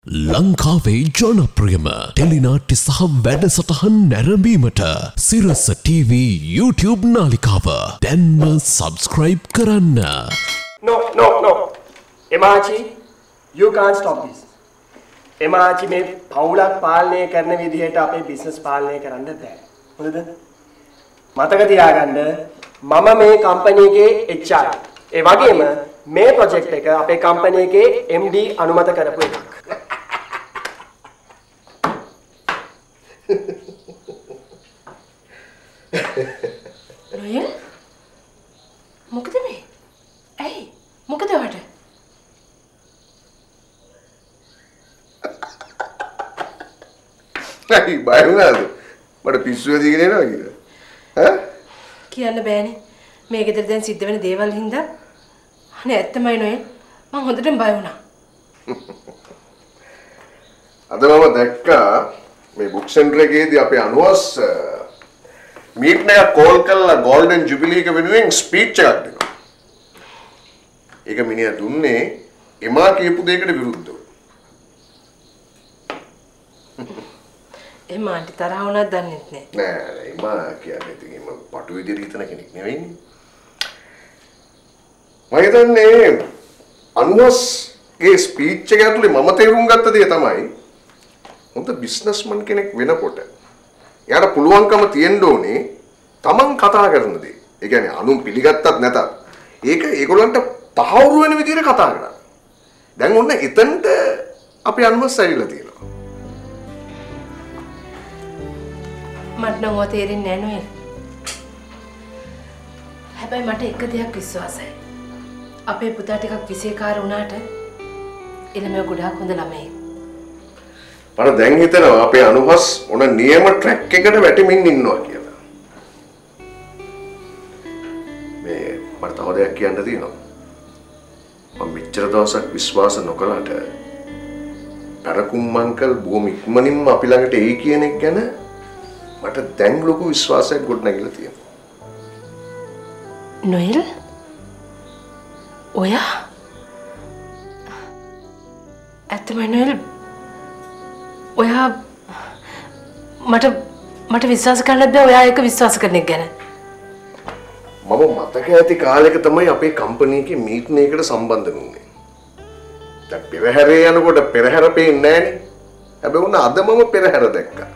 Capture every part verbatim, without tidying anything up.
ලංකාවේ ජනප්‍රියම ටෙලිනාට්‍ය සහ වැඩසටහන් නැරඹීමට සිරස ටීවී YouTube නාලිකාව දැන්ම සබ්ස්ක්‍රයිබ් කරන්න. No, no, no. එමාචි, you can't stop this. එමාචි මේ පවුලක් පාලනය කරන විදිහට අපේ බිස්නස් පාලනය කරන්න බෑ. හොඳද? මතක තියාගන්න මම මේ කම්පැනි එකේ H R. ඒ වගේම මේ ප්‍රොජෙක්ට් එක අපේ කම්පැනි එකේ M D අනුමත කරපු එකක්. නොයල් මොකද මේ? ඇයි? මොකද ඔයාට? ඇයි බය වුණාද? මට පිස්සු ඇදිගෙන එනවා කියලා. ඈ? කියන්න බෑනේ. මේ ගෙදර දැන් සිද්ධ වෙන දේවල් හින්දා. අනේ ඇත්තමයි නොයල්. මම හොඳටම බය වුණා. අද මම දැක්කා මේ බුක් සෙන්ටර් එකේදී අපේ අනුවස් මීට් එක කෝල් කරලා ගෝල්ඩන් ජුබිලී එක වෙනුවෙන් ස්පීච් එකක් දෙනවා. ඒක මිනිහා දුන්නේ එමා කියපු දෙයකට විරුද්ධව. එමාට තරහ වුණාද දන්නේ නැහැ. නෑ නෑ එමා කියන්නේ ඉතින් එම පටු විදිහට හිතන කෙනෙක් නෙවෙයිනේ. මම හිතන්නේ අනුවස්ගේ ස්පීච් එක ඇතුලේ මම තේරුම් ගත්ත දේ තමයි හොඳ බිස්නස්මන් කෙනෙක් වෙනකොට එයාට පුළුවන්කම තියෙන්න ඕනේ තමන් කතා කරන දේ. ඒ කියන්නේ අනුන් පිළිගත්තත් නැතත් ඒක ඒගොල්ලන්ට තහවුරු වෙන විදිහට කතා කරන්න. දැන් ඔන්න එතනට අපි අනුවස් ඇවිල්ලා තියෙනවා. මට නම් ඔය තේරෙන්නේ නැහැ නෝයල්. හැබැයි මට එක දෙයක් විශ්වාසයි. අපේ පුතා ටිකක් විශේෂකාර වුණාට එළමෙ ගොඩාක් හොඳ ළමයි. මට දැන් හිතෙනවා අපේ අනුහස් ඔන නියම ට්‍රැක් එකට වැටෙමින් ඉන්නවා කියලා. මේ මට තව දෙයක් කියන්න තියෙනවා. මම මෙච්චර දවසක් විශ්වාස නොකළාට පරකුම් අංකල් බොහොම ඉක්මනින්ම අපි ළඟට එයි කියන එක ගැන මට දැන් ලොකු විශ්වාසයක් ගොඩනැගිලා තියෙනවා. නොයල් ඔයා ඇත්තමයි නොයල් ඔයා මට මට විශ්වාස කරන්න බෑ ඔයා ඒක විශ්වාස කරන එක ගැන. මම මතක ඇති කාලෙක තමයි අපේ කම්පැනි එකේ මීටින් එකකට සම්බන්ධ වුණේ. දැන් පෙරහැරේ යනකොට පෙරහැර පේන්නේ නැහනේ. හැබැයි උන අද මම පෙරහැර දැක්කා.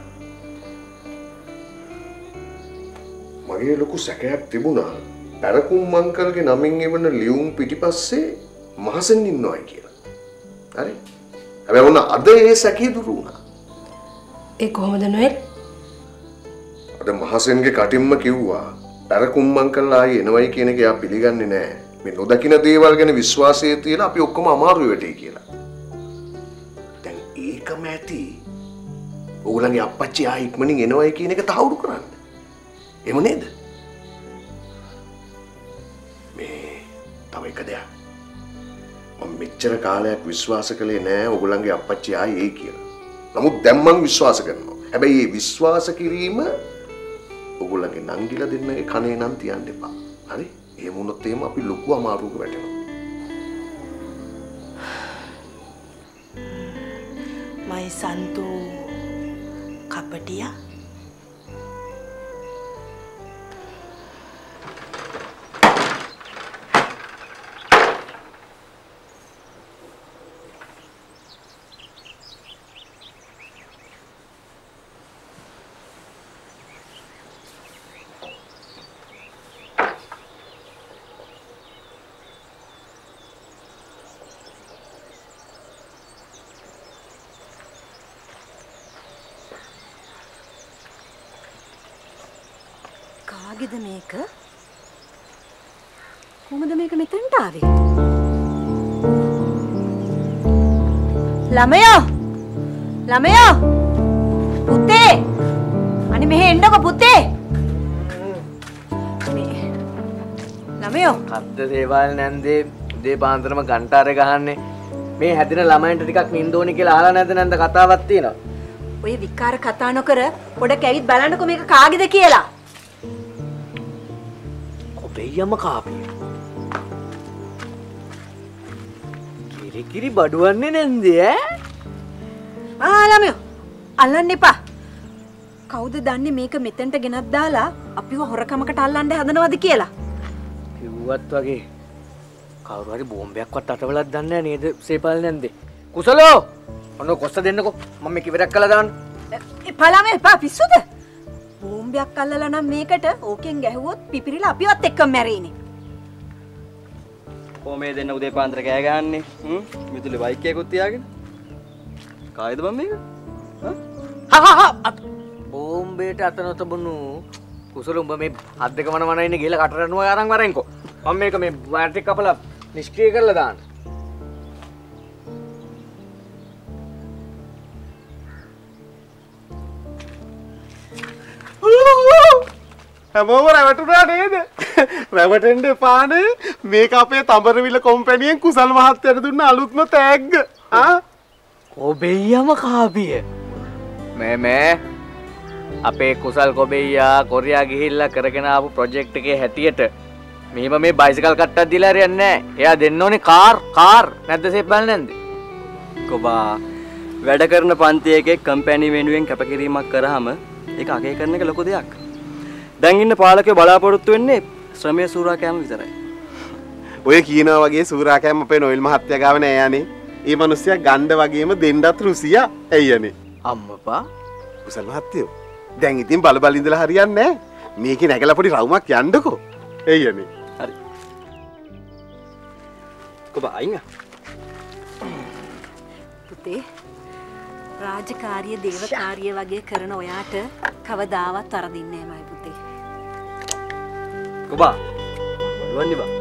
මගේ ලොකු සැකයක් තිබුණා. පරකුම් අංකල්ගේ නමින් එවන ලියුම් පිටිපස්සේ මහසෙන් ඉන්නවයි කියලා. හරි? හැබැයි උන අද ඒ සැකේ දුරු වුණා. ඒ කොහොමද නොයල්? අද මහසෙන්ගේ කටින්ම කිව්වා පරකුම් අංකල් ආයේ එනවයි කියන එක එයා පිළිගන්නේ නැහැ. මේ නොදකින දේවල් ගැන විශ්වාසය තියලා අපි ඔක්කොම අමාරු වෙටේ කියලා. දැන් ඒකම ඇති. ඕගොල්ලන්ගේ අප්පච්චි ආයේ ඉක්මනින් එනවයි කියන එක තහවුරු කරන්න. එහෙම නේද? මේ තව එක දෙයක්. මම මෙච්චර කාලයක් විශ්වාස කළේ නෑ ඕගොල්ලන්ගේ අප්පච්චි ආයේ එයි කියලා. නමුත් දැන් මම විශ්වාස කරනවා. හැබැයි මේ විශ්වාස කිරීම ඕගොල්ලන්ගේ නංගිලා දෙන්නගේ කනේ නම් තියන්න එපා. හරි? එහෙම වුණොත් එහෙම අපි ලොකු අමාරුවක වැටෙනවා. මයි සන්තු කපටියා කාගේද මේක? කොහොමද මේක මෙතනට ආවේ? ළමයෝ! ළමයෝ! පුතේ! අනේ මෙහෙ එන්නකො පුතේ! මේ ළමයෝ! කද්ද දේවල් නැන්දේ උදේ පාන්දරම ගන්ටාරේ ගහන්නේ මේ හැදින ළමයින්ට ටිකක් නිින්ද ඕනේ කියලා අහලා නැද්ද නැන්ද කතාවක් තියෙනවා. ඔය විකාර කතා නොකර පොඩක් ඇවිත් බලන්නකො මේක කාගේද කියලා. දෙයම කාපිය. කිරි කිරි බඩුවන්නේ නැන්ද ඈ? අල්ලන්න එපා. කවුද දන්නේ මේක මෙතෙන්ට ගෙනත් දාලා අපිව හොරකමකට අල්ලන්න හදනවද කියලා? කිව්වත් වගේ කවුරු හරි බෝම්බයක්වත් අතවලක් දන්නේ නේද සේපාල නැන්දේ. කුසලෝ ඔන්න කොස්ස දෙන්නකෝ මම මේක ඉවරක් කළා දාන්න. ඒ පළම එපා පිස්සුද? බෝම්බයක් අල්ලලා නම් මේකට ඕකෙන් ගැහුවොත් පිපිරිලා අපිවත් එක්කම මැරෙන්නේ. කොහමද දෙන්න උදේ පාන්දර කෑ ගහන්නේ? හ්ම් මිතුලේ බයික් එකකුත් තියාගෙන. කායිද මම මේක? හා හා හා බෝම්බේට අත නොතබුණු කුසල උඹ මේ අත් දෙක මන මන ඉන්නේ ගිහලා කටරනවා අරන් වරෙන්කෝ. මම මේක මේ බැටරි කපලා නිෂ්ක්‍රිය කරලා දාන්න. හැමෝම රැවටුණා නේද? රැවටෙන්න එපානේ. මේක අපේ තඹරවිල කොම්පැනියෙන් කුසල් මහත්තයාට දුන්න අලුත්ම තෑග්ග. ආ කොබෙයියම කාපිය. මේ මේ අපේ කුසල් කොබෙයියා කොරියා ගිහිල්ලා කරගෙන ආපු ප්‍රොජෙක්ට් එකේ හැටියට මෙහෙම මේ බයිසිකල් කට්ටක් දීලා හරියන්නේ නැහැ. එයා දෙන්න ඕනේ කාර් කාර් නැද්ද සෙප්පල් නැන්ද? කොබා වැඩ කරන පන්ති එකේ කම්පැනි වෙනුවෙන් කැපකිරීමක් කරාම ඒක අගය කරන එක ලොකු දෙයක්. දැන් ඉන්න පාලකයෝ බලාපොරොත්තු වෙන්නේ ශ්‍රමයේ සූරා කෑම විතරයි. ඔය කියනවා වගේ සූරා කෑම අපේ නොයිල් මහත්තයා ගාව නෑ යන්නේ. ඒ මිනිස්සයා ගණ්ඩ වගේම දෙන්නත් රුසියා ඇයියනේ. අම්මපා කුසල් මහත්තයෝ දැන් ඉතින් බල බල ඉඳලා හරියන්නේ නෑ. මේකේ නැගලා පොඩි රවුමක් යන්නකෝ. ඇයියනේ. හරි. කොබා අයින්. පුතේ රාජකාරිය දේවකාරිය වගේ කරන ඔයාට කවදාවත් වරදින්නේ නෑ මයි පුතේ. කොබා වන්නේ බා.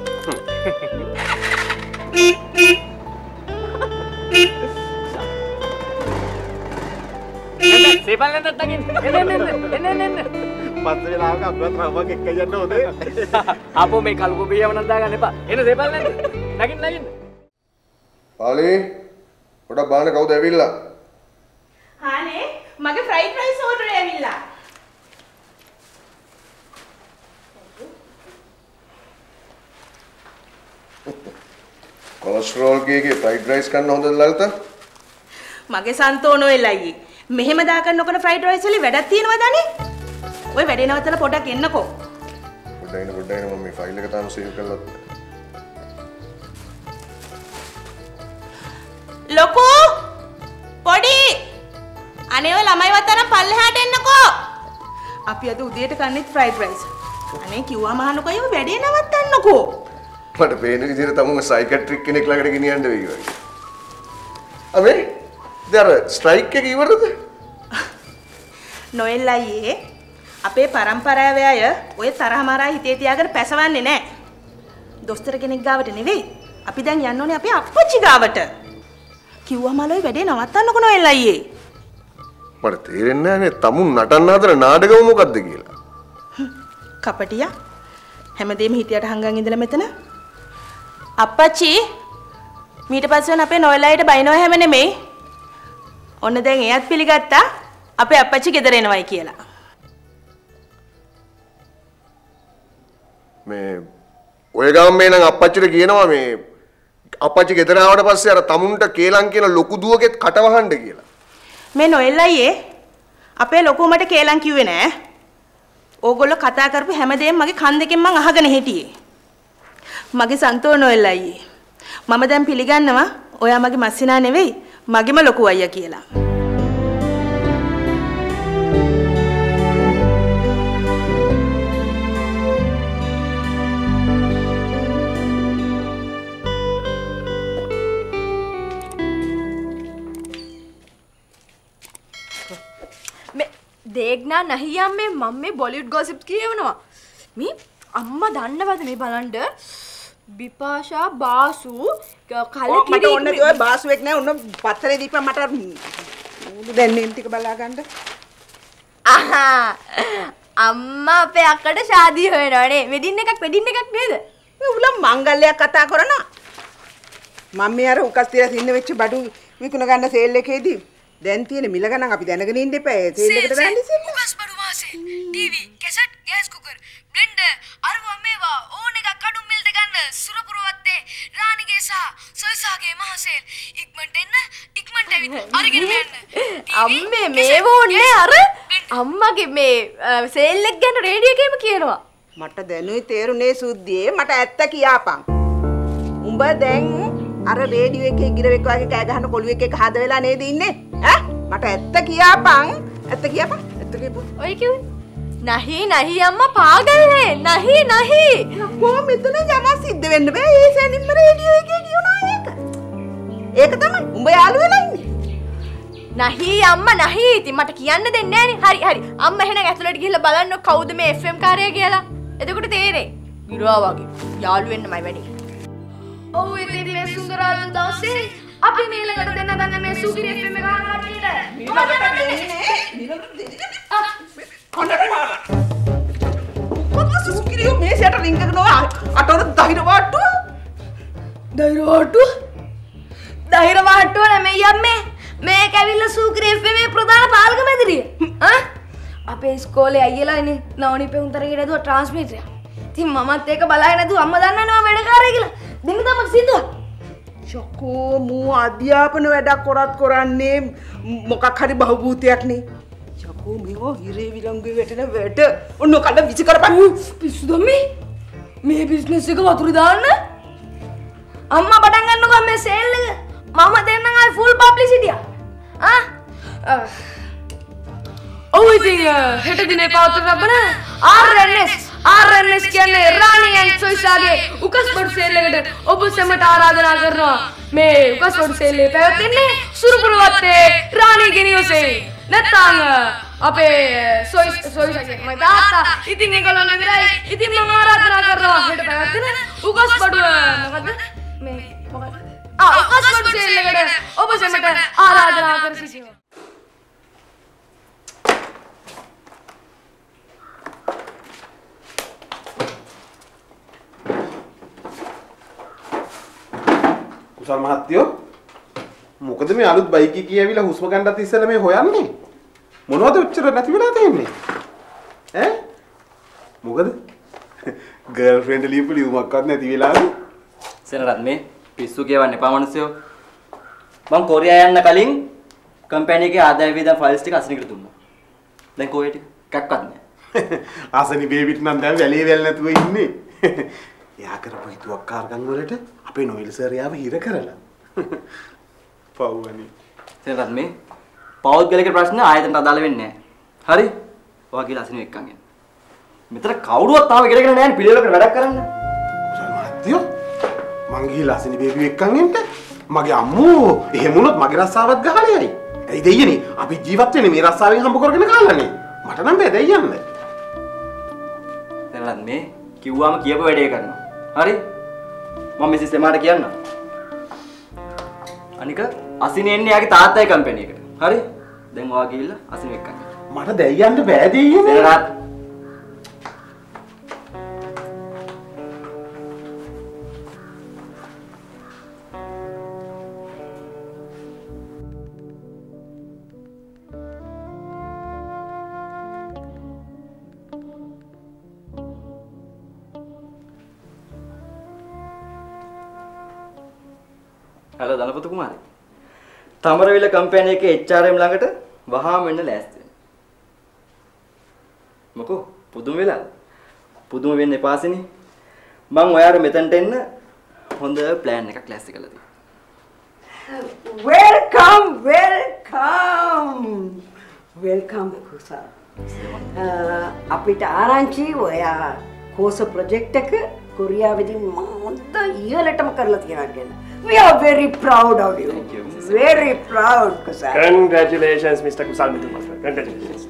සේපල් නැන්දත් නගින්න. එන්න එන්න එන්න එන්න එන්න. පස්ස වෙලාවක අපවත් රවුමක් එක්ක යන්න ඕනේ. ආපෝ මේ කල්ප බියව නම් දාගන්න එපා. එන්න සේපල් නැන්ද. නගින්න නගින්න. පාලි පොඩක් බලන්න කවුද ඇවිල්ලා? හානේ මගේ ෆ්‍රයිඩ් රයිස් ඕඩර් ඇවිල්ලා. කොලෙස්ටරෝල් කීගේ ෆ්‍රයිඩ් රයිස් කන්න හොඳද ලලිත? මගේ සන්තෝනෝ එළයි. මෙහෙම දාගන්න නොකන ෆ්‍රයිඩ් රයිස් වල වැඩක් තියෙනවද අනේ? ඔය වැඩේ නවත්තලා පොඩක් එන්නකෝ. පොඩ්ඩක් ඉන්න පොඩ්ඩක් ඉන්න මම මේ ෆයිල් එක තාම සේව් කරලා ලොකෝ පොඩි අනේ ඔය ළමයිවත් අරන් පල්ලෙහාට එන්නකෝ. අපි අද උදේට කන්නේ ෆ්‍රයිඩ් රයිස්. අනේ කිව්වම අහන්නකෝ අයියෝ වැඩේ නවත්තන්නකෝ. මට පේන විදිහට තමුන් සයිකියාට්‍රික් කෙනෙක් ළඟට ගෙනියන්න වෙයි වගේ. අමේ දැන් ස්ට්‍රයික් එක ඉවරද? නොඑල් අයියේ අපේ පරම්පරාවේ අය ඔය තරහ මරා හිතේ තියාගෙන පැසවන්නේ නැහැ. දොස්තර කෙනෙක් ගාවට නෙවෙයි. අපි දැන් යන්න ඕනේ අපේ අප්පච්චි ගාවට. කිව්වම අලෝයි වැඩේ නවත්තන්නකෝ නොඑල් අයියේ. මට තේරෙන්නේ නැහැ නේ තමුන් නටන්න හදන නාටකම මොකද්ද කියලා. කපටියා හැමදේම හිතියට හංගන් ඉඳලා මෙතන අප්පච්චි මීට පස්සේ අපේ නොඑල් අයියට බයිනව හැම නෙමෙයි. ඔන්න දැන් එයත් පිළිගත්තා අපේ අප්පච්චි ගෙදර එනවයි කියලා. මේ ඔය ගාම්මේ නම් අප්පච්චිට කියනවා මේ අප්පච්චි ගෙදර ආවට පස්සේ අර තමුන්ට කේලම් කියන ලොකු දුවගෙත් කටවහන්න කියලා. මේ නොඑල් අයියේ අපේ ලොකු මට කේලම් කිව්වේ නෑ. ඕගොල්ලෝ කතා කරපු හැමදේම මගේ කන් දෙකෙන් මං අහගෙන හිටියේ. මගේ සන්තෝ නොඑල් අයියේ. මම දැන් පිළිගන්නවා ඔයා මගේ මස්සිනා නෙවෙයි මගේම ලොකු අයියා කියලා. දේග්නා නැහියම් මේ මම මේ බොලිවුඩ් ගොසිප්ස් කියවනවා. මේ අම්මා දන්නවද මේ බලන්න බිපාෂා බාසු කලකිරි මට ඕනේ ඔය බාසුවෙක් නෑ ඔන්න පත්තරේ දීපන් මට උඩු දැන්නේ ටික බලා ගන්න. ආහා අම්මා අපේ අක්කට ශාදී හොයනවනේ. වෙඩින් එකක් වෙඩින් එකක් නේද? මේ උලම් මංගල්‍යයක් කතා කරනවා. මම මේ අර උකස් තියලා සින්න වෙච්ච බඩු විකුණ ගන්න සේල් එකේදී දැන් තියෙන මිල ගණන් අපි දැනගෙන ඉන්න එපා. ඒ සේල් එකට දාන්න ඉස්සෙල්ලා. උකස් බඩු වාසේ TV cassette gas cooker blender අරවා මේවා ඕන එකක් කඩුම් මිලට ගන්න සුරපුරවත්තේ රාණිගේ සහ සොයිසාගේ මහසේල් ඉක්මනට එන්න ඉක්මනට ඇවිත් අරගෙන යන්න අම්මේ මේව ඕනේ අර අම්මගේ මේ සේල් එක ගැන රේඩියෝ එකේම කියනවා මට දැනුයි තේරුනේ සුද්ධියේ මට ඇත්ත කියාපන් උඹ දැන් අර රේඩියෝ එකේ ගිරවෙක් වගේ කෑ ගහන කොළුවෙක් එක හද වෙලා නේද ඉන්නේ ඈ මට ඇත්ත කියාපන් ඇත්ත කියපන් ඇත්ත කියපන් ඔය කිව්වේ नहीं नहीं अम्मा पागल है नहीं नहीं को මෙතන යම සිද්ධ වෙන්න බෑ ඒ සැනින්ම රේඩියෝ එකේ කියනවා ඒක ඒක තමයි උඹ යාළු වෙලා ඉන්නේ नहीं अम्मा नहीं ඉතින් මට කියන්න දෙන්නේ නෑනේ හරි හරි අම්මා එහෙනම් ඇතුළට ගිහිල්ලා බලන්න කවුද මේ එෆ් එම් කාර්යය කියලා එතකොට තේරෙයි ගිරවා වගේ යාළු වෙන්නමයි වැඩි ඔව් ඉතින් මේ සුන්දරාල් දවසේ අපි මේ ළඟට දෙන්න ගන්න මේ සුගිරි එෆ් එම් එක ගන්න කට්ටියට මට දෙන්නේ නිරන්තර දෙන්නේ කොණ්ඩට මාර කොහොමද සුකිරියෝ මේසයට රින්ග කරනවා අතවල දහිර වාට්ටුව දහිර වාට්ටුව දහිර වාට්ටුව නෙමෙයි අම්මේ මේක ඇවිල්ලා සුකිරි එෆ් එම් එකේ ප්‍රධාන පාලක මැදිරිය ආ අපේ ඉස්කෝලේ අයියලානේ නවනි පෙවුන්තරගේ නේදුව ට්‍රාන්ස්මිටර් ඉතින් මමත් ඒක බලාගෙන නැතුව අම්මා දන්නවනේ මම වැඩකාරය කියලා දෙන්න තමයි සිද්ධුව චකෝ මූ අධ්‍යාපන වැඩක් කරත් කරන්නේ මොකක් හරි බහූතයක් නේ චකෝ මේවා හිරේ විලංගුවේ වැටෙන වැට ඔන්න කඩ විසි කරපන් පිස්සුද මේ මේ බිස්නස් එක වතුරේ දාන්න අම්මා පටන් ගන්නකෝ මේ සේල් එක මම දෙන්නම් ආයි ෆුල් පබ්ලිසිටි ආ ඔව් ඉතින් හෙට දිනේ පවත්වන ලබන R N S R N S කියන්නේ රාණි ඇන්ඩ් සොයිසාගේ උකස් බඩු සේල් එකට ඔබ සැමට ආරාධනා කරනවා මේ උකස් බඩු සේල් එක පැවැත්වෙන්නේ සුරුපුරවත්තේ රාණිගේ නිවසේ නැත්නම් අපේ සොයිස් සොයිසාගේ මම තාත්තා ඉතින් ඒගොල්ලෝ විතරයි ඉතින් මම ආරාධනා කරනවා හෙට පැවැත්වෙන උකස් බඩු මොකද්ද මේ මොකද්ද ආ උකස් බඩු සේල් එකට ඔබ සැමට ආරාධනා කර සිටිනවා කුසල් මහත්තයෝ මොකද මේ අලුත් බයික් එක කියවිලා හුස්ම ගන්නත් ඉස්සෙල්ලා මේ හොයන්නේ මොනවද උච්චර නැති වෙලා තියෙන්නේ ඈ මොකද ගර්ල්ෆ්‍රෙන්ඩ් ලියපු ලියුමක්වත් නැති වෙලාද සෙනරත් මේ පිස්සු කියවන්න එපා මිනිස්සුયો මම කොරියා යන්න කලින් කම්පැනි එකේ ආදාය වියදම් ෆයිල්ස් ටික අසනිකට දුන්නා දැන් කොහෙට එකක්වත් නැහැ ආසනි බේබිට නම් දැන් වැලිය වැල් නැතුව ඉන්නේ එයා කරපු හිතුවක්කාරකම් වලට අපේ නොයිල් සර් යාව හිර කරලා පව්වනි සෙනරත් මේ පෞද්ගලික ප්‍රශ්න ආයතනට අදාළ වෙන්නේ නැහැ හරි ඔයා කියලා අසනිය එක්කන් එන්න මෙතන කවුරුවත් ආව ඉගෙනගෙන නැහැ පිළිවෙලකට වැඩක් කරන්න කුසල් මහත්තයෝ මං ගිහලා අසනි බේබි එක්කන් එන්න මගේ අම්මෝ එහෙම වුණොත් මගේ රස්සාවත් ගහලා යයි ඇයි දෙයියනේ අපි ජීවත් වෙන්නේ මේ රස්සාවෙන් හම්බ කරගෙන කාලානේ මට නම් බෑ දෙයියන්න සෙනරත් මේ කිව්වම කියපු වැඩේ කරනවා හරි මම මේ සිස්ටමාට කියන්න අනික අසිනේ එන්නේ යාගේ තාත්තයි කම්පැනි එකට හරි දැන් ඔයා ගිහිල්ලා අසිනේ එක්කන් මට දෙයියන්න බෑ දෙයියනේ සෙනරත් හලෝ ධනපති කුමාරි. තමරවිල කම්පැනි එකේ එච් ආර් එම් ළඟට වහාම වෙන්න ලෑස්ති වෙන්න. මොකෝ පුදුම වෙලාද? පුදුම වෙන්න එපාසිනේ. මං ඔයාට මෙතනට එන්න හොඳ ප්ලෑන් එකක් ලෑස්ති කරලා තියෙනවා. වෙල්කම් වෙල්කම් වෙල්කම් කුසල්. අපිට ආරංචි ඔයා කෝස ප්‍රොජෙක්ට් එක කොරියාවේදී මොකද ඉහළටම කරලා තියනවා කියන. We are very proud of you. Thank you, Missus Very proud, Kusal. Congratulations, Mister Kusal Mithumasa. Congratulations.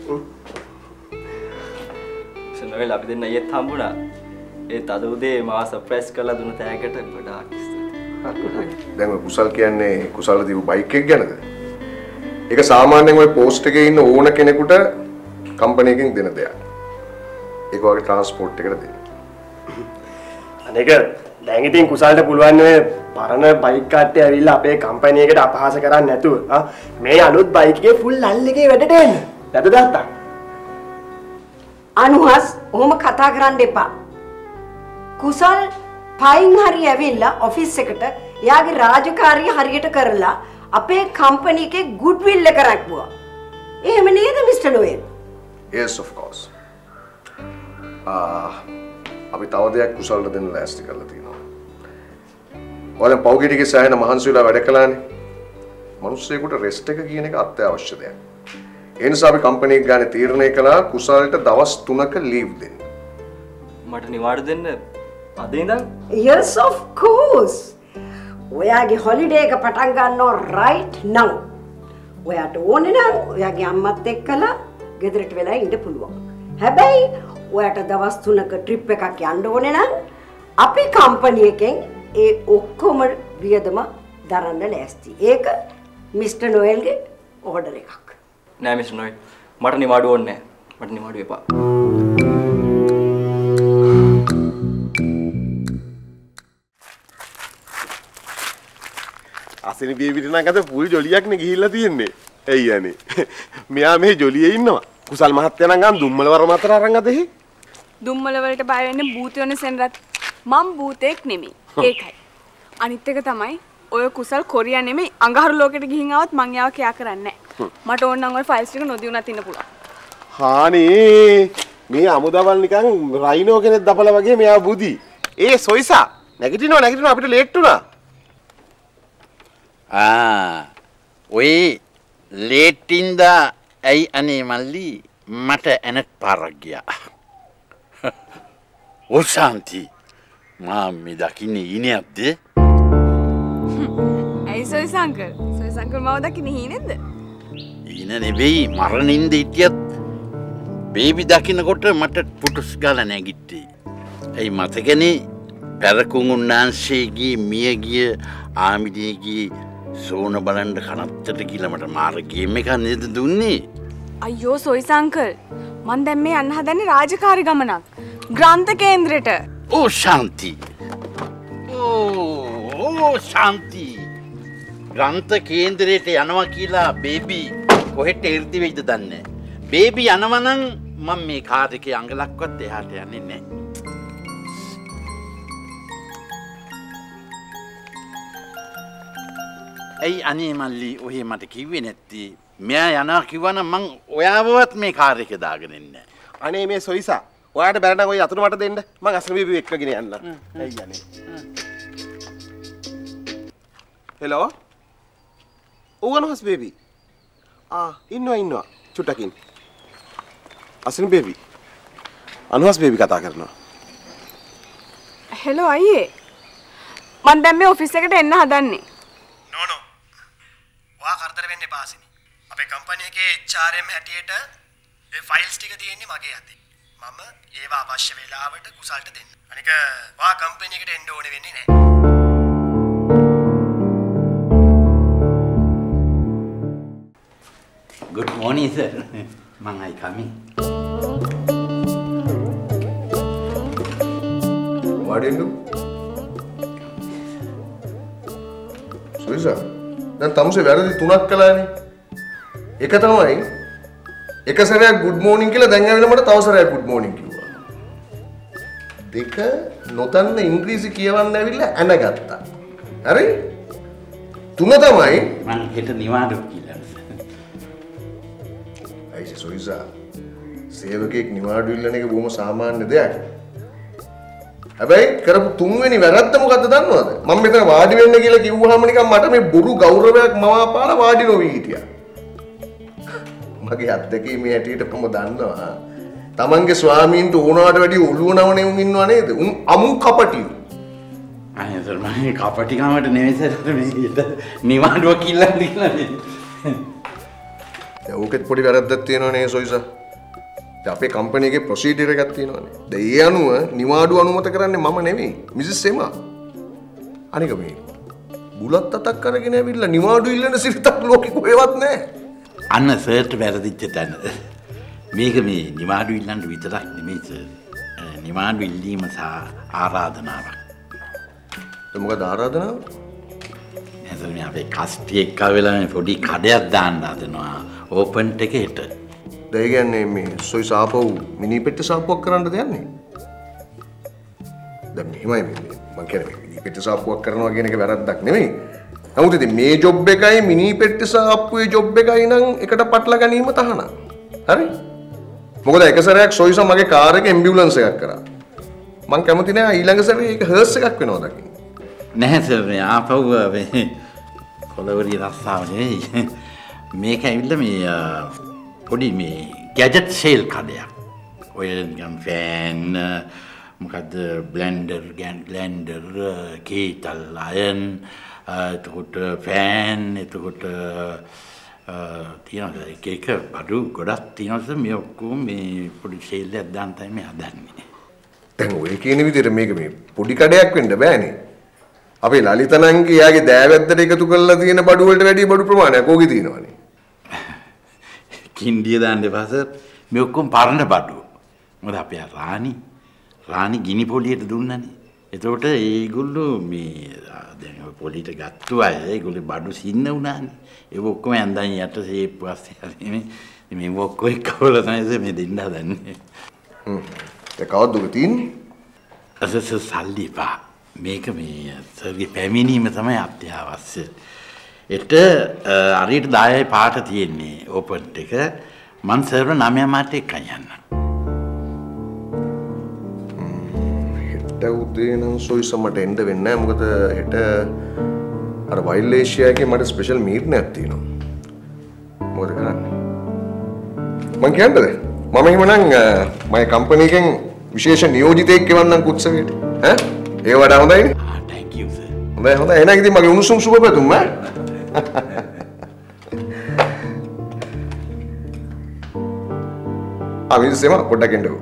සෙනරෙල් අපි දෙන්න ඊයේත් හම්බුණා. ඒත් අද උදේ මාව සර්ප්‍රයිස් කරලා දුන්න තෑගකට ගොඩාක් ස්තුතියි. දැන් ඔය කුසල් කියන්නේ කුසල් දීපු බයික් එක ගැනද? ඒක සාමාන්‍යයෙන් ඔය පෝස්ට් එකේ ඉන්න ඕන කෙනෙකුට කම්පැනි එකෙන් දෙන දෙයක්. ඒක වගේ ට්‍රාන්ස්පෝර්ට් එකට දෙන්න. අනේක දැන් ඉතින් කුසල්ට පුළුවන් ඔය පරණ බයික් කට්ටිය ඇවිල්ලා අපේ කම්පැනි එකට අපහාස කරන්නේ නැතුව ආ මේ අලුත් බයික් එකේ ෆුල් ලල් එකේ වැඩට එන්න. නැද දාත්තා. අනුහස් ඔහොම කතා කරන්න එපා. කුසල් පයින් හරි ඇවිල්ලා ඔෆිස් එකට එයාගේ රාජකාරිය හරියට කරලා අපේ කම්පැනි එකේ ගුඩ් විල් එක රැක්වුවා. එහෙම නේද mister Noel? Yes of course. ආ අපි තව දෙයක් කුසල්ට දෙන්න ලෑස්ති කරලා තියෙනවා. ඔයාලා පෞගේ ටිකේ සෑහෙන මහන්සි වෙලා වැඩ කළානේ. මිනිස්සෙකුට රෙස්ට් එක කියන එක අත්‍යවශ්‍ය දෙයක්. ඒ නිසා අපි කම්පැනි එක ගානේ තීරණය කළා කුසල්ට දවස් තුනක ලීව් දෙන්න. මට නිවාඩු දෙන්න අද ඉඳන්? Yes of course. ඔයාගේ හොලිඩේ එක පටන් ගන්නවා right now. ඔයාට ඕනේ නම් ඔයාගේ අම්මත් එක්කලා ගෙදරට වෙලා ඉන්න පුළුවන්. හැබැයි ඔයාට දවස් තුනක ට්‍රිප් එකක් යන්න ඕනේ නම් අපි කම්පැනි එකෙන් ඒ ඔක්කොම වියදම දරන්න ලෑස්ති. ඒක මිස්ටර් නොයෙල්ගේ ඕඩර් එකක්. නෑ මිස්ටර් නොයෙල්. මට නිවාඩු ඕනේ නෑ. මට නිවාඩු එපා. අසෙනි බේබිට නම් අද පුල් ජොලියක්නේ ගිහිල්ලා තියෙන්නේ. ඇයි යන්නේ? මෙයා මේ ජොලියේ ඉන්නවා. කුසල් මහත්තයා නම් ගම් දුම්මල වරම අතර අරන් අදෙහි. දුම්මල වලට බය වෙන්නේ භූතයෝනේ සෙන්රත්. මම භූතෙක් නෙමෙයි. ඒකයි. අනිත් එක තමයි ඔය කුසල් කොරියා නෙමෙයි අඟහරු ලෝකෙට ගිහින් ආවත් මං යාව කියා කරන්නේ නැහැ. මට ඕන නම් ඔය ෆයිල්ස් ටික නොදී උනත් ඉන්න පුළුවන්. හානේ මේ අමුදවල් නිකන් රයිනෝ කෙනෙක් දපලා වගේ මෙයා බුදි. ඒ සොයිසා නැගිටිනවා නැගිටිනවා අපිට ලේට් වුණා. ආ ඔය ලේට් ඉඳ ඇයි අනේ මල්ලි මට එනත් පාරක් ගියා. ඔ ශාන්ති මා මේ දකින්නේ ඊනියක්ද? ඇයි සොයිස අංකල්? සොයිස අංකල් මාව දකින්නේ හීනෙන්ද? ඊන නෙවෙයි මරණින්ද හිටියත් බේබි දකින්නකොට මට පුටුස් ගාලා නැගිට්ටේ. ඇයි මතකනේ පැරකුන් උන්නාන්සේගේ මියගිය ආමිදේගේ සෝන බලන්න කනත්තට කියලා මට මාර ගේම් එකක් නේද දුන්නේ? අයියෝ සොයිස අංකල් මං දැන් මේ යන්න හදන්නේ රාජකාරී ගමනක්. ග්‍රන්ථ කේන්ද්‍රෙට. ඕ ශාන්ති. ඕ ඕ ශාන්ති. ග්‍රන්ථ කේන්ද්‍රයට යනවා කියලා බේබි කොහෙට එර්දි වෙයිද දන්නේ. බේබි යනවා නම් මම මේ කාර් එකේ අඟලක්වත් එහාට යන්නේ නැහැ. ඇයි අනේ මල්ලි ඔහේ මට කිව්වේ නැත්තේ? මෙයා යනවා කිව්වනම් මං ඔයාවවත් මේ කාර් එකේ දාගෙන ඉන්නේ. අනේ මේ සොයිසා ඔයාට බැරි නම් ඔය අතුරු මට දෙන්න. මං අසන බීබි එක්කගෙන යන්න. ඇයි යන්නේ? හෙලෝ. ඕගනහස් බේබි. ආ ඉන්නවා ඉන්නවා. චුට්ටකින්. අසන බේබි. අනුහස් බේබි කතා කරනවා. හෙලෝ අයියේ. මං දැන් මේ ඔෆිස් එකට එන්න හදන්නේ. නෝ නෝ. වා කරදර වෙන්න එපා අසිනි. අපේ කම්පැනි එකේ එච් ආර් එම් හැටියට ඒ ෆයිල්ස් ටික තියෙන්නේ මගේ අතේ. මම ඒවා අවශ්‍ය වෙලාවට කුසල්ට දෙන්න. අනික වා කම්පැනි එකට එන්න ඕනේ වෙන්නේ නැහැ. Good morning sir. Mang I coming? What do you do? Soysa දැන් තමුසේ වැරදි තුනක් කළානේ. එක තමයි එක සැරයක් good morning කියලා දැන් ඇවිල්ලා මට තව සැරයක් good morning කිව්වා. දෙක නොදන්න ඉංග්‍රීසි කියවන්න ඇවිල්ලා ඇනගත්තා. හරි? තුන තමයි මං හෙට නිවාඩු කියලා. අයිසි සොයිසා සේවකෙක් නිවාඩු ඉල්ලන එක බොහොම සාමාන්‍ය දෙයක්. හැබැයි කරපු තුන්වෙනි වැරද්ද මොකද්ද දන්නවද? මම මෙතන වාඩි වෙන්න කියලා කිව්වහම නිකන් මට මේ බොරු ගෞරවයක් මවාපාලා වාඩි නොවි හිටියා. මගේ අත්දැකීමේ හැටියට මම දන්නවා. තමන්ගේ ස්වාමීන්ට ඕනවට වැඩිය ඔළුව නවනේ උන් ඉන්නව නේද? උන් අමු කපටි. අනේ සර් මම කපටිකමට නෙවෙයි සර් මේකට නිවාඩුව කියලා දීලා නේ. දැන් ඕකෙත් පොඩි වැරද්දක් තියෙනවා නේ සොයිසා. දැන් අපේ කම්පැනි එකේ ප්‍රොසීඩර් එකක් තියෙනවානේ. දැන් ඒ අනුව නිවාඩු අනුමත කරන්නේ මම නෙවෙයි මිසස් එමා. අනික මේ බුලත් අතක් අරගෙන ඇවිල්ලා නිවාඩු ඉල්ලන සිරිතක් ලෝකෙ කොහෙවත් නැහැ. අන්න සර්ට වැරදිච්ච තැන. මේක මේ නිවාඩු ඉල්ලන්න විතරක් නෙමෙයි සර්. නිවාඩු ඉල්ලීම සහ ආරාධනාවක්. ඒ මොකද ආරාධනාව? එතකොට අපේ කස්ටිය එක්ක වෙලා පොඩි කඩයක් දාන්න හදනවා ඕපන් එකේට. දැන් ඒ කියන්නේ මේ සොයි සාපෝ මිනි පෙට්ට සාප්පුවක් කරන්නද යන්නේ? දැන් මෙහෙමයි මේ මම කියන්නේ මිනි පෙට්ට සාප්පුවක් කරනවා කියන එක වැරද්දක් නෙමෙයි. නමුත් ඉතින් මේ ජොබ් එකයි මිනි පෙට්ට සාප්පුවේ ජොබ් එකයි නම් එකට පටල ගැනීම තහනම්. හරි? මොකද එක සැරයක් සොයිසා මගේ කාර් එකේ ඇම්බියුලන්ස් එකක් කරා. මං කැමති නෑ ඊළඟ සැරේ ඒක හර්ස් එකක් වෙනවා දකින්න. නැහැ සර් මේ ආපහු මේ කොළවරිය රස්සාව නෙවෙයි. මේක ඇවිල්ලා මේ පොඩි මේ ගැජට් සේල් කඩයක්. ඔය නිකන් ෆෑන් මොකද්ද බ්ලෙන්ඩර් ග්ලැන්ඩර් කීතල් අයන් එතකොට ෆෑන් එතකොට තියෙනවා එක එක බඩු ගොඩක් තියෙනවා මේ ඔක්කොම මේ පොඩි සේල් එකක් දාන්න තමයි මේ හදන්නේ. දැන් ඔය කියන විදිහට මේක මේ පොඩි කඩයක් වෙන්න බෑනේ. අපේ ලලිතනන්ගේ යාගේ දෑවැද්දට එකතු කරලා තියෙන බඩු වලට වැඩි බඩු ප්‍රමාණයක් ඕකේ තියෙනවානේ. කින්ඩිය දාන්න එපා සර්. මේ ඔක්කොම පරණ බඩු. මොකද අපේ රාණි රාණි ගිනි පොලියට දුන්නානේ. එතකොට ඒගොල්ලෝ මේ දැන් ඔය පොලියට ගත්තු අය ඒගොල්ලෝ බඩු සින්න උනානේ. ඒක ඔක්කොම ඇඳන් යට සේප් වස්සේ හරිනේ. මේ ඔක්කොම එකවල තමයි මේ දෙන්න හදන්නේ. හ්ම්. ඒ කවද්ද ඔක තියෙන්නේ? අසස සල්ලි පා. මේක මේ සර්ගේ පැමිණීම තමයි අත්‍යවශ්‍ය. ඒට හරියට දායයි පාට තියෙන්නේ ඕපන් එක. මං සර්ව නවය මාට එක යන්න. හෙට උදේ නම් සොයිසමට එන්න වෙන්නේ නැහැ. මොකද හෙට අර වයිල්ඩ් ඒෂියාගේ මට ස්පෙෂල් මීටින් එකක් තියෙනවා. මොකද කරන්නේ? මං කියන්නද? මම එහෙමනම් මගේ කම්පැනි එකෙන් විශේෂ නියෝජිතයෙක් ගෙවන්නම් කුත්සවයට. ඈ? ඒ වඩා හොඳයිනේ. ආ thank you sir. හොඳයි හොඳයි. එහෙනම් ඉතින් මගේ උණුසුම් සුබ පැතුම් ඈ. ආ විශ්සෙම පොඩ්ඩක් එන්නකෝ.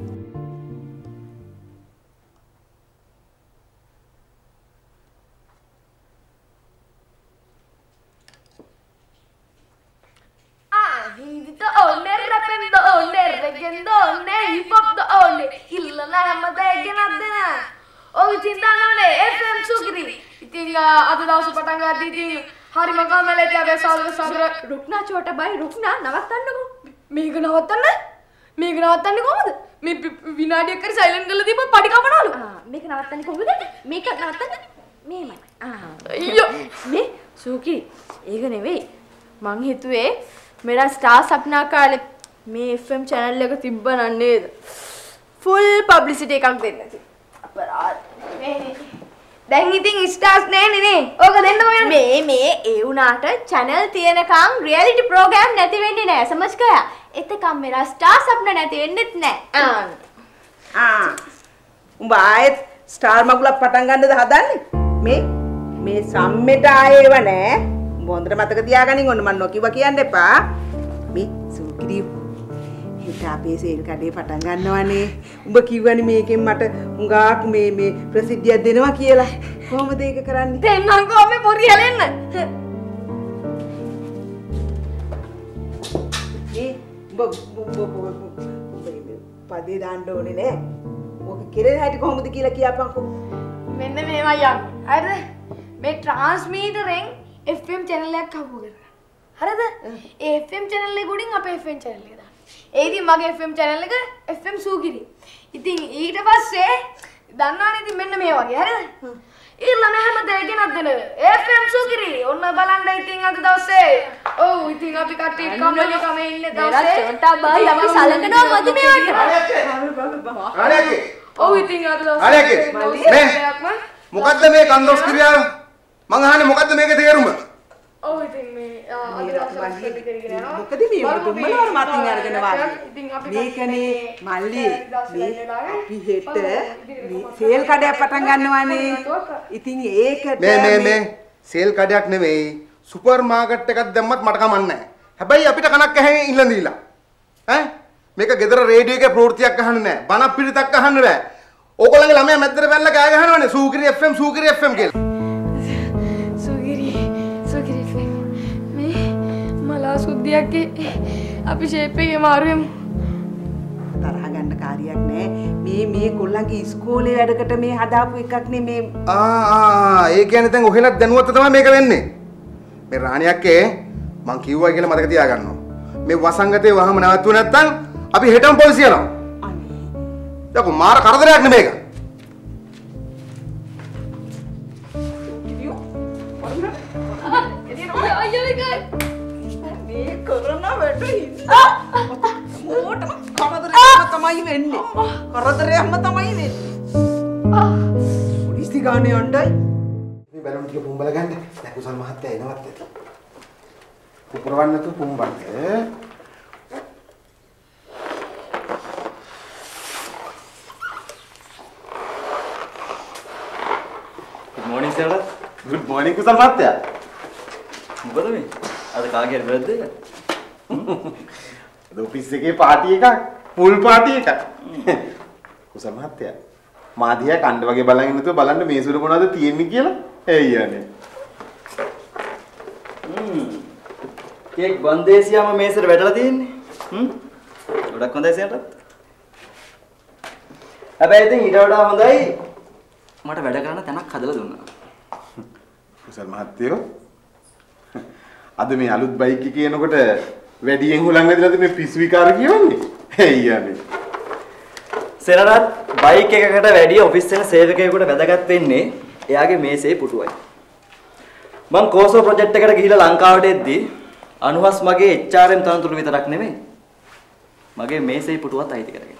हरी मकान में लेते आवे साल में साल रुकना छोटा भाई रुकना नवත්තන්නකෝ මේක නවත්තන්න මේක නවත්තන්නේ කොහොමද මේ විනාඩියක් කර සයිලන්ට් කරලා දීපුවත් පඩි කපනවලු ආ මේක නවත්තන්නේ කොහොමද මේක නවත්තන්න මේමයි ආ අයියෝ මේ සූකි ඒක නෙවෙයි මං හිතුවේ मेरा स्टार सपना කාලේ මේ එෆ් එම් channel එක තිබ්බ නේද ෆුල් පබ්ලිසිටි එකක් දෙන්න අපරාධ මේ දැන් ඉතින් ස්ටාර්ස් නෑනේ නේ. ඕක දෙන්නම යන්න. මේ මේ ඒ උනාට channel තියෙනකම් reality program නැති වෙන්නේ නෑ. समझ गया? එතකම් मेरा स्टार सपना නැති වෙන්නෙත් නෑ. ආ. ආ. උඹ ආයෙත් ස්ටාර් මගුලක් පටන් ගන්නද හදන්නේ? මේ මේ සම්මෙට ආයෙව නෑ. උඹ හොඳට මතක තියාගනින් ඔන්න මම නොකියුවා කියන්න එපා. මේ සූකිරිය හිත අපේ සේල් කඩේ පටන් ගන්නවනේ. උඹ කිව්වනේ මේකෙන් මට හුඟක් මේ මේ ප්‍රසිද්ධියක් දෙනවා කියලා. කොහොමද ඒක කරන්නේ? දෙන්නම්කෝ මේ පොරි හැලෙන්න. මේ උඹ උඹ පදේ දාන්න ඕනේ නේ. ඔක කෙරේ හැටි කොහොමද කියලා කියපන්කෝ. මෙන්න මේවා යන්න. හරිද? මේ ට්‍රාන්ස්මීටරෙන් එෆ් එම් channel එකක් හවු කරගන්න. හරිද? ඒ එෆ් එම් channel එක උඩින් අපේ එෆ් එම් channel එක දාන්න. ඒ ඉතින් මගේ එෆ් එම් channel එක එෆ් එම් සූගිරි. ඉතින් ඊට පස්සේ දන්නවනේ ඉතින් මෙන්න මේ වගේ හරිද? ඊළඟ හැම දෙයකින්වත් දෙන එෆ් එම් සූගිරි. ඔන්න බලන්න ඉතින් අද දවසේ. ඔව් ඉතින් අපි කට්ටිය කම්මැලි කමේ ඉන්නේ දවසේ. චෝටා බායි අපි සලකනවා මොකද මේවට? ආලේකේ. ඔව් ඉතින් අද දවසේ. ආලේකේ. මේ මොකද්ද මේ කන්දොස් ක්‍රියාව? මං අහන්නේ මොකද්ද මේකේ තේරුම? ඔව් ඉතින් මේ අද දවසේ කරගෙන යනවා. මොකද මේ දුම්මලාර මතින් අරගෙන වාගේ. මේකනේ මල්ලි මේ අපි හෙට මේ සේල් කඩයක් පටන් ගන්නවානේ. ඉතින් ඒකට මේ මේ මේ සේල් කඩයක් නෙමෙයි සුපර් මාකට් එකක් දැම්මත් මට කමක් නැහැ. හැබැයි අපිට කනක් ඇහෙන්නේ ඉල්ලන් දීලා. ඈ මේක ගෙදර රේඩියෝ එකේ ප්‍රවෘත්තියක් අහන්න නෑ. බණක් පිළිතක් අහන්න බෑ. ඕගොල්ලන්ගේ ළමයා මැද්දට බැලලා කෑ ගහනවනේ සූගිරි එෆ් එම් සූගිරි එෆ් එම් කියලා. සුද්ධියක් අපි ෂේප් එකේ මාරුවෙමු. තරහ ගන්න කාර්යයක් නෑ. මේ මේ කොල්ලන්ගේ ඉස්කෝලේ වැඩකට මේ හදාපු එකක් නේ මේ. ආ ආ ඒ කියන්නේ දැන් ඔහෙලත් දැනුවත් තමයි මේක වෙන්නේ. මේ රාණියක්කේ මං කිව්වා කියලා මතක තියාගන්නවා. මේ වසංගතේ වහම නැවතුනේ නැත්තම් අපි හෙටම පොලිසිය යනවා. අනේ. දැන් මාර කරදරයක් නෙමෙයි ඒක. මේ කරන වැඩ හින්දා මොකටම කරදරයක්ම තමයි වෙන්නේ. කරදරයක්ම තමයි වෙන්නේ. පොලිසි ගානේ යන්නයි. මේ බැලුම් ටික පුම්බල ගන්න. දැන් කුසල් මහත්තයා එනවත් ඇති. පුපුරවන්න තු පුම්බන්න. Good morning sir. Good morning කුසල් මහත්තයා. මොකද මේ? අද කාගේ හරි බර්ත්ඩේ එකක්? අද ඔෆිස් එකේ පාටි එකක්, පුල් පාටි එකක්. කුසල් මහත්තයා මා දිහා කණ්ඩ වගේ බලන් ඉන්නතුව බලන්න මේ සුර මොනවද තියෙන්නේ කියලා. එයි යන්නේ. හ්ම්. කේක් බන්දේසියාම මේසෙට වැටලා තියෙන්නේ. හ්ම්. ගොඩක් හොඳයි සෙන්ටත්. හැබැයි ඉතින් ඊට වඩා හොඳයි මට වැඩ කරන්න තැනක් හදලා දුන්නා. කුසල් මහත්තයෝ අද මේ අලුත් බයික් එක කියනකොට වැඩියෙන් හුලං වැදිලාද මේ පිස්සු විකාර කියවන්නේ? එයි යන්නේ. සෙනරත් බයික් එකකට වැඩි ඔෆිස් එක සේවකයෙකුට වැදගත් වෙන්නේ එයාගේ මේසේ පුටුවයි. මම කෝසෝ ප්‍රොජෙක්ට් එකට ගිහිල්ලා ලංකාවට එද්දි අනුහස් මගේ එච් ආර් එම් තනතුරු විතරක් නෙමෙයි මගේ මේසේ පුටුවත් අයිති කරගෙන.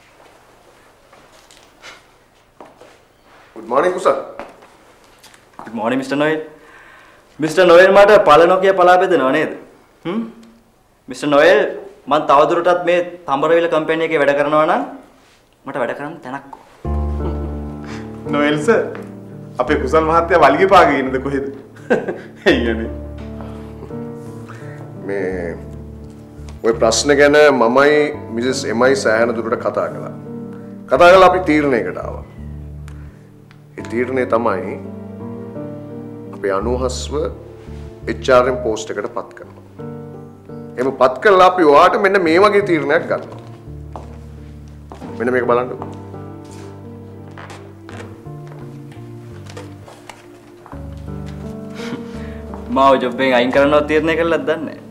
Good morning Kusal. Good morning mister Noel. Mister Noel මට පළනොකිය පලා බෙදනව නේද? හ්ම්. මිස්ටර් නොයෙල් මම තවදුරටත් මේ තඹරවිල කම්පැනි එකේ වැඩ කරනවා නම් මට වැඩ කරන්න තැනක් ඕන. නොයෙල් සර් අපේ කුසල් මහත්තයා වලිගේ පාගේ ඉන්නද කොහෙද? එයියනේ. මේ ඔය ප්‍රශ්න ගැන මමයි මිසස් එමයි සෑහෙන දුරට කතා කළා. කතා කරලා අපි තීරණයකට ආවා. ඒ තීරණය තමයි අපි අනුහස්ව එච් ආර් එම් පෝස්ට් එකට පත් කරනවා. එහෙම පත් කළා අපි ඔයාට මෙන්න මේ වගේ තීරණයක් ගන්නවා. මෙන්න මේක බලන්න. මාව ජොබ් එකෙන් අයින් කරනවා තීරණය කළාද දන්නේ නැහැ.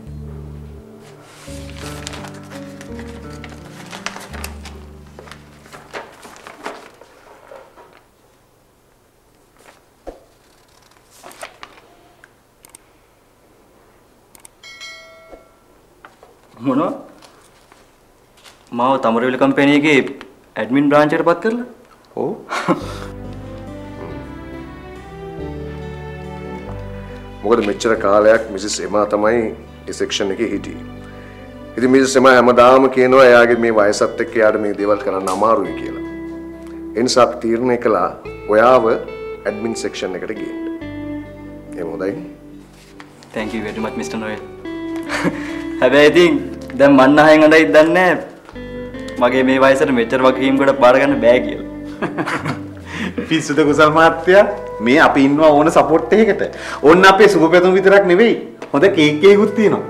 මොනවා? මාව තඹරවිල කම්පැනි එකේ ඇඩ්මින් බ්‍රාන්ච් එකට පත් කරලා? ඔව්. මොකද මෙච්චර කාලයක් මිසස් එමා තමයි ඒ සෙක්ෂන් එකේ හිටියේ. ඉතින් මිසස් එමා හැමදාම කියනවා එයාගේ මේ වයසත් එක්ක එයාට මේ දේවල් කරන්න අමාරුයි කියලා. ඒ නිසා අපි තීරණය කළා ඔයාව ඇඩ්මින් සෙක්ෂන් එකට ගේන්න. එහෙම හොඳයි. Thank you very much mister Noel. හැබැයි ඉතින් දැන් මන්න අහෙන් අඬයි දන්නේ මගේ මේ වයසට මෙච්චර වගකීම් කොට බාර ගන්න බෑ කියලා. පිස්සුද කුසල් මහත්තයා මේ අපි ඉන්නවා ඕන සපෝට් එකකට. ඕන්න අපේ සුබ පැතුම් විතරක් නෙවෙයි හොඳ කේක් එකකුත් තියෙනවා.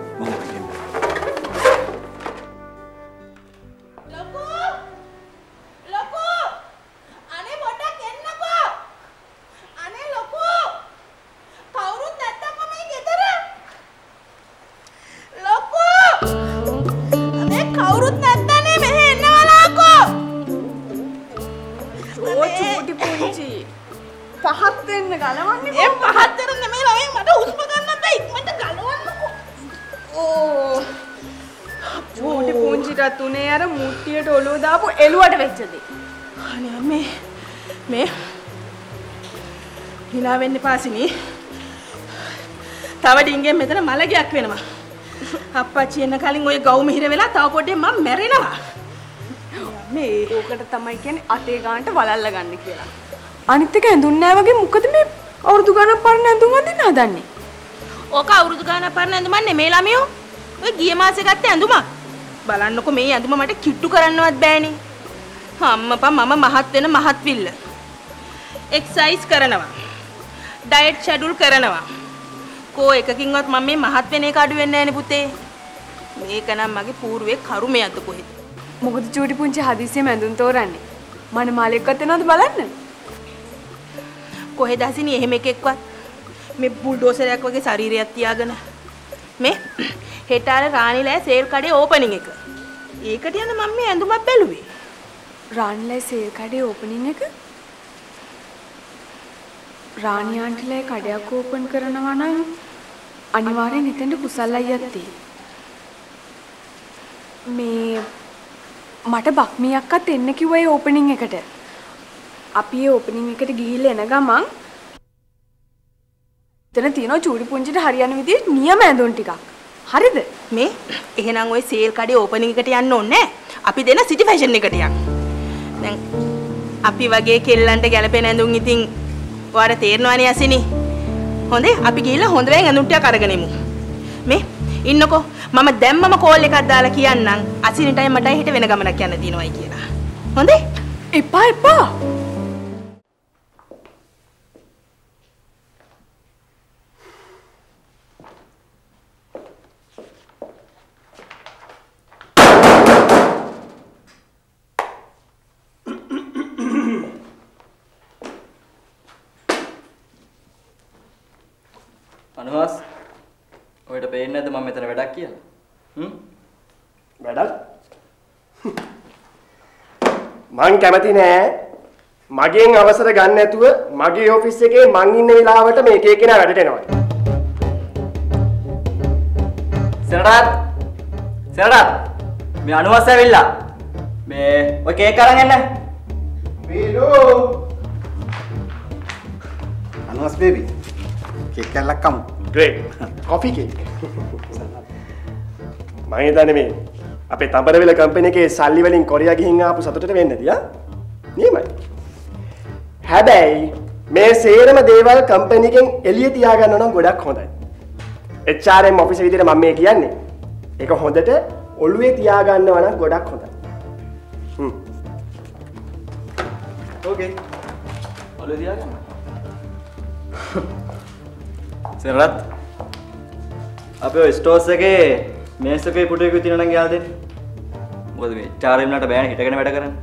වෙන්න පාසිනී තව ඩිංගෙන් මෙතන මලගයක් වෙනවා. අප්පච්චි එන්න කලින් ඔය ගව් මිහිර වෙලා තව පොඩ්ඩෙන් මම මැරෙනවා. මේ ඕකට තමයි කියන්නේ අතේ ගානට වලල්ල ගන්න කියලා. අනිත් එක ඇඳුම් නෑ වගේ මොකද මේ අවුරුදු ගානක් පරණ ඇඳුම් අඳින්න හදන්නේ? ඕක අවුරුදු ගානක් පරණ ඇඳුම් නෙමෙයි ළමයෝ. ඔය ගිය මාසේ ගත්ත ඇඳුමක්. බලන්නකෝ මේ ඇඳුම මට කිට්ටු කරන්නවත් බෑනේ. අම්මපා මම මහත් වෙන මහත් විල්ල. එක්සර්සයිස් කරනවා. ඩයට් ෂෙඩියුල් කරනවා. කෝ එකකින්වත් මම මේ මහත් වෙන එක අඩු වෙන්නේ නැහැනේ පුතේ. මේක නම් මගේ పూర్වේ කරුමයක්ද කොහෙද? මොකද චූටි පුංචි හදිස්සියෙම ඇඳුම් තෝරන්නේ? මනමාලෙක්වත් එනවද බලන්න? කොහෙද හසිනී එහෙම එකෙක්වත් මේ බුල්ඩෝසරයක් වගේ ශරීරයක් තියාගෙන මේ හෙට අර රාණිලෑ සේල් කඩේ ඕපනින් එක. ඒකට යන මම මේ ඇඳුමක් බැලුවේ. රාණිලෑ සේල් කඩේ ඕපනින් එක? රාණි ආන්ටිලා කඩයක් ඕපන් කරනවා නම් අනිවාර්යෙන් එතෙන්ට කුසල් අයියක් තියෙයි. මේ මට බක්මියක්වත් එන්න කිව්වා ඒ ඕපනින් එකට. අපි ඒ ඕපනින් එකට ගිහිල්ලා එන ගමන් එතන තියෙනවා චූඩි පුංචිට හරියන විදිහේ නියම ඇඳුම් ටිකක්. හරිද? මේ එහෙනම් ওই සේල් කඩේ ඕපනින් එකට යන්න ඕනේ නැහැ. අපි දෙන සිටි ෆැෂන් එකට යන්න. දැන් අපි වගේ කෙල්ලන්ට ගැලපෙන ඇඳුම් ඉතින් ඔයාලා තේරෙනවනේ යසිනි. හොඳේ අපි ගිහිල්ලා හොඳ වෙන් ඇඳුම් ටිකක් අරගෙන එමු. මේ ඉන්නකෝ මම දැම්මම කෝල් එකක් දාලා කියන්නම් අසිනිටයි මටයි හිට වෙන ගමනක් යන්න තියෙනවායි කියලා. හොඳේ? එපා එපා. අනුහස් ඔයාලට පේන්නේ නැද්ද මම මෙතන වැඩක් කියලා? හ්ම්? වැඩක්? මං කැමති නෑ මගෙන් අවසර ගන්න නැතුව මගේ ඔෆිස් එකේ මං ඉන්න වෙලාවට මේ එක එකනා වැඩට එනවා. සෙනරාත් සෙනරාත් මේ අනුහස් ඇවිල්ලා මේ ඔය කේක් අරන් එන්න. මේලෝ අනුහස් බේබි කේක් එකක් කමු. Great. Coffee cake. මම හිතන්නේ මේ අපේ තඹරවිල කම්පැනි එකේ සල්ලි වලින් කොරියා ගිහින් ආපු සතුටට වෙන්නද යා? නියමයි. හැබැයි මේ සේරම දේවල් කම්පැනි එකෙන් එළිය තියාගන්න නම් ගොඩක් හොඳයි. H R M ඔෆිස් විදිහට මම මේ කියන්නේ. ඒක හොඳට ඔළුවේ තියාගන්නවා නම් ගොඩක් හොඳයි. හ්ම්. ඕකේ. ඔළුවේ තියාගන්න. සෙනරත් අපේ ස්ටෝර්ස් එකේ මේස් එකේ පුටුවක තියෙනවා නම් යාල් දෙන්න. මොකද මේ H R M ලට බෑනේ හිටගෙන වැඩ කරන්න.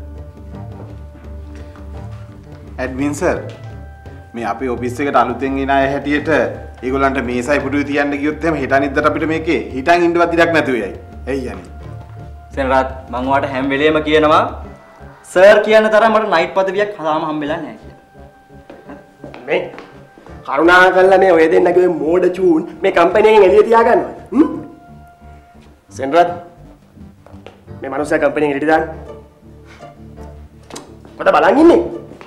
ඇඩ්මින් සර් මේ අපේ ඔෆිස් එකට අලුතෙන් එන අය හැටියට ඒගොල්ලන්ට මේසයි පුටුවේ තියන්න ගියොත් එහෙම හිට අනිද්දාට අපිට මේකේ හිටන් ඉන්නවත් ඉඩක් නැතුව යයි. එයි යන්නේ. සෙනරත් මම ඔයාලට හැම වෙලේම කියනවා සර් කියන තරම් මට නයිට් පදවියක් තාම හම්බෙලා නැහැ කියලා. මේ කරුණා කරලා මේ ඔය දෙන්නගේ ඔය මෝඩ චූන් මේ කම්පැනි එකෙන් එළිය තියාගන්නවා. හ්ම්? සෙන්රත් මේ මනුස්සයා කම්පැනි එකෙන් එළියට දාන්න. පොඩ බලන් ඉන්නේ.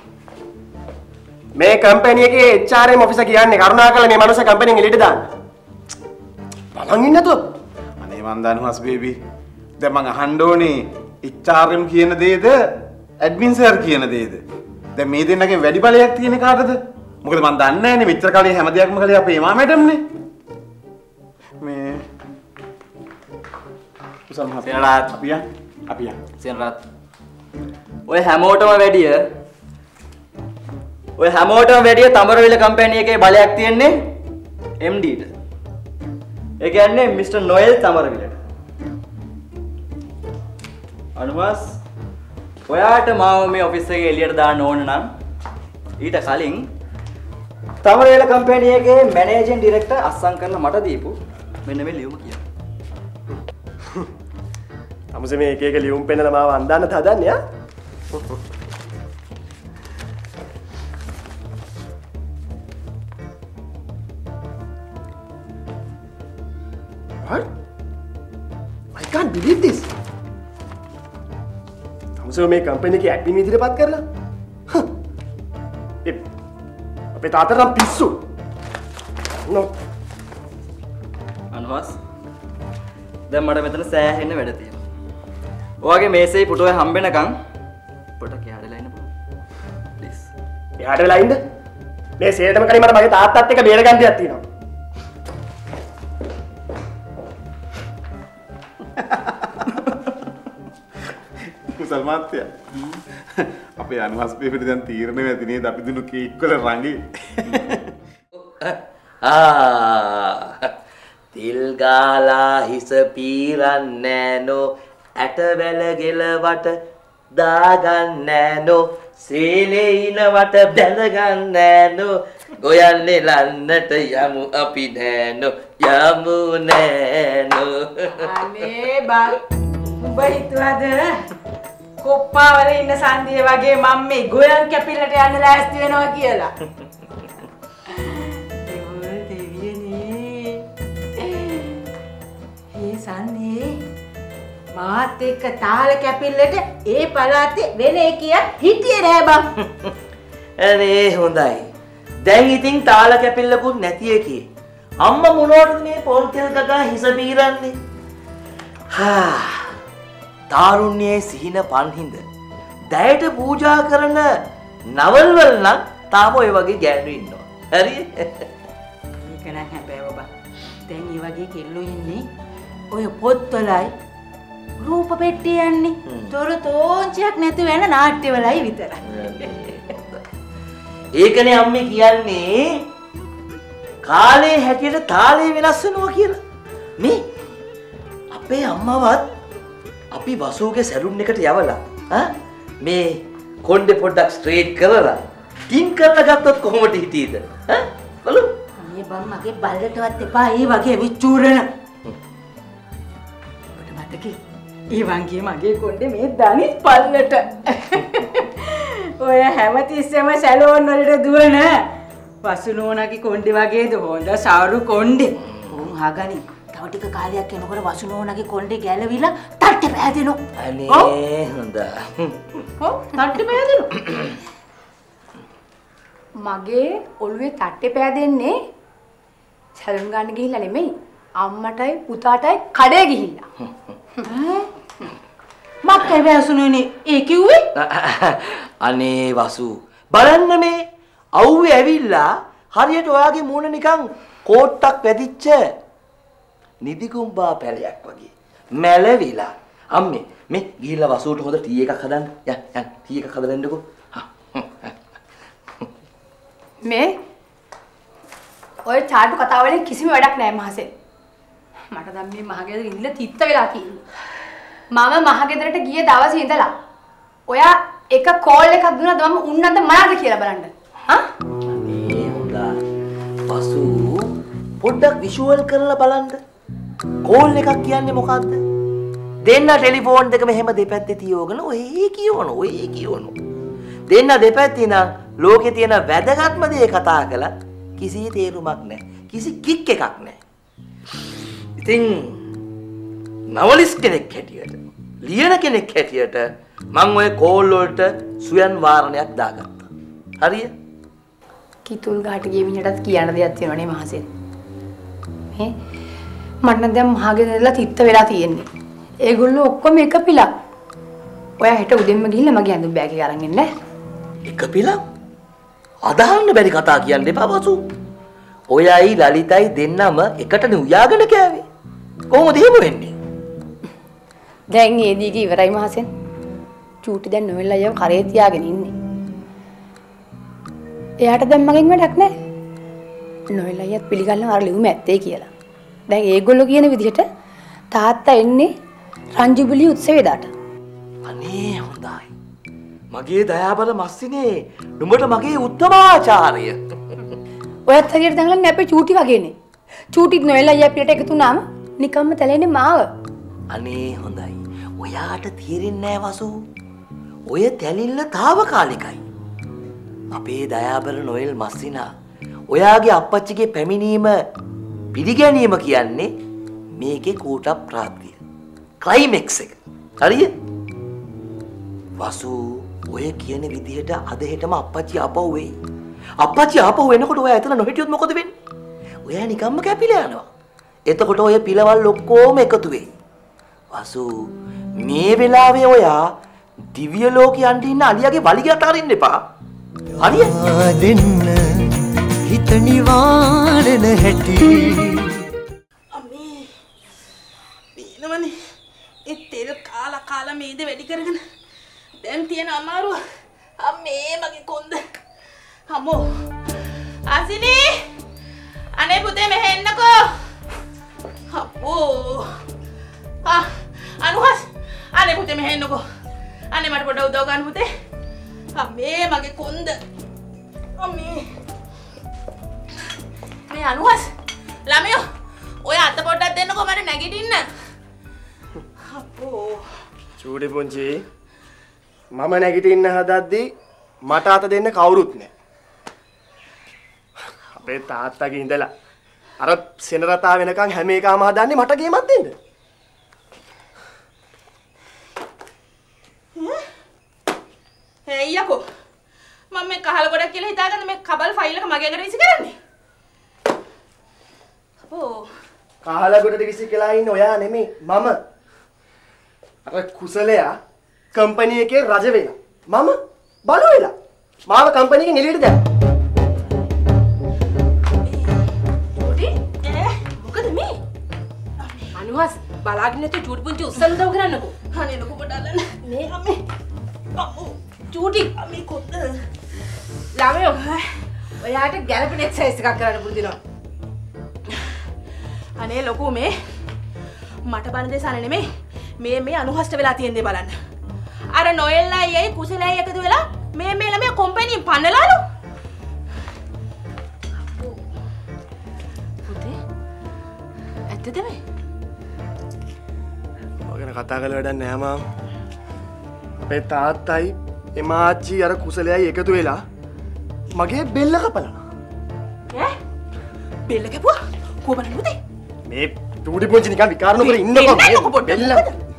මේ කම්පැනි එකේ H R M ඔෆිසර් කියන්නේ කරුණා කරලා මේ මනුස්සයා කම්පැනි එකෙන් එළියට දාන්න. බලන් ඉන්න නේද? අනේ මන් දනුහස් බේබි. දැන් මං අහන්න ඕනේ H R M කියන දේද ඇඩ්මින් සර් කියන දේද? දැන් මේ දෙන්නගෙන් වැඩි බලයක් තියෙන කාටද? මොකද මන් දන්නේ නැහැනේ මෙච්චර කාලේ හැම දෙයක්ම කළේ අපේ එමා මැඩම්නේ. මේ උසල් මහත්තයා සෙනරත් අපි යන් අපි යන් සෙනරත් ඔය හැමෝටම වැඩිය ඔය හැමෝටම වැඩිය තඹරවිල කම්පැනි එකේ බලයක් තියෙන්නේ M D ට. ඒ කියන්නේ මිස්ටර් නොයල් තඹරවිලට. අනුමස් ඔයාට මාව මේ ඔෆිස් එකේ එළියට දාන්න ඕන නම් ඊට කලින් තඹරවිල කම්පැනි එකේ මැනේජින් ඩිරෙක්ටර් අස්සම් කරලා මට දීපු මෙන්න මේ ලියුම කියන්න. අමුසේ මේ එක එක ලියුම් පෙන්නලා මාව අන්දාන්න හදන්නේ යා? What? I can't believe this. අමුසේ මේ කම්පැනි එකේ ඇඩ්මින් විදිහට පත් කරලා. ඒ අපේ තාත්තට නම් පිස්සු. No. අනුහස් දැන් මට මෙතන සෑහෙන්න වැඩ තියෙනවා. ඔයාගේ මේසෙයි පුටුවේ හම්බෙනකන් පොඩක් එහාට වෙලා ඉන්න පුළුවන්. ප්ලීස්. එහාට වෙලා ඉන්න. මේ සේරටම කලින් මට මගේ තාත්තත් එක්ක බේර ගන්න දෙයක් තියෙනවා. කුසල් මාත්‍යා. අපේ අනුහස් බේබිට දැන් තීරණය වෙති නේද අපි දුන්නු කේක් වල රඟේ. ආ තිල් ගාලා හිස පීරන්නේ නෝ ඇටවැල ගෙලවට දාගන්නේ නෝ සීලේ ඉනවට බැඳගන්නේ නෝ ගොයන්නේ ලන්නට යමු අපි නෑනෝ යමු නෑනෝ. අනේ බං උඹ හිතුවද කොප්පාවල ඉන්න සන්දිය වගේ මම මේ ගොයන් කැපිල්ලට යන්න ලෑස්ති වෙනවා කියලා? ඒ දෙවියනේ. ඒ සන්දියේ මාත් එක්ක තාල කැපිල්ලට ඒ පළාතේ වෙන එකියක් හිටියේ නෑ බං. අනේ හොඳයි. දැන් ඉතින් තාල කැපිල්ලකුත් නැති එකේ. අම්මා මොනවටද මේ පොල් තෙල් ගගා හිස බීරන්නේ? හා තාරුණ්‍යයේ සිහින පන්හිඳ දැයට පූජා කරන නවල් වල නම් තාම ඔය වගේ ගෑනු ඉන්නවා. හරි? ඒක නම් හැබැයි ඔබ දැන් මේ වගේ කෙල්ලෝ ඉන්නේ ඔය පොත්වලයි රූප පෙට්ටිය යන්නේ. තොර තෝංචියක් නැති වෙන නාට්‍යවලයි විතරයි. ඒකනේ අම්මේ කියන්නේ කාලේ හැටියට තාලේ වෙනස් වෙනවා කියලා. මේ අපේ අම්මවත් අපි වසූගේ සැලුන් එකට යවලා ආ මේ කොණ්ඩේ පොඩ්ඩක් ස්ට්‍රේට් කරලා ටින් කරලා ගත්තොත් කොහොමද හිටියේද? ඈ බලමු. අනේ බං මගේ බල්ලටවත් එපා ඒ වගේ විචූරන. ඔබට මතකයි ඒ වංගියේ මගේ කොණ්ඩේ මේ දනිස් පල්ලට. ඔය හැමතිස්සෙම සැලෝන් වලට දුවන වසුනෝනාගේ කොණ්ඩේ වගේද හොඳ සාරු කොණ්ඩේ. උන් හගනි. තව ටික කාලයක් යනකොට වසුනෝනාගේ කොණ්ඩේ ගැලවිලා තට්ටේ පෑදෙනවා. අනේ හොඳයි. ඔව් තට්ටේ පෑදෙනවා. මගේ ඔළුවේ තට්ටේ පෑදෙන්නේ සැලුන් ගන්න ගිහිල්ලා නෙමෙයි. අම්මටයි පුතාටයි කඩේ ගිහිල්ලා. මක්කේ වසුනෝනේ ඒ කිව්වේ? අනේ වසු බලන්න මේ අවුවේ ඇවිල්ලා හරියට ඔයාගේ මූණ නිකන් කෝට්ටක් වැදිච්ච නිදිගුම්බා පැලයක් වගේ මැලවිලා. අම්මේ මේ ගිහිල්ලා වසුට හොඳ ටී එකක් හදන්න. යන් යන් ටී එකක් හදලා එන්නකෝ. මේ ඔය චාටු කතාව වලින් කිසිම වැඩක් නැහැ මහසෙන්. මට දැන් මේ මහගෙදර ඉඳලා තිත්ත වෙලා තියෙනවා. මම මහගෙදරට ගිය දවසේ ඉඳලා ඔයා එක කෝල් එකක් දුන්නාද මම උන්නන්ද මනාද කියලා බලන්න. හා? අනේ හොඳයි. වසු පොඩ්ඩක් විෂුවල් කරලා බලන්න. කෝල් එකක් කියන්නේ මොකද්ද? දෙන්න ටෙලිෆෝන් දෙක මෙහෙම දෙපැත්තේ තියෝගෙන ඔය කියවන ඔය කියවන. දෙන්න දෙපැත්තේ නම් ලෝකේ තියෙන වැදගත්ම දේ කතා කළා කිසි තේරුමක් නැහැ. කිසි කික් එකක් නැහැ. ඉතින් නවලිස් කෙනෙක් හැටියට ලියන කෙනෙක් හැටියට මම ඔය කෝල් වලට සුයන් වාරණයක් දාගත්තා. හරිය? කිතුල් ගහට ගිය මිනිහටත් කියන්න දෙයක් තියෙනවනේ මහසෙන්. මේ මට නම් දැන් මහගෙදරලා තිත්ත වෙලා තියෙන්නේ. ඒගොල්ලෝ ඔක්කොම එක පිලක්. ඔයා හෙට උදෙන්ම ගිහිල්ලා මගේ ඇඳුම් බෑග් එක අරන් එන්න. එක පිලක්? අදහන්න බැරි කතා කියන්න එපා වසු. ඔයයි ලලිතයි දෙන්නම එකටනේ උයාගෙන කෑවේ. කොහොමද එහෙම වෙන්නේ? දැන් ඒ දීගේ ඉවරයි මහසෙන්. චූටි දැන් නොවෙල් අයියව කරේ තියාගෙන ඉන්නේ. එයාට දැන් මගෙන් වැඩක් නැහැ. නොවෙල් අයියත් පිළිගන්නවා අර ලියුම ඇත්තේ කියලා. දැන් ඒගොල්ලෝ කියන විදිහට තාත්තා එන්නේ රංජුබිලි උත්සවයේදාට. අනේ හොඳයි. මගේ දයාබල මස්සිනේ නුඹට මගේ උත්තමාචාර්ය. ඔයත් හරියට දඟලන්නේ අපේ චූටි වගේනේ. චූටිත් නොවෙල් අයියා පිටට එකතු වුණාම නිකම්ම තැලෙන්නේ මාව. අනේ හොඳයි. ඔයාට තේරෙන්නේ නැහැ වසු. ඔය තැලිල්ල తాවකාලිකයි. අපේ දයාබල නොයෙල් මස්සිනා ඔයාගේ අප්පච්චිගේ පැමිණීම පිළිගැනීම කියන්නේ මේකේ කූට ප්‍රාප්තිය. ක්ලයිමැක්ස් එක. හරිද? වසු ඔය කියන විදිහට අද හෙටම අප්පච්චි ආපහු වෙයි. අප්පච්චි ආපහු වෙනකොට ඔයා එතන නොහිටියොත් මොකද වෙන්නේ? ඔයා නිකම්ම කැපිලා යනවා. එතකොට ඔය පිළවල් ඔක්කොම එකතු වෙයි. වසු මේ වෙලාවේ ඔයා දිව්‍ය ලෝකේ යන්න ඉන්න අලියාගේ වලිගයට අරින්න එපා. හරිද? දෙන්න හිත නිවාරණ හැටි. අම්මේ බීනවනේ ඒ තෙල් කාලා කාලා මේද වැඩි කරගෙන දැන් තියෙන අමාරුව. අම්මේ මගේ කොන්ද. අම්මෝ ආසිනී අනේ පුතේ මෙහෙ එන්නකෝ. අප්පෝ ආ අනුහස් අනේ පුතේ මෙහෙ එන්නකෝ. අනේ මට පොඩ උදව් ගන්න පුතේ. අම්මේ මගේ කොන්ද. අම්මේ මේ අනුහස් ළමයෝ ඔය අත පොඩ්ඩක් දෙන්නකෝ මට නැගිටින්න. අපෝ චූටි පුංචි මම නැගිටින්න හදද්දී මට අත දෙන්න කවුරුත් නැහැ. අපේ තාත්තගේ ඉඳලා අර සෙනරතා වෙනකන් හැම එකම හදන්නේ මට ගේමක් දෙන්න. හේ යකෝ මම මේ කහල ගොඩක් කියලා හිතාගන්න මේ කබල් ෆයිල් එක මගේ අතට විසි කරන්නේ. අපෝ කහල ගොඩට විසි කළා ඉන්නේ ඔයා නෙමෙයි මම. අර කුසලයා කම්පැනි එකේ රජ වෙලා. මම බලු වෙලා. මාව කම්පැනි එකෙන් එළියට දැම්මා. චූටි ඈ මොකද මේ? අනුහස් බලාගෙන නැතුව චූටි පුංචි උස්සන් උදව් කරන්නකෝ. අනේ ලොකු පොඩල්ලන්න. මේ අම්මේ. අම්මෝ චූටි අම්මේ කොත්. ළමයෝ ඔයාට ගැලපෙන එක්සර්සයිස් එකක් කරන්න පුරුදු වෙනවා. අනේ ලොකු මේ මට බන දෙසන නෙමෙයි. මේ මේ අනුහස්ට වෙලා තියෙන දේ බලන්න. අර නොයෙල් අයියයි කුසලයි එකතු වෙලා මේ මේ ළමයා කම්පැනිෙන් පන්නලාලු. පුතේ ඇත්තද මේ? ඔයගෙන කතා කරලා වැඩක් නැහැ මාම්. අපේ තාත්තයි එමාච්චි අර කුසලයයි එකතු වෙලා මගේ බෙල්ල කපලා. ඈ? බෙල්ල කපුවා? කො බලන්න පුතේ? මේ චූටි පුංචි නිකන් විකාර නොකර ඉන්නකෝ මේ බෙල්ල.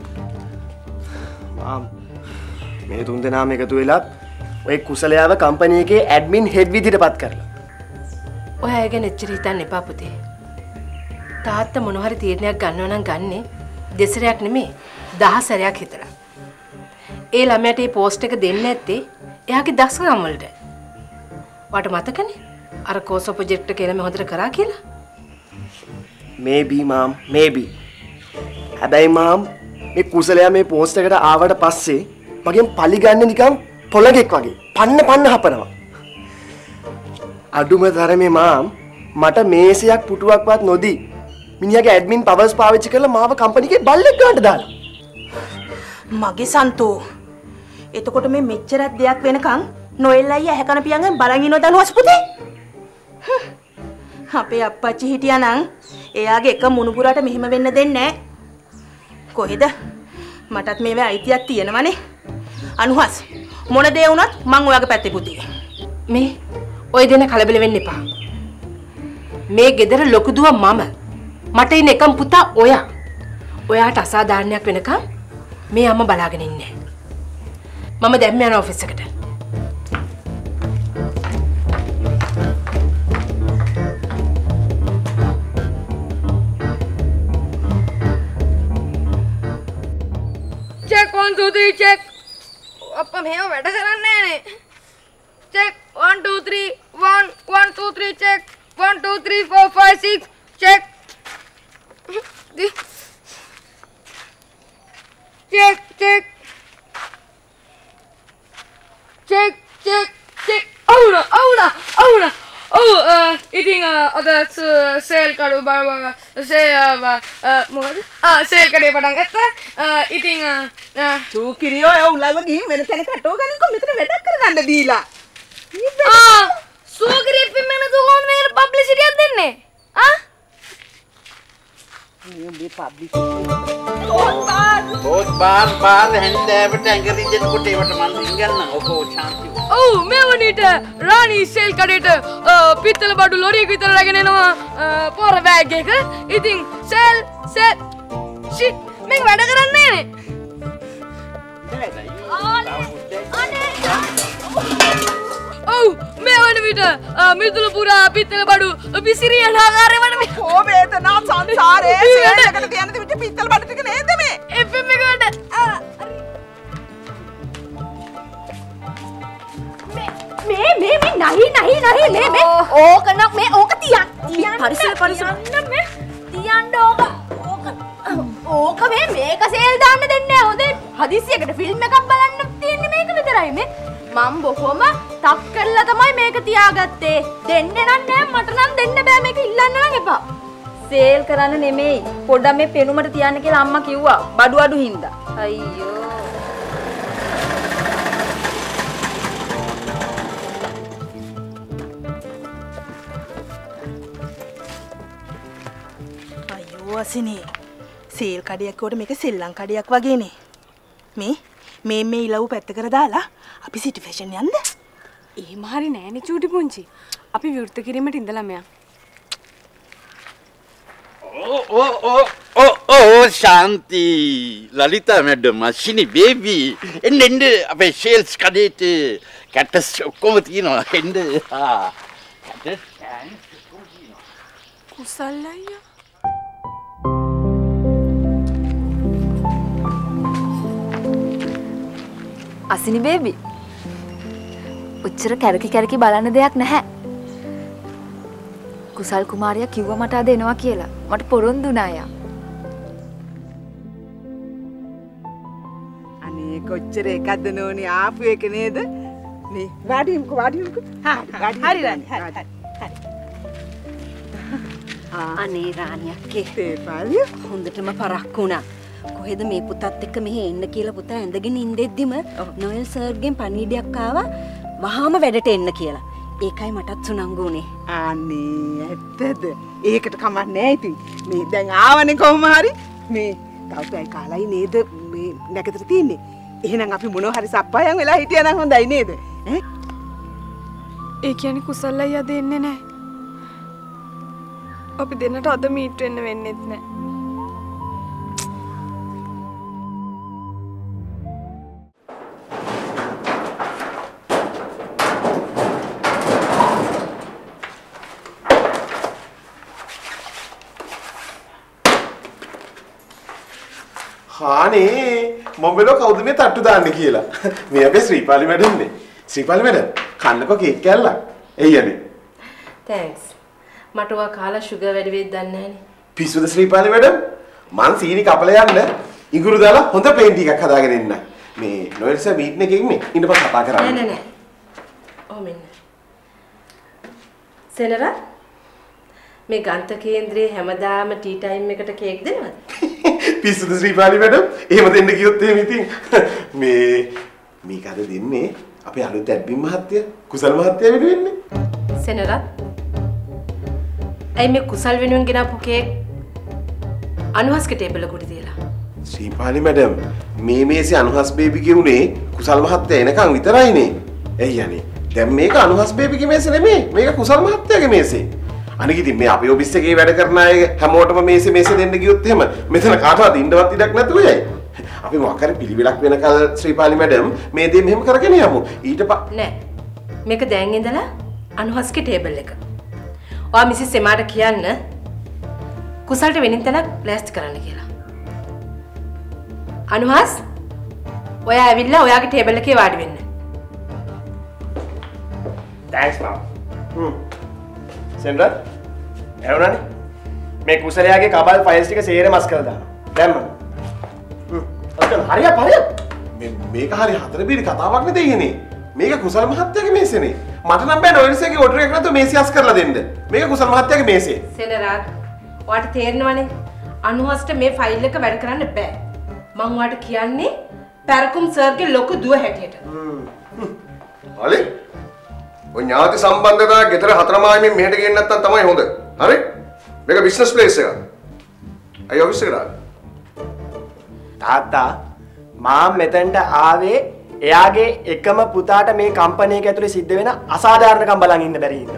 මාම් මේ තුන් දෙනාම එකතු වෙලා ඔය කුසලයාව කම්පැනි එකේ ඇඩ්මින් හෙඩ් විදිහට පත් කරලා. ඔයා ඒ ගැන එච්චර හිතන්න එපා පුතේ. තාත්තා මොන හරි තීරණයක් ගන්නව නම් ගන්නේ දෙසරයක් නෙමෙයි දහසරයක් හිතලා. ඒ ළමයට මේ පෝස්ට් එක දෙන්න ඇත්තේ එයාගේ දක්ෂකම් වලට. වට මතකනේ? අර කෝසෝ ප්‍රොජෙක්ට් එක එළම හොඳට කරා කියලා. maybe mom maybe. හැබැයි mom මේ කුසලයා මේ පෝස්ට් එකට ආවට පස්සේ මගෙන් පලි ගන්න නිකන් පොළගෙක් වගේ පන්න පන්න හපනවා. අඩුම තරමේ මාම් මට මේසයක් පුටුවක්වත් නොදී මිනිහාගේ ඇඩ්මින් පවර්ස් පාවිච්චි කරලා මාව කම්පැනි එකේ බල්ලෙක් ගන්නට දාලා. මගේ සන්තෝ. එතකොට මේ මෙච්චරක් දෙයක් වෙනකන් නොයෙල් අයියා ඇහැ කන පියංගෙන් බලන් ඉනවද අනුහස් පුතේ? අපේ අප්පච්චි හිටියානම් එයාගේ එක මුණුපුරට මෙහෙම වෙන්න දෙන්නේ නැහැ. කොහෙද? මටත් මේවේ අයිතියක් තියෙනවනේ. අනුහස් මොන දේ වුණත් මං ඔයාගේ පැත්තේ පුතේ. මේ ඔය දෙන කලබල වෙන්න එපා. මේ ගෙදර ලොකු දුව මම. මට ඉන්න එකම පුතා ඔයා. ඔයාට අසාධාරණයක් වෙනකම් මේ අම්මා බලාගෙන ඉන්නේ. මම දැන් යනවා ඔෆිස් එකට. check one two three check. අප්පා මෙහෙම වැඩ කරන්නේ නෑනේ. check one two three one one two three check one two three four five six check. check check check check check. අවුන අවුන අවුන. Oh, uh, eating uh, other uh, sale kadu baba say uh, uh, මොකද? ආ sale කඩේ පටන් ගත්තා. uh, eating uh, uh, චූකිරියෝ ඒ උලව ගිහින් වෙන තැනක කටෝ ගන්නකො මෙතන වැඩක් කරගන්න දීලා. ආ සුවකිරිය ෆිල්ම් එක නේද කොහොමද මේකට පබ්ලිසිටි එකක් දෙන්නේ? ආ? මේ පබ්ලිසිටි තෝත් තෝත් බාර් බාර් හැන්දෑවට ඇඟරි දෙනකොට ඒවට මන් රින්ගන්න ඔකෝ ශාන්ති. ඔව් මේ වනිට රාණි සෙල් කඩේට පිත්තල බඩු ලොරියක විතර රැගෙන එනවා පොර බෑග් එක. ඉතින් සෙල් සෙල් ෂිට් මේක වැඩ කරන්නේ නේ. ඔව් මේ වන විට මිදුළු පුරා පිත්තල බඩු විසිරියන ආකාරය වන මේ ඕ වේදනා සංසාරේ සෙල් එකට තියන විට පිත්තල බඩු ටික නේද මේ? එෆ් එම් එක වැඩ. මේ මේ මේ නහි නහි නහි මේ මේ ඕක නම් මේ ඕක තියන් තියන් පරිසර පරිසර මේ තියන්න ඕක ඕක ඕක මේ මේක සේල් දාන්න දෙන්නේ නැහැ. හොඳේ හදිසියකට ෆිල්ම් එකක් බලන්න තියෙන්නේ මේක විතරයි මේ. මම බොහොම තක් කරලා තමයි මේක තියාගත්තේ. දෙන්නේ නැහැ මට නම් දෙන්න බෑ මේක ඉල්ලන්න නම් එපා. සේල් කරන්න නෙමෙයි පොඩ්ඩක් මේ පෙනුමට තියන්න කියලා අම්මා කිව්වා බඩු අඩු හින්දා. අයියෝ අයියෝ අසිනේ. සේල් කඩයක් කොට මේක සෙල්ලම් කඩයක් වගේනේ. මේ මේ මේ ඉලව් පැත්ත කර දාලා අපි සිටි ෆැෂන් යන්න. එහෙම හරි නෑනේ චූටි පුංචි. අපි විවෘත කිරීමට ඉඳලා මෙයා. Oh, oh, oh, oh, oh, Shanti. Lalita madam, Ashini baby. And then අපේ sales කඩේට කැටස් ඔක්කොම තියෙනවා. එන්න. ආ. කැටස් කුසල් අයියා. අසිනි බේබි. ඔච්චර කැරකි කැරකි බලන්න දෙයක් නැහැ. කුසල් කුමාරයා කිව්වා මට අද එනවා කියලා. මට පොරොන්දු වුණා යා. අනේ කොච්චර එකක්ද නෝනේ ආපු එක නේද? මේ වාඩිමුකෝ වාඩිමුකෝ. හරි හරි හරි. අනේ රාණියක්ගේ තේපාලිය හොඳටම පරක්කු වුණා. කොහෙද මේ පුතත් එක්ක මෙහෙ එන්න කියලා පුතා ඇඳගෙන ඉඳෙද්දිම නොයල් සර්ගෙන් පණිවිඩයක් ආවා වහාම වැඩට එන්න කියලා. ඒකයි මටත් සුණංගු උනේ. අනේ ඇත්තද? ඒකට කමක් නෑ ඉතින්. මේ දැන් ආවනේ කොහොම හරි. මේ තවුටයි කාලයි නේද මේ නැකතට තියන්නේ. එහෙනම් අපි මොනවා හරි සප්පායන් වෙලා හිටියා නම් හොඳයි නේද? ඈ? ඒ කියන්නේ කුසල් අයියා දෙන්නේ නෑ. අපි දෙන්නට අද මීට් වෙන්න වෙන්නෙත් නෑ. හානේ මම බැලුවා කවුද මේ තට්ටු දාන්නේ කියලා. මේ අපේ ශ්‍රීපාලි මැඩම් නේ. ශ්‍රීපාලි මැඩම් කන්නකෝ කේක් කෑල්ලක්. එయ్యනේ. තෑන්ක්ස්. මට ඔයා කාලා ෂුගර් වැඩි වෙයිද දන්නේ නැහනේ. පිස්සුද ශ්‍රීපාලි මැඩම්? මං සීනි කපලා යන්න ඉඟුරු දාලා හොඳ පේන්ටි එකක් හදාගෙන එන්න. මේ නොයල් සර් මීට් එකේ ඉන්නේ. ඉන්න පස්සේ කතා කරමු. නෑ නෑ නෑ. ඔව් මෙන්න. සෙනරා මේ ගන්ත කේන්ද්‍රයේ හැමදාම ටී ටයිම් එකට කේක් දෙනවද? පිස්සුද ශ්‍රීපාලි මැඩම්? එහෙම දෙන්න කිව්වොත් එහෙම ඉතින් මේ මේක අද දෙන්නේ අපේ අලුත් ඇඩ්මින් මහත්තයා කුසල් මහත්තයා වෙනුවෙන්නේ. සෙනරා ඇයි මේ කුසල් වෙනුවෙන් ගෙනාපු කේක් අනුහස්ගේ ටේබල් එකට තියලා? ශ්‍රීපාලි මැඩම් මේ මේසේ අනුහස් බේබිගේ උනේ කුසල් මහත්තයා එනකන් විතරයිනේ. එయ్యනේ. දැන් මේක අනුහස් බේබිගේ මේසේ නෙමෙයි. මේක කුසල් මහත්තයාගේ මේසේ. අනික ඉතින් මේ අපේ ඔෆිස් එකේ වැඩ කරන අය හැමෝටම මේසේ මේසේ දෙන්න ගියොත් එහෙම මෙතන කාටවත් ඉන්නවත් ඉඩක් නැතුව යයි. අපි මොකක් හරි පිළිවෙලක් වෙනකල් ශ්‍රීපාලි මැඩම් මේ දේ මෙහෙම කරගෙන යමු. ඊට නෑ. මේක දැන් ඉඳලා අනුහස්ගේ ටේබල් එක. ඔයා මිසිස් සෙමාට කියන්න කුසල්ට වෙනින් තැනක් ලෑස්ති කරන්න කියලා. අනුහස් ඔයා ඇවිල්ලා ඔයාගේ ටේබල් එකේ වාඩි වෙන්න. තෑන්ක්ස් මම. හ්ම්. සෙන්රත් එවුණානේ. මේ කුසලයාගේ කබල් ෆයිල්ස් ටික සේරම මස් කරලා දානවා. දැම්මම. හ්ම්. අතන හරියට හරියට. මේ මේක හරි හතර බීරි කතාවක් නෙද ඉන්නේ. මේක කුසල් මහත්තයාගේ මේසෙනේ. මට නම් බෑ නොයල්සේගේ ඕඩර් එකක් නැතුව මේසෙ අස් කරලා දෙන්න. මේක කුසල් මහත්තයාගේ මේසෙ. සෙනරාත් ඔයාට තේරෙනවනේ අනුහස්ට මේ ෆයිල් එක වැඩ කරන්න බෑ. මම ඔයාට කියන්නේ පැරකුම් සර්ගේ ලොකු දුව හැටියට. හ්ම්. අලි ඔය ඥාති සම්බන්ධතාවය ගෙදර හතරමායිමින් මෙහෙට ගේන්න නැත්තම් තමයි හොඳ. හරි? මේක බිස්නස් ප්ලේස් එකක්. අය ඔෆිස් එකට ආවේ. තාත්තා මම මෙතනට ආවේ එයාගේ එකම පුතාට මේ කම්පැනි එක ඇතුලේ සිද්ධ වෙන අසාධාරණකම් බලන් ඉන්න බැරි ඉන්න.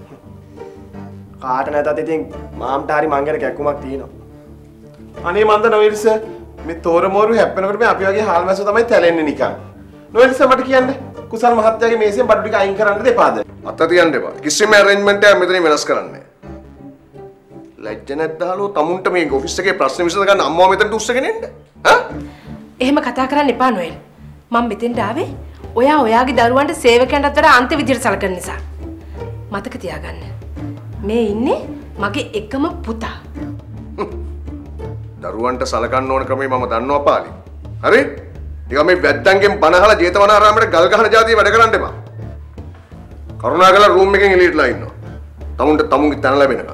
කාට නැතත් ඉතින් මාම්ට හරි මං ගැන කැක්කුමක් තියෙනවා. අනේ මන්ද නොයල් සර් මේ තෝරමෝරු හැප්පෙනකොට මේ අපි වගේ හාල් මැස්සෝ තමයි තැලෙන්නේ නිකන්. නොයල් සර් මට කියන්න කුසල් මහත්තයාගේ මේසෙන් බඩු ටික අයින් කරන්න දෙපාද? අත තියන්න එපා. කිසිම ඇරේන්ජ්මන්ට් එකක් මෙතනින් වෙනස් කරන්නේ නැහැ. ලැජ්ජ නැද්දාලෝ තමුන්ට මේ ඔෆිස් එකේ ප්‍රශ්න විසඳ ගන්න අම්මව මෙතනට උස්සගෙන එන්න. ඈ? එහෙම කතා කරන්න එපා නොයල්. මම මෙතෙන්ට ආවේ ඔයා ඔයාගේ දරුවන්ට සේවකයන්ටත් වඩා අන්ත විදියට සලකන නිසා. මතක තියාගන්න. මේ ඉන්නේ මගේ එකම පුතා. දරුවන්ට සලකන්න ඕන ක්‍රමේ මම දන්නවා පාලි. හරි? ටික මේ වැද්දන්ගෙන් බනහලා ජේතවනාරාමයට ගල් ගහන જાතිය වැඩ කරන්න එපා. කරුණාකරලා රූම් එකෙන් එළියටලා ඉන්නවා. තමුන්ට තමුන්ගේ තැන ලැබෙනකම්.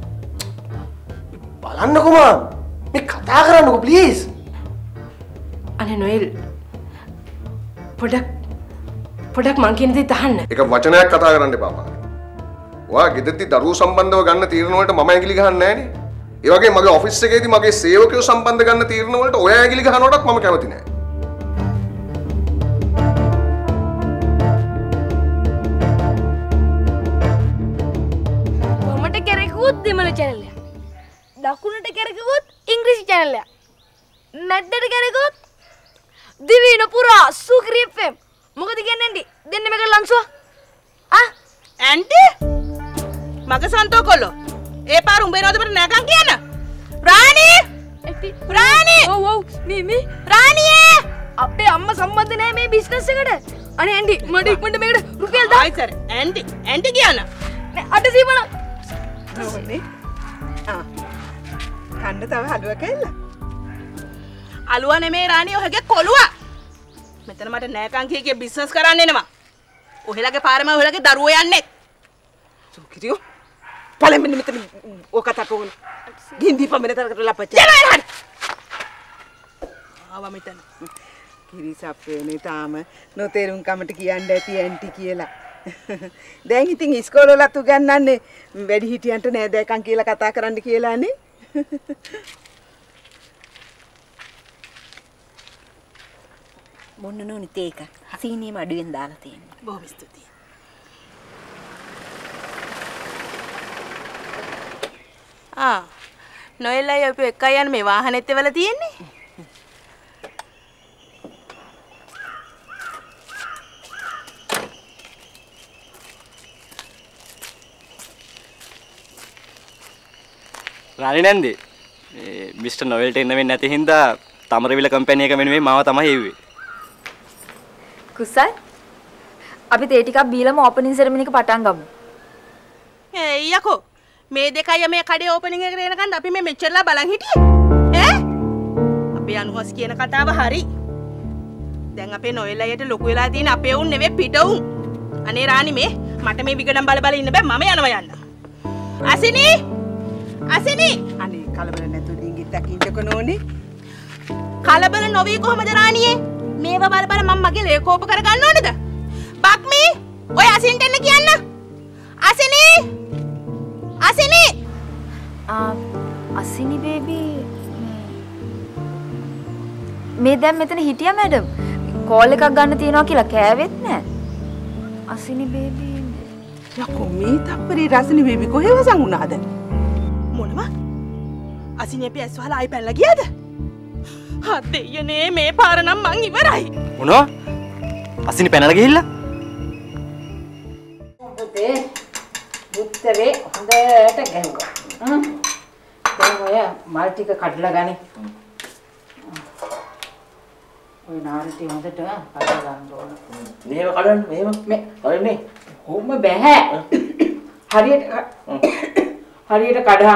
බලන්නකෝ මම. මේ කතා කරන්නකෝ ප්ලීස්. අනේ නොයල් පොඩක් පොඩක් මං කියන දේ තහන්න. එක වචනයක් කතා කරන්න එපා පාලි. ඔයා ගෙදරදී දරුවෝ සම්බන්ධව ගන්න තීරණ වලට මම ඇඟිලි ගහන්නේ නැහනේ. ඒ වගේ මගේ ඔෆිස් එකේදී මගේ සේවකයෝ සම්බන්ධ ගන්න තීරණ වලට ඔය ඇගිලි ගහනකොටත් මම කැමති නෑ. වමට කෙරෙකුවොත් දෙමළ channel එක. දකුණට කෙරෙකුවොත් ඉංග්‍රීසි channel එක. මැද්දට කෙරෙකුවොත් දිවයින පුරා සුක්‍රී එෆ් එම්. මොකද කියන්නේ ඇන්ටි? දෙන්න මේක ලන්සුවා. ආ ඇන්ටි මගේ සන්තෝ කොල්ලෝ ඒ පාර උඹේ නෝදපට නැගන් කියන්න. රාණී! රාණී! ඔව් ඔව් මේ මේ රාණියේ! අපේ අම්මා සම්බන්ධ නැහැ මේ බිස්නස් එකට. අනේ ඇන්ටි මට ඉක්මනට මේකට රුපියල් දහයක්. ආයි සර් ඇන්ටි ඇන්ටි කියන්න. නේ අට සීමන. නෝනේ. ආ. කන්න තව හලුව කෑල්ල. අලුව නෙමේ රාණී ඔහගේ කොළුවා. මෙතන මට නෑකන් කිය කිය බිස්නස් කරන්න එනවා. ඔහෙලගේ පාරම ඔහෙලගේ දරුවෝ යන්නේ. සුකිරියෝ පළෙන් මෙතන ඔය කතා කරන ගින් දීප මෙතනකට ලපච්ච යනවා හරි ආවා මෙතන කිරිසප්පේනේ තාම නොතේරුම් කමට කියන්න ඇති ඇන්ටි කියලා දැන් ඉතින් ඉස්කෝල වලත් උගන්වන්නේ වැඩි හිටියන්ට නෑදෑකම් කියලා කතා කරන්න කියලානේ මොන්න නෝනි තේක සීනියම අඩුවෙන් දාලා තියෙනවා බොහොම ස්තුතියි ආ නොයල්ලයි අපි එකයි යන මේ වාහනේත් එවල තියෙන්නේ රාණි නැන්දේ මේ මිස්ටර් නොවෙල්ට එන්න වෙන්නේ නැති හින්දා තමරවිල කම්පැනි එක වෙනුවෙන් මාව තමයි එව්වේ කුසල් අපි තේ ටිකක් බීලම ඕපනින් සෙරමනි එක පටන් ගමු ඒ යකෝ මේ දෙකයි මේ කඩේ ඕපනින් එකට එනකන් අපි මේ මෙච්චරලා බලන් හිටියේ ඈ අපේ අනුහස් කියන කතාව හරි දැන් අපේ නොයලයට ලොකු වෙලා තියෙන අපේ උන් නෙවෙයි පිට උන් අනේ රාණි මේ මට මේ විගඩම් බල බල ඉන්න බෑ මම යනවා යන්න අසිනි අසිනි අනේ කලබල නැතුව ඩිංගිත්තක් ඉන්නකො නෝනේ කලබල නොවී කොහමද රාණියේ මේව බල බල මම මගේ ලේකෝප කරගන්න ඕනේද බක්මී ඔය අසින්ට එන්න කියන්න අසිනි අසිනි ආ අසිනි බේබි මේ දැන් මෙතන හිටියා මැඩම් කෝල් එකක් ගන්න තියනවා කියලා කෑවෙත් නෑ අසිනි බේබි යකෝ මේ තප්පරේ රසිනි බේබි කොහෙ වසන් වුණාද මොනම අසිනි අපි ඇස් වහලා ආයි පැනලා ගියාද හා දෙයනේ මේ පාර නම් මං ඉවරයි මොනවා අසිනි පැනලා ගිහිල්ලා පුතේ උත්තරේ හොඳට ගැහුවා. හ්ම්. දැන් ඔය මල් ටික කඩලා ගනි. ඔය නාරිටි හොඳට කඩලා ගන්න ඕන. මේව කඩන්න මේව මේ හරිනේ. කොහොම බෑ. හරියට හරියට කඩහා.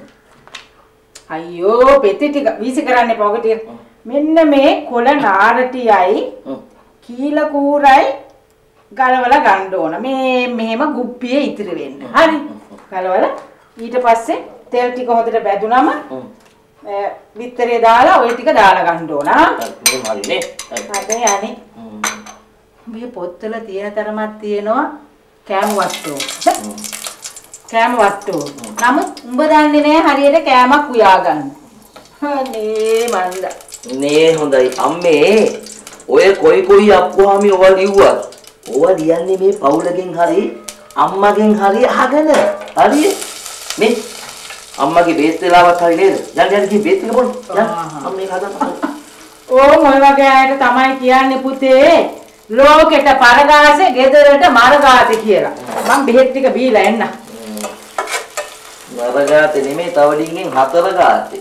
අයියෝ පෙති ටික වීසි කරන්න එපා ඔක ටික. මෙන්න මේ කොළ නාරටියයි කීල කූරයි ගලවලා ගන්න ඕන. මේ මෙහෙම ගුප්පියේ ඉතිරි වෙන්න. හරි. ගලවලා ඊට පස්සේ තෙල් ටික හොඳට බැදුනම විතරේ දාලා ওই ටික දාලා ගන්න ඕන. මේ හරිනේ. හරි යන්නේ. මේ පොත්වල තියෙන තරමක් තියෙනවා කෑම වස්තු. කෑම වස්තු. නමුත් උඹ දන්නේ නැහැ හරියට කෑමක් උයා ගන්න. අනේ මන්ද. නේ හොඳයි අම්මේ ඔය කොයි කොයි අප්පුවාමි ඔවා ලිව්වත් ඔවා ලියන්නේ මේ පවුලකින් හරි අම්මගෙන් හරි අහගෙන හරි මේ අම්මගේ බේස් වෙලාවක් හරි නේද යන්න යන්න කි බේස් එක බොන්න යන්න අම්මේ හදන්න ඕ මොන වගේ අයට තමයි කියන්නේ පුතේ ලෝකෙට පරගාසේ ගෙදරට මරගාසේ කියලා මම බෙහෙත් ටික බීලා එන්න මරගාතේ නෙමෙයි තව ඩිංගෙන් හතර ගාතේ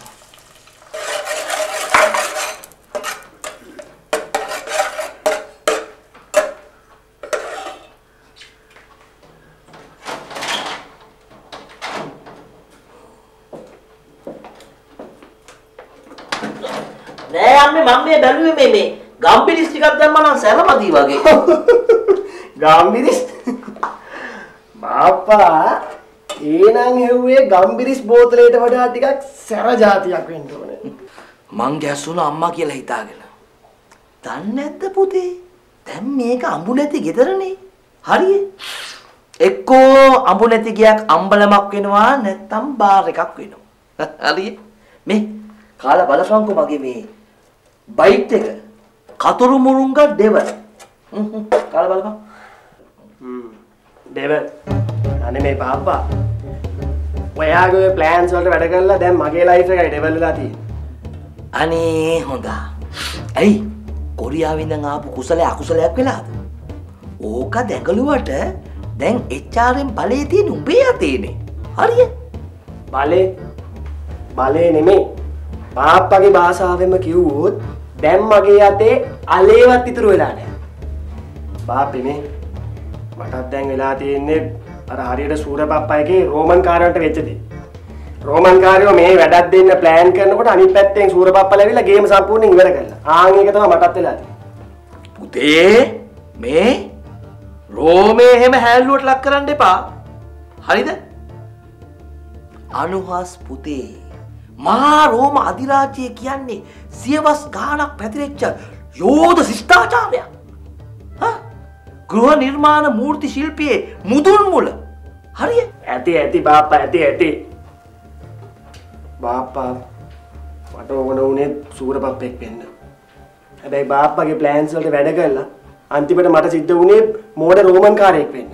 මම මේ බැලුවේ මේ මේ ගම්බිරිස් ටිකක් දැම්මම නම් සැරමදී වගේ. ගම්බිරිස් බාප්පා ඒනම් හෙව්වේ ගම්බිරිස් බෝතලයට වඩා ටිකක් සැර જાතියක් වෙන්න ඕනේ. මං ගැස්සුණා අම්මා කියලා හිතාගෙන. දන්නේ නැද්ද පුතේ? දැන් මේක අඹු නැති ගෙදරනේ. හරියේ. එක්කෝ අඹු නැති ගියක් අම්බලමක් වෙනවා නැත්නම් බාර් එකක් වෙනවා. හරි මේ කාලා බලසංකෝ මගේ මේ බයිට් එක කතුරු මුරුංග දෙවල් කාලා බලපන් හ්ම් දෙවල් අනේ මේ පාප්පා ඔයාගේ ප්ලෑන්ස් වලට වැඩ කරලා දැන් මගේ ලයිෆ් එකයි ඩෙවල් වෙලා තියෙන්නේ අනේ හොඳයි ඇයි කොරියාවෙන් ඉඳන් ආපු කුසලයේ අකුසලයක් වෙලාද ඕක දැකලුවට දැන් එච් ආර් එම් බලේ තියෙන උඹේ අතේනේ හරිය බලේ බලේ නෙමෙයි පාප්පගේ භාෂාවෙන්ම කිව්වොත් දැන් මගේ අතේ අලේවත් ඉතුරු වෙලා නැහැ බාප්පේ මේ මටත් දැන් වෙලා තියෙන්නේ අර හරියට සූරපප්පයිගේ රෝමන් කාරයන්ට වෙච්ච දේ රෝමන් කාරයෝ මේ වැඩක් දෙන්න ප්ලෑන් කරනකොට අනිත් පැත්තෙන් සූරපප්පලා ඇවිල්ලා ගේම සම්පූර්ණයෙන් ඉවර කළා ආන් ඒක තමයි මටත් වෙලා තියෙන්නේ පුතේ මේ රෝමේ හැම හැල්ලුවට ලක් කරන්න එපා හරිද අනුහස් පුතේ මහා රෝම අධිරාජ්‍යය කියන්නේ සියවස් ගාණක් පැතිරෙච්ච යෝධ ශිෂ්ටාචාරයක් හා ගෘහ නිර්මාණ මූර්ති ශිල්පයේ මුදුන් මුල හරිය ඇති ඇති බාප්පා ඇති ඇති බාප්පා මට ඕන උනේ සූරපප්පෙක් වෙන්න හැබැයි බාප්පාගේ ප්ලෑන්ස් වලට වැඩ කරලා අන්තිමට මට සිද්ධ වුණේ මෝඩ රෝමන් කාරයෙක් වෙන්න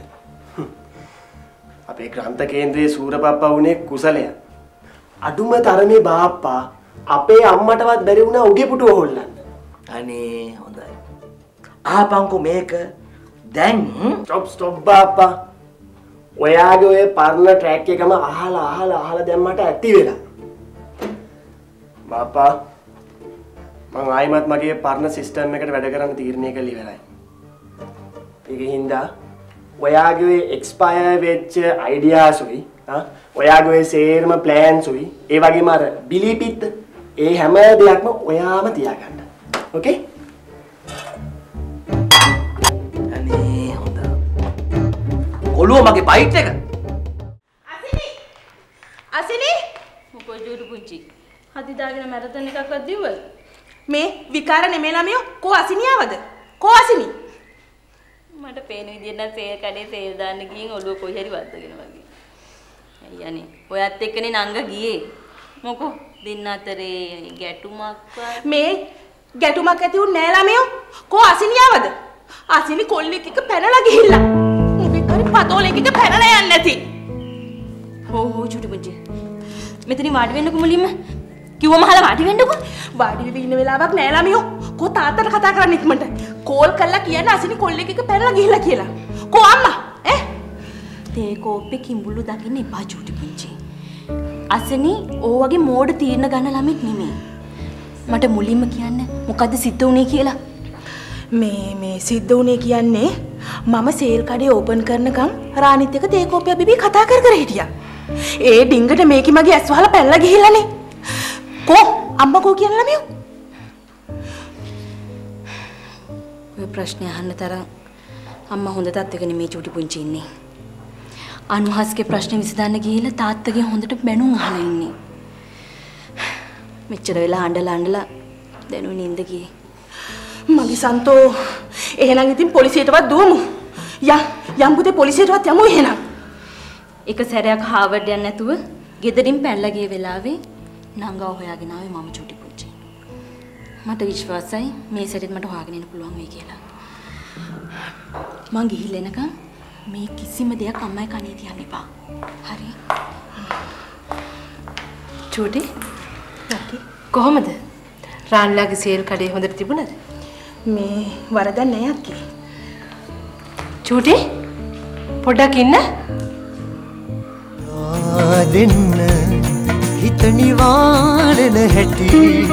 අපේ ග්‍රන්ථ කේන්ද්‍රයේ සූරපප්පා වුණේ කුසලයක් අඩුම තරමේ බාප්පා අපේ අම්මටවත් බැරි වුණා උගේ පුටුව හොල්ලන්න අනේ හොඳයි ආපංකෝ මේක දැන් ස්ටොප් ස්ටොප් බාප්පා ඔයාගේ ඔය පරණ ට්‍රැක් එකම අහලා අහලා අහලා දැන් මට ඇති වෙලා බාප්පා මං ආයිමත් මගේ පරණ සිස්ටම් එකට වැඩ කරන්න තීරණය කළා ඉවරයි ඒකෙන් හින්දා ඔයාගේ ඔය එක්ස්පයර් වෙච්ච අයිඩියාස් උයි ආ ඔයාගේ ඔය සේරම ප්ලෑන්ස් උයි ඒ වගේම අර බිලිපිත් ඒ හැම දෙයක්ම ඔයාම තියාගන්න ඕකේ ඔළුව මගේ බයිට් එක අසිනි අසිනි මොකෝ ජූරු පුංචි හදි දාගෙන මැරතන් එකක්වත් දිව්වද මේ විකාර නෙමෙයි ළමයෝ කෝ අසිනියවද කෝ අසිනි මට පේන විදියට නම් සේල් කඩේ සේල් දාන්න ගිහින් ඔළුව කොහේ හරි වද්දගෙන වගේ අයිය අනේ ඔයත් එක්කනේ නංග ගියේ මොකෝ දෙන්න අතරේ ගැටුමක් මේ ගැටුමක් ඇති උන්නේ නෑ ළමයෝ කෝ අසිනියවද අසිනි කොල්ලෙක් එක්ක පැනලා ගිහිල්ලා හරි පතෝලෙක් එක පැනලා යන්නේ නැති. හෝ හෝ චුටි පුංචි. මෙතනින් වාඩි වෙන්නකෝ මුලින්ම. කිව්වම අහලා වාඩි වෙන්නකෝ. වාඩි වෙවි ඉන්න වෙලාවක් නෑ ළමියෝ. කෝ තාත්තට කතා කරන්න ඉක්මනට. කෝල් කරලා කියන්න අසිනි කොල්ලෙක් එක පැනලා ගිහිල්ලා කියලා. කෝ අම්මා ඈ? තේ කෝප්පේ කිඹුල්ලු දකින්න එපා චුටි පුංචි. අසිනි ඕ වගේ මෝඩ තීරණ ගන්න ළමෙක් නෙමෙයි. මට මුලින්ම කියන්න මොකද්ද සිද්ධ වුනේ කියලා. මේ මේ සිද්ධ වුනේ කියන්නේ මම සේල් කඩේ ඕපන් කරනකම් රානිත් එක තේකෝපියා බිබී කතා කර කර හිටියා. ඒ ඩිංගට මේකි මගේ ඇස් වහලා පැනලා ගිහිල්ලානේ. කෝ අම්මා කෝ කියන ළමයෝ? ඔය ප්‍රශ්නේ අහන්න තරම් අම්මා හොඳ තත්ත්වයක නෙමේ චූටි පුංචි ඉන්නේ. අනුහස්ගේ ප්‍රශ්නේ විසඳන්න ගිහිල්ලා තාත්තගේ හොඳට බැනුම් අහලා ඉන්නේ. මෙච්චර වෙලා අඬලා අඬලා දැනුයි නින්ද ගියේ. මගේ සන්තෝ එහෙනම් ඉතින් පොලිසියටවත් දුවමු. යම් යම් පුතේ පොලිසියටවත් යමු එහෙනම්. එක සැරයක් හාවර්ඩ් යන්න නැතුව ගෙදරින් පැනලා ගිය වෙලාවේ නංගව හොයාගෙන ආවේ මම චුටි පුංචි. මට විශ්වාසයි මේ සැරේත් මට හොයාගෙන එන්න පුළුවන් වෙයි කියලා. මං ගිහිල්ලා එනකම් මේ කිසිම දෙයක් අම්මයි කනේ තියන්න එපා. හරි? චුටි කොහමද? රාන්ලාගේ සේල් කඩේ හොඳට තිබුණාද? මේ වරදක් නෑ අක්කේ. චූටි පොඩ්ඩක් ඉන්න. දෙන්න හිත නිවාලන හැටි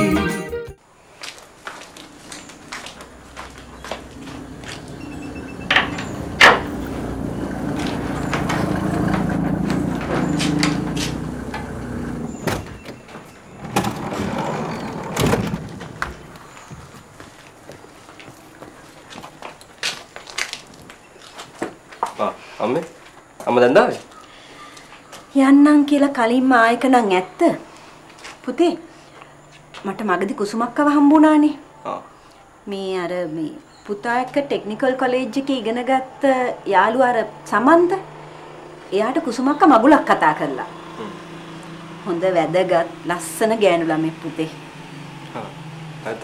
අම්මේ අම්මා දැන් දාවේ යන්නම් කියලා කලින්ම ආයක නම් ඇත්ත පුතේ මට මගදී කුසුමක්කව හම්බුණානේ ආ මේ අර මේ පුතා එක්ක ටෙක්නිකල් කොලෙජ් එකේ ඉගෙන ගත්ත යාළුවා අර සමන්ත එයාට කුසුමක්ක මගුලක් කතා කරලා හොඳ වැදගත් ලස්සන ගෑනු ළමෙක් පුතේ. හා. ඇත්තද?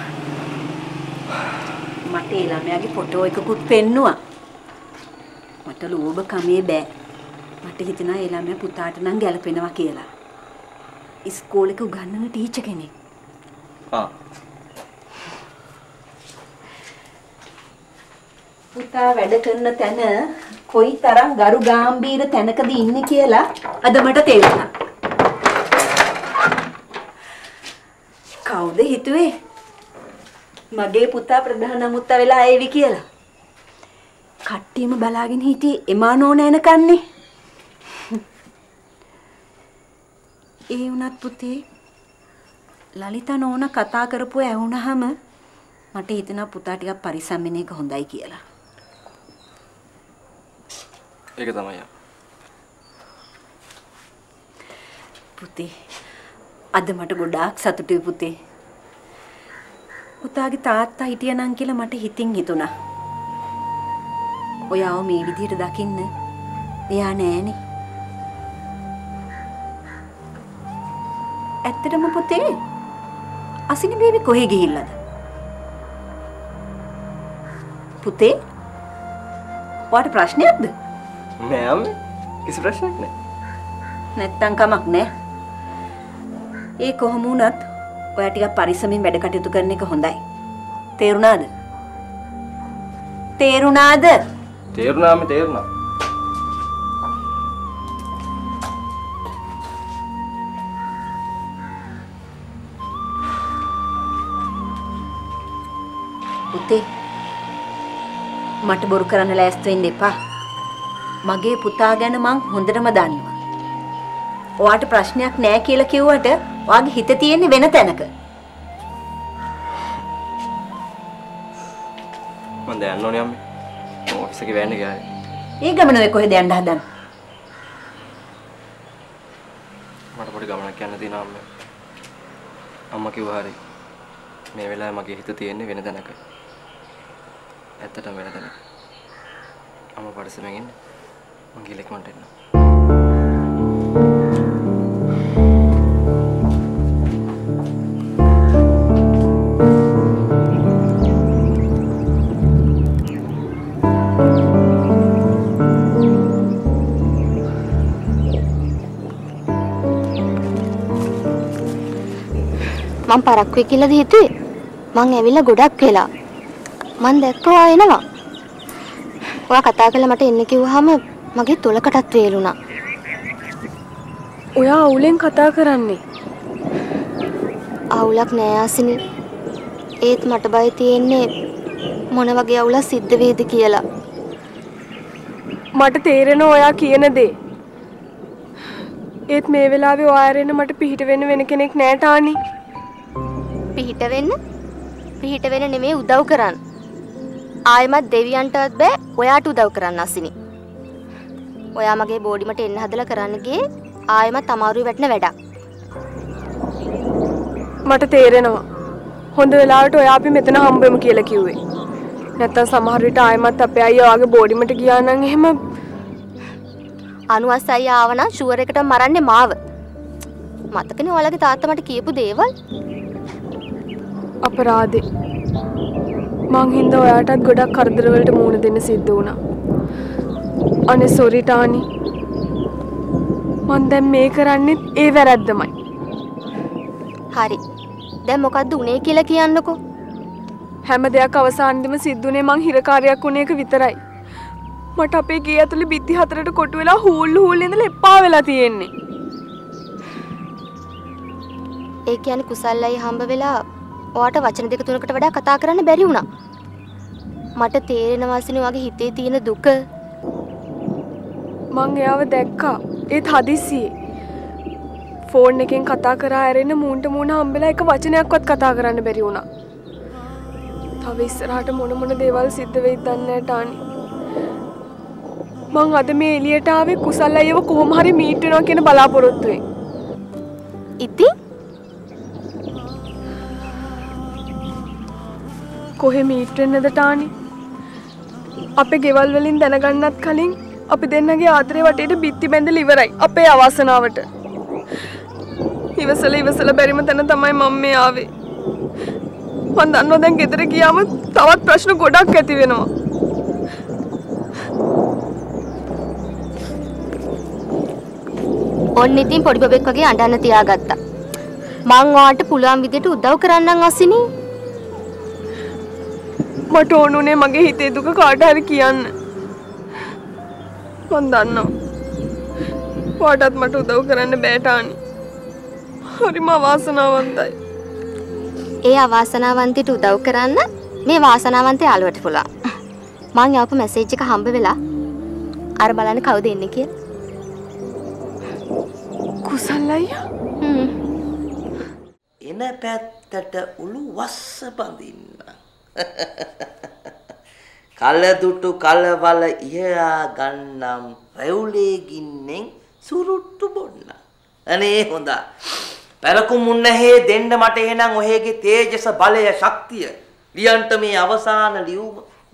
මට ඒ ළමයාගේ ෆොටෝ එකකුත් පෙන්නුවා. මට ලෝභ කමේ බෑ. මට හිතෙනවා ඒ ළමයා පුතාට නම් ගැලපෙනවා කියලා. ඉස්කෝලේක උගන්වන ටීචර් කෙනෙක්. ආ. පුතා වැඩ කරන තැන කොයි තරම් ගරු ගාම්භීර තැනකද ඉන්නේ කියලා අද මට තේරුණා. කවුද හිතුවේ මගේ පුතා ප්‍රධාන අමුත්තා වෙලා ආවි කියලා? කට්ටියම බලාගෙන හිටියේ එමානෝ නෑනකන්නේ. ඒ වුණත් පුතේ ලලිතා නෝනා කතා කරපුව ඇහුණාම මට හිතෙනවා පුතා ටිකක් පරිස්සම් වෙන එක හොඳයි කියලා. ඒක තමයි. පුතේ අද මට ගොඩාක් සතුටුයි පුතේ. පුතාගේ තාත්තා හිටියනම් කියලා මට හිතින් හිතුණා. ඔයාව මේ විදිහට දකින්න එයා නෑනේ. ඇත්තටම පුතේ අසිනි බේබි කොහෙ ගිහිල්ලාද? පුතේ ඔයාට ප්‍රශ්නයක්ද? නෑ අම්මේ. කිසි ප්‍රශ්නයක් නෑ. නැත්තම් කමක් නෑ. ඒ කොහොම වුණත් ඔයා ටිකක් පරිස්සමින් වැඩ කටයුතු කරන එක හොඳයි. තේරුණාද? තේරුණාද? තේරුණා අම්මේ තේරුණා. පුතේ මට බොරු කරන්න ලෑස්ති වෙන්න එපා. මගේ පුතා ගැන මං හොඳටම දන්නවා. ඔයාට ප්‍රශ්නයක් නෑ කියලා කිව්වට ඔයාගේ හිත තියෙන්නේ වෙන තැනක. මම දැන් යන්න ඕනේ අම්මේ. ඔෆිස් එකේ වෑන් එක ගියානේ. ඒ ගමන ඔය කොහෙද යන්න හදන්නේ? මට පොඩි ගමනක් යන්න තියෙනවා අම්මේ. අම්මා කිව්වා හරි. මේ වෙලාවේ මගේ හිත තියෙන්නේ වෙන තැනක. ඇත්තටම වෙන තැනක. අම්මා පරිස්සමෙන් ඉන්න. මං ගිහලා ඉක්මනට එන්න. මං පරක්කු වෙයි කියලාද හිතුවේ? මං ඇවිල්ලා ගොඩක් වෙලා. මං දැක්කවා එනවා. ඔයා කතා කළා මට එන්න කිව්වහම මගේ තොලකටත් වේලුණා. ඔයා අවුලෙන් කතා කරන්නේ. අවුලක් නෑ ආසිනි. ඒත් මට බය තියෙන්නේ මොන වගේ අවුලක් සිද්ධ වෙයිද කියලා. මට තේරෙනවා ඔයා කියන දේ. ඒත් මේ වෙලාවේ ඔයා රෙන්න මට පිහිට වෙන්න වෙන කෙනෙක් නෑ ටානි. පිහිට වෙන්න? පිහිට වෙන්න නෙමෙයි උදව් කරන්න. ආයෙමත් දෙවියන්ටවත් බෑ ඔයාට උදව් කරන්න අසිනි. ඔයා මගේ බෝඩිමට එන්න හදලා කරන්න ගියේ ආයෙමත් අමාරුයි වැටෙන වැඩක්. මට තේරෙනවා. හොඳ වෙලාවට ඔයා අපි මෙතන හම්බෙමු කියලා කිව්වේ. නැත්තම් සමහර විට ආයෙමත් අපේ අයියා ඔයාගේ බෝඩිමට ගියා නම් එහෙම අනුවස් අයියා ආව නම් ෂුවර් එකට මරන්නේ මාව. මතකනේ ඔයාලගේ තාත්තා මට කියපු දේවල්. අපරාධේ. මං හින්දා ඔයාටත් ගොඩක් කරදර වලට මුහුණ දෙන්න සිද්ධ වුණා. අනේ සෝරි ටානි. මං දැන් මේ කරන්නේ ඒ වැරද්දමයි. හරි. දැන් මොකද්ද උනේ කියලා කියන්නකෝ. හැම දෙයක් අවසානයේම සිද්ධුනේ මං හිරකාරයක් වුණ එක විතරයි. මට අපේ ගේ ඇතුලේ බිත්ති හතරට කොටු වෙලා හූල් හූල් ඉඳලා එපා වෙලා තියෙන්නේ. ඒ කියන්නේ කුසල්ලයි හම්බ වෙලා ඔයාට වචන දෙක තුනකට වඩා කතා කරන්න බැරි වුණා. මට තේරෙනවා සිනු වගේ හිතේ තියෙන දුක. මං එයාව දැක්කා. ඒත් හදිස්සියේ. ෆෝන් එකෙන් කතා කරා ඇරෙන්න මූන්ට මූණ හම්බෙලා එක වචනයක්වත් කතා කරන්න බැරි වුණා. තව ඉස්සරහට මොන මොන දේවල් සිද්ධ වෙයිද දන්නේ නැහැ ටානි. මං අද මේ එළියට ආවේ කුසල් අයියව කොහොම හරි මීට් වෙනවා කියන බලාපොරොත්තුවෙන්. ඉතින් කොහෙ මීට් වෙන්නද ටානි? අපේ ගෙවල් වලින් දැනගන්නත් කලින් අපි දෙන්නගේ ආදරේ වටේට බිත්ති බැඳලා ඉවරයි. අපේ අවසනාවට. ඉවසලා ඉවසලා බැරිම තැන තමයි මම මේ ආවේ. මම දන්නවා දැන් ගෙදර ගියාම තවත් ප්‍රශ්න ගොඩක් ඇති වෙනවා. ඔන්න ඉතින් පොඩි බබෙක් වගේ අඬන්න තියාගත්තා. මං ඔයාට පුළුවන් විදිහට උදව් කරන්නම් අසිනි. මට ඕනුනේ මගේ හිතේ දුක කාට හරි කියන්න. මම දන්නවා. ඔයාටත් මට උදව් කරන්න බෑ ටානි. හරිම අවාසනාවන්තයි. ඒ අවාසනාවන්තයට උදව් කරන්න මේ වාසනාවන්ත යාළුවට පුළුවන්. මං යාපු මැසේජ් එක හම්බ වෙලා අර බලන්න කවුද එන්නේ කියලා. කුසල් අයියා. හ්ම්. එන පැත්තට උළු වස්ස බඳින්න. කල දුටු කලවල ඉහා ගන්නම් රැවුලේ ගින්නෙන් සුරුට්ටු බොන්න. අනේ හොඳා. පෙරකුම් මුන්නහේ දෙන්න මට එහෙනම් ඔහෙගේ තේජස බලය ශක්තිය ලියන්ට මේ අවසාන ලියුම.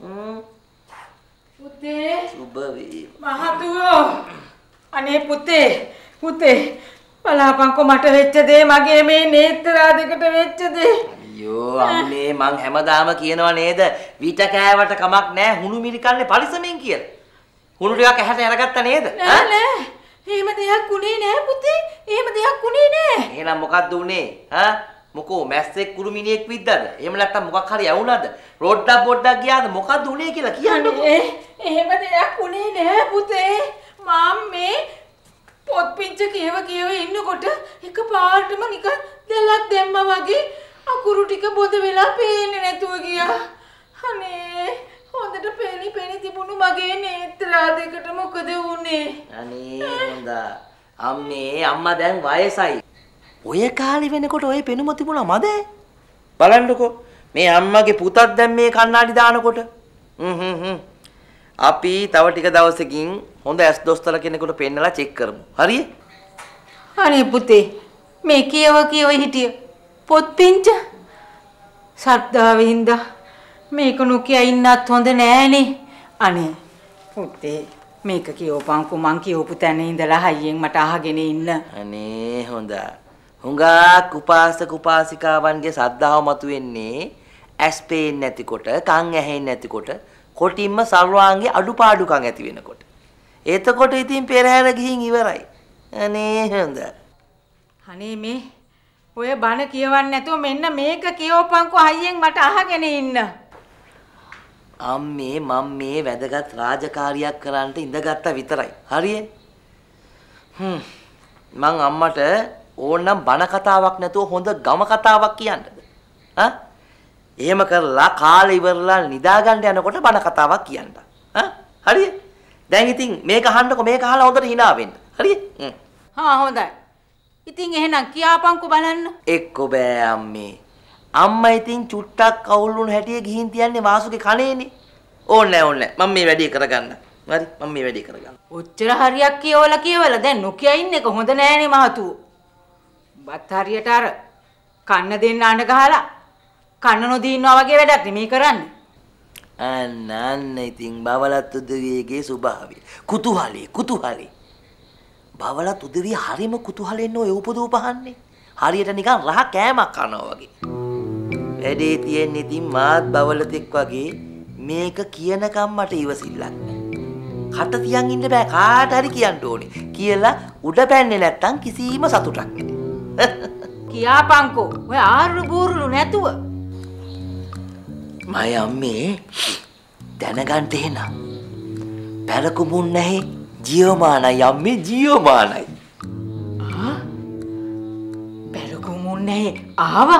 පුතේ සුබ වේ. මහතුවෝ අනේ පුතේ පුතේ බලාපන්කෝ මට වෙච්ච දේ මගේ මේ නේත්‍රා දෙකට වෙච්ච දේ. අයියෝ අම්මේ මං හැමදාම කියනවා නේද විට කෑවට කමක් නැහැ හුණු මිරිකන්නේ පරිසමෙන් කියලා. හුණු ටිකක් ඇහැට අරගත්තා නේද? නෑ නෑ. එහෙම දෙයක් උනේ නෑ පුතේ. එහෙම දෙයක් උනේ නෑ. එහෙනම් මොකද්ද උනේ? හා? මොකෝ මැස්සෙක් කුරුමිනියෙක් විද්දද? එහෙම නැත්නම් මොකක් හරි ඇවුනද? රොඩ්ඩක් බොඩ්ඩක් ගියාද? මොකද්ද උනේ කියලා කියන්නකෝ. එහෙම දෙයක් උනේ නෑ පුතේ. මම මේ පොත් පිංච කියව කියව ඉන්නකොට එකපාරටම නිකන් දැලක් දැම්මා වගේ අකුරු ටික බොද වෙලා පේන්නේ නැතුව ගියා. අනේ හොඳට පේනි පේනි තිබුණු මගේ නේත්‍රා දෙකට මොකද වුනේ? අනේ හොඳා. අම්මේ අම්මා දැන් වයසයි. ඔය කාලේ වෙනකොට ඔය පෙනුම තිබුණා මද? බලන්නකෝ මේ අම්මගේ පුතත් දැන් මේ කණ්ණාඩි දානකොට. හ්ම් හ්ම් හ්ම්. අපි තව ටික දවසකින් හොඳ ඇස් දොස්තර කෙනෙකුට පෙන්නලා චෙක් කරමු. හරිද? අනේ පුතේ මේ කියව කියව හිටිය පොත් පිංච ශබ්දාවින්ද මේක නොකිය ඉන්නත් හොඳ නෑනේ. අනේ පුතේ මේක කියවපන්කෝ මං කියවපු තැන ඉඳලා හයියෙන් මට අහගෙන ඉන්න. අනේ හොඳා. හුඟක් උපාසක උපාසිකාවන්ගේ සද්ධාව මතුවෙන්නේ ඇස් පේන්නේ නැතිකොට, කන් ඇහෙන්නේ නැතිකොට, කොටින්ම සර්වාංගේ අඩුපාඩුකම් ඇති වෙනකොට. එතකොට ඉතින් පෙරහැර ගිහින් ඉවරයි. අනේ හොඳා. අනේ මේ ඔය බණ කියවන්නේ නැතුව මෙන්න මේක කියවපන්කෝ හයියෙන් මට අහගෙන ඉන්න. අම්මේ මම මේ වැදගත් රාජකාරියක් කරන්න ඉඳගත්තා විතරයි. හරියේ? හ්ම්. මං අම්මට ඕනනම් බණ කතාවක් නැතුව හොඳ ගම කතාවක් කියන්නද? හා? එහෙම කරලා කාලේ ඉවරලා නිදාගන්න යනකොට බණ කතාවක් කියන්න. හා? හරියේ? දැන් ඉතින් මේක අහන්නකො මේක අහලා හොඳට hina වෙන්න. හරියේ? හ්ම්. හා හොඳයි. ඉතින් එහෙනම් කියාපන්කෝ බලන්න. එක්ක බෑ අම්මේ. අම්මා ඉතින් චුට්ටක් අවුල්ුණු හැටිය ගිහින් තියන්නේ වාසුගේ කණේනේ. ඕනේ නෑ ඕනේ නෑ. මම මේ වැඩේ කරගන්න. හරි මම මේ වැඩේ කරගන්න. ඔච්චර හරියක් කියවලා කියවලා දැන් නොකිය ඉන්න එක හොඳ නෑනේ මහතුව. බත් හරියට අර කන්න දෙන්න අඬ ගහලා කන්න නොදී ඉන්නවා වගේ වැඩක් නෙමේ කරන්නේ. අන්න අන්න ඉතින් බවලත් උදවියගේ ස්වභාවය. කුතුහලයි කුතුහලයි. බවලත් උදවිය හරිම කුතුහලෙන් ඔය උපදූපහන්නේ. හරියට නිකන් රහ කෑමක් කනවා වගේ. වැඩේ තියෙන්නේ ඉතින් මාත් බවලතෙක් වගේ මේක කියනකම් මට ඉවසිල්ලක් නෑ. කට තියන් ඉන්න බෑ කාට හරි කියන්න ඕනේ. කියලා උඩ පැන්නේ නැත්තම් කිසිම සතුටක් නෑ. කියාපන්කෝ ඔය ආරු බූරුලු නැතුව. මය අම්මේ දැනගන්න එන. පෙරකුමුන් නැහැ ජීවමානයි අම්මේ ජීවමානයි. ආ? පෙරකුමුන් නැහැ ආවා?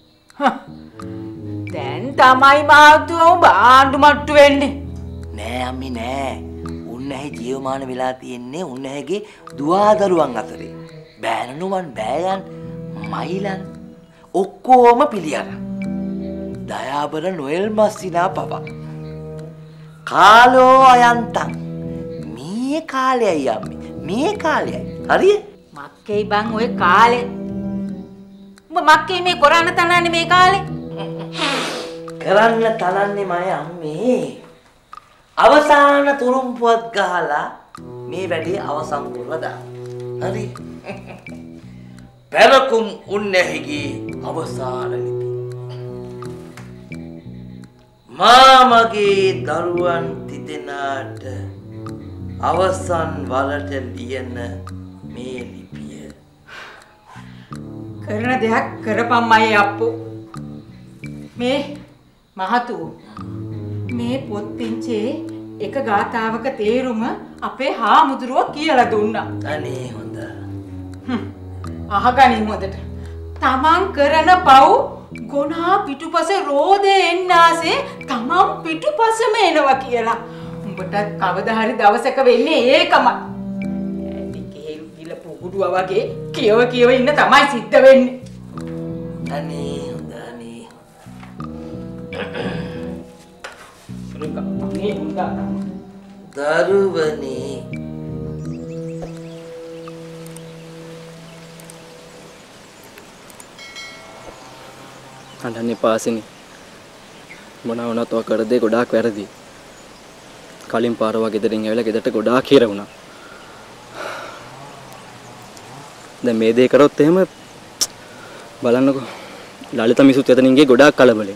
දැන් තමයි මාතුව ඔබ ආණ්ඩු මට්ටු වෙන්නේ. නෑ අම්මේ නෑ. උන්නැහි ජීවමාන වෙලා තියෙන්නේ උන්නැහිගේ දුවදරුවන් අතරේ. බෑනනුවන් බෑයන් මයිලන් ඔක්කොම පිළියන. දයාබර නොයල් මස්සිනා පවා. කාලෝ අයන්තන් මේ කාලයයි අම්මේ මේ කාලයයි. හරිය? මක්කේ බං ඔය කාලේ. උඹ මක්කේ මේ කරන්න තනන්නේ මේ කාලේ? කරන්න තනන්නේ මම අම්මේ. අවසාන තුරුම්පුවත් ගහලා මේ වැඩේ අවසන් කරලා දාන්න. හරි? පැරකුම් උන්නැහිගේ අවසාන ලිපි. මාමගේ දරුවන් තිදෙනාට අවසන් වලට ලියන මේ ලිපිය. කරන දෙයක් කරපම්මයි අප්පු. මේ මහතු මේ පොත් පිංචේ එක ගාතාවක තේරුම අපේ හාමුදුරුවෝ කියලා දුන්නා. අනේ හොඳ. අහගනින් හොඳට. තමන් කරන පව් ගොනා පිටුපස රෝදේ එන්නාසේ තමන් පිටුපසම එනවා කියලා. උඹට කවදා හරි දවසක වෙන්නේ ඒකමයි. ඇටි කේල් දිල පුගුඩුවා වගේ කියව කියව ඉන්න තමයි සිද්ධ වෙන්නේ. අනේ හොඳ අනේ. අනේ හොඳ. දරුවනේ අඬන්න එපා ආසිනි. මොනවා වුණත් ඔය කර දේ ගොඩාක් වැරදි. කලින් පාර වගේ ගෙදරින් ඇවිල්ලා ගෙදරට ගොඩාක් හිර වුණා. දැන් මේ දේ කරොත් එහෙම බලන්නකෝ ලලිත මිසුත් එතනින්ගේ ගොඩාක් කලබලෙන්.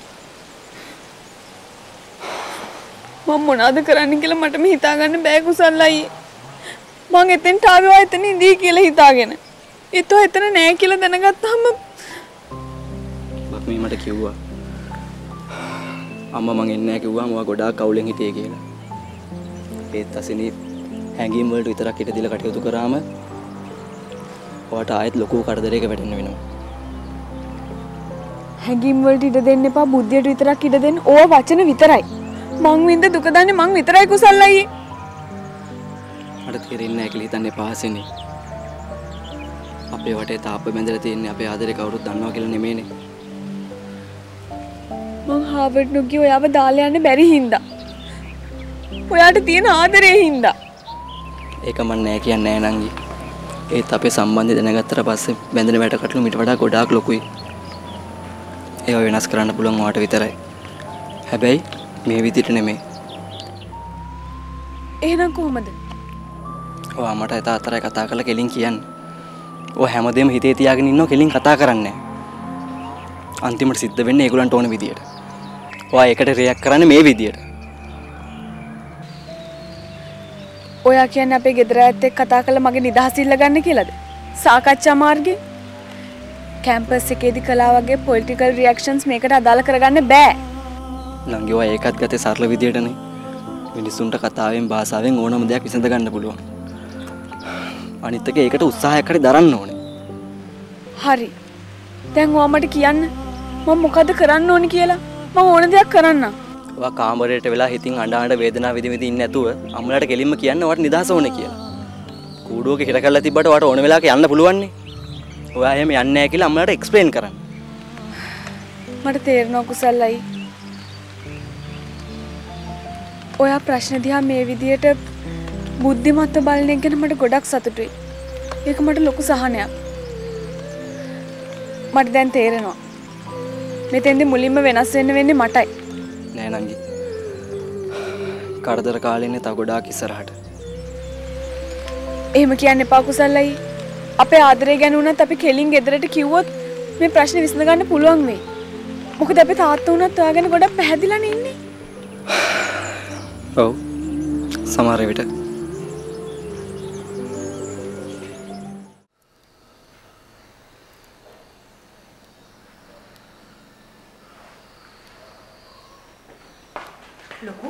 මම මොනවද කරන්න කියලා මටම හිතා ගන්න බෑ කුසල් අයියේ. මං එතෙන්ට ආවා එතන ඉඳී කියලා හිතාගෙන. ඒතෝ එතන නෑ කියලා දැනගත්තාම මේ මට කිව්වා අම්මා මං එන්නේ නැහැ කිව්වා මම ගොඩාක් කවුලෙන් හිටියේ කියලා. ඒත් අසිනී හැංගීම් වලට විතරක් හිට දීලා කටයුතු කරාම ඔයාට ආයෙත් ලොකු කරදරයක වැටෙන්න වෙනවා. හැංගීම් වලට ඉඩ දෙන්න එපා බුද්ධියට විතරක් ඉඩ දෙන්න. ඕවා වචන විතරයි. මං වින්ද දුක දන්නේ මං විතරයි කුසල් අයියේ. මට තේරෙන්නේ නැහැ කියලා හිතන්න එපා අසිනී. අපේ වටේ තාප්ප බැඳලා තියෙන්නේ අපේ ආදරේ කවුරුත් දන්නවා කියලා නෙමෙයිනේ. මං හාවර්ඩ් නුග්ගේ ඔයාව දාලා යන්න බැරි හින්දා. ඔයාට තියෙන ආදරේ හින්දා. ඒක මන් නෑ කියන්නේ නෑ නංගි. ඒත් අපේ සම්බන්ධය දැනගත්තට පස්සේ බැඳෙන වැටකටලු මිට වඩා ගොඩාක් ලොකුයි. ඒව වෙනස් කරන්න පුළුවන් ඔයාට විතරයි. හැබැයි මේ විදිහට නෙමෙයි. එහෙනම් කොහමද? ඔයා මට එත අතරයි කතා කරලා කෙලින් කියන්නේ. ඔය හැමදේම හිතේ තියාගෙන ඉන්නව කෙලින් කතා කරන්නේ නෑ. අන්තිමට සිද්ධ වෙන්නේ ඒගොල්ලන්ට ඕන විදියට. ඔයා ඒකට රියැක්ට් කරන්නේ මේ විදියට. ඔයා කියන්නේ අපේ ගෙදර ඇත්තේ කතා කරලා මගේ නිදහස ඉල්ල ගන්න කියලාද? සාකච්ඡා මාර්ගේ? කැම්පස් එකේදී කළා වගේ පොලිටිකල් රියැක්ෂන්ස් මේකට අදාළ කරගන්න බෑ. නංගි ඔයා ඒකත් ගත්තේ සරල විදියටනේ. මිනිස්සුන්ට කතාවෙන් භාෂාවෙන් ඕනම දෙයක් විසඳ ගන්න පුළුවන්. අනිත් එක ඒකට උත්සාහයක් හරි දරන්න ඕනේ. හරි. දැන් ඔයා මට කියන්න මම මොකද කරන්න ඕනි කියලා. මම ඕන දෙයක් කරන්නම්. ඔයා කාමරයට වෙලා හිතින් අඬ අඬ වේදනාව විඳ විඳ ඉන්නේ නැතුව අම්මලාට කෙලින්ම කියන්න ඔයාට නිදහස ඕනේ කියලා. කූඩුවක හිර කරලා තිබ්බට ඔයාට ඕන වෙලාවක යන්න පුළුවන් නේ. ඔයා එහෙම යන්නේ නැහැ කියලා අම්මලාට එක්ස්ප්ලেইন කරන්න. මට තේරෙනවා කුසල්ලයි. ඔයා ප්‍රශ්න දිහා මේ විදියට බුද්ධිමත්ව බලන එක ගැන මට ගොඩක් සතුටුයි. ඒක මට ලොකු සහනයක්. මට දැන් තේරෙනවා. මෙතෙන්දි මුලින්ම වෙනස් වෙන්න වෙන්නේ මටයි. නෑ නංගි. කරදර කාලෙන්නේ තව ගොඩාක් ඉස්සරහට. එහෙම කියන්න එපා කුසල්ලයි. අපේ ආදරේ ගැන උනත් අපි කෙලින් ගෙදරට කිව්වොත් මේ ප්‍රශ්නේ විසඳ ගන්න පුළුවන් වෙයි. මොකද අපේ තාත්තා උනත් ඔයා ගැන ගොඩක් පැහැදිලානේ ඉන්නේ. ඔව්. සමහර විට ලොකු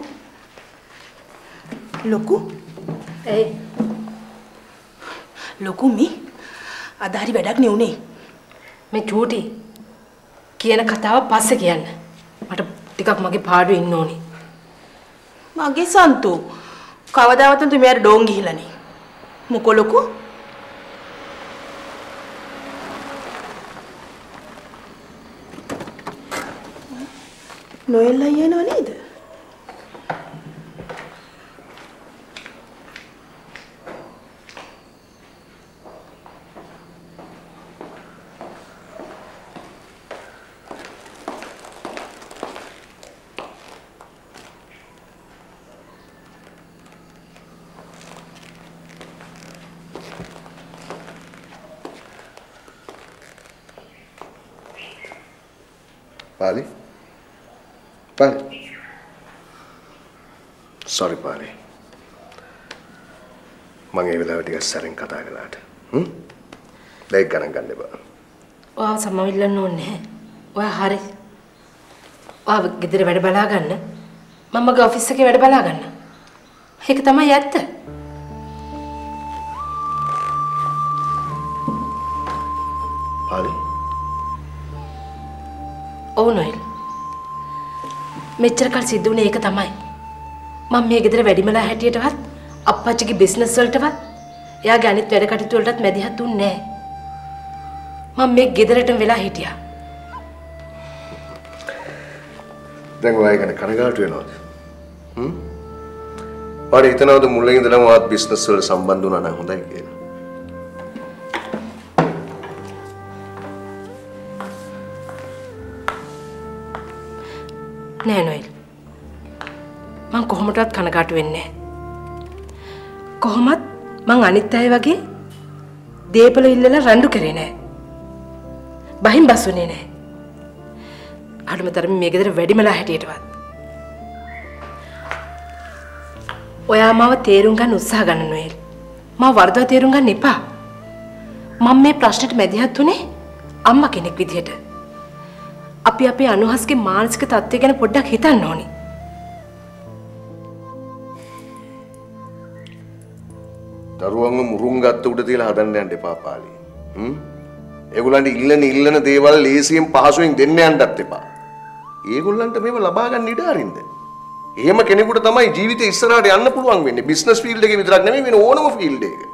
ලොකු ඒ ලොකු මි අද හරි වැඩක් නෙවුනේ. මේ චූටි කියන කතාව පස්සේ කියන්න. මට ටිකක් මගේ පාඩුවේ ඉන්න ඕනේ. මගේ සන්තෝ කවදාවත් තු මෙයාට ඩෝන් ගිහිලානේ. මොකෝ ලොකු? නොයෙල් අයියා නෝ නේද? පාලි. පාලි. sorry පාලි. මම ඒ වෙලාවට ටිකක් සැරෙන් කතා කළාට. හ්ම්? දැන් ගණන් ගන්න එපා. ඔයාව සමවිල්ලන්න ඕනේ නැහැ. ඔයා හරි. ඔයාව ගෙදර වැඩ බලා ගන්න. මම මගේ ඔෆිස් එකේ වැඩ බලා ගන්න. ඒක තමයි ඇත්ත. පාලි. ඔව් නෝයිල්. මෙච්චර කල් සිද්ධ වුණේ ඒක තමයි. මම මේ ගෙදර වැඩිමලා හැටියටවත් අප්පච්චිගේ බිස්නස් වලටවත් එයාගේ අනිත් වැඩ කටයුතු වලටත් මැදිහත් වුණේ නැහැ. මම මේ ගෙදරටම වෙලා හිටියා. දැන් ඔයා ගැන කනගාටු වෙනවද? හ්ම්? ඔයාලා හිතනවද මුලින් ඉඳලම ඔයාත් බිස්නස් වලට සම්බන්ධ වුණා නම් හොඳයි කියලා? නෑ නෝයිල්. මං කොහොමදවත් කනගාටු වෙන්නේ නෑ. කොහොමත් මං අනිත් අය වගේ දීපල ඉල්ලලා රණ්ඩු කරේ නෑ. බහින් බස්සුනේ නෑ. අඩුමතරම මේ ගෙදර වැඩිමලා හැටියටවත්. ඔයා මාව තේරුම් ගන්න උත්සාහ ගන්න නෝයිල්. මාව වර්ධව තේරුම් ගන්න එපා. මම මේ ප්‍රශ්නෙට මැදිහත් උනේ අම්මා කෙනෙක් විදිහට. අපි අපේ අනුහස්ගේ මානසික තත්ත්වය ගැන පොඩ්ඩක් හිතන්න ඕනි. දරුවන්ව මුරුන් ගත්ත උඩ තියලා හදන්න යන්න එපා පාලි. හ්ම්? ඒගොල්ලන්ට ඉල්ලන ඉල්ලන දේවල් ලේසියෙන් පහසුවෙන් දෙන්න යන්නත් එපා. ඒගොල්ලන්ට මේව ලබා ගන්න ඉඩ අරින්න. එහෙම කෙනෙකුට තමයි ජීවිතේ ඉස්සරහට යන්න පුළුවන් වෙන්නේ. බිස්නස් ෆීල්ඩ් එකේ විතරක් නෙමෙයි වෙන ඕනම ෆීල්ඩ් එකක.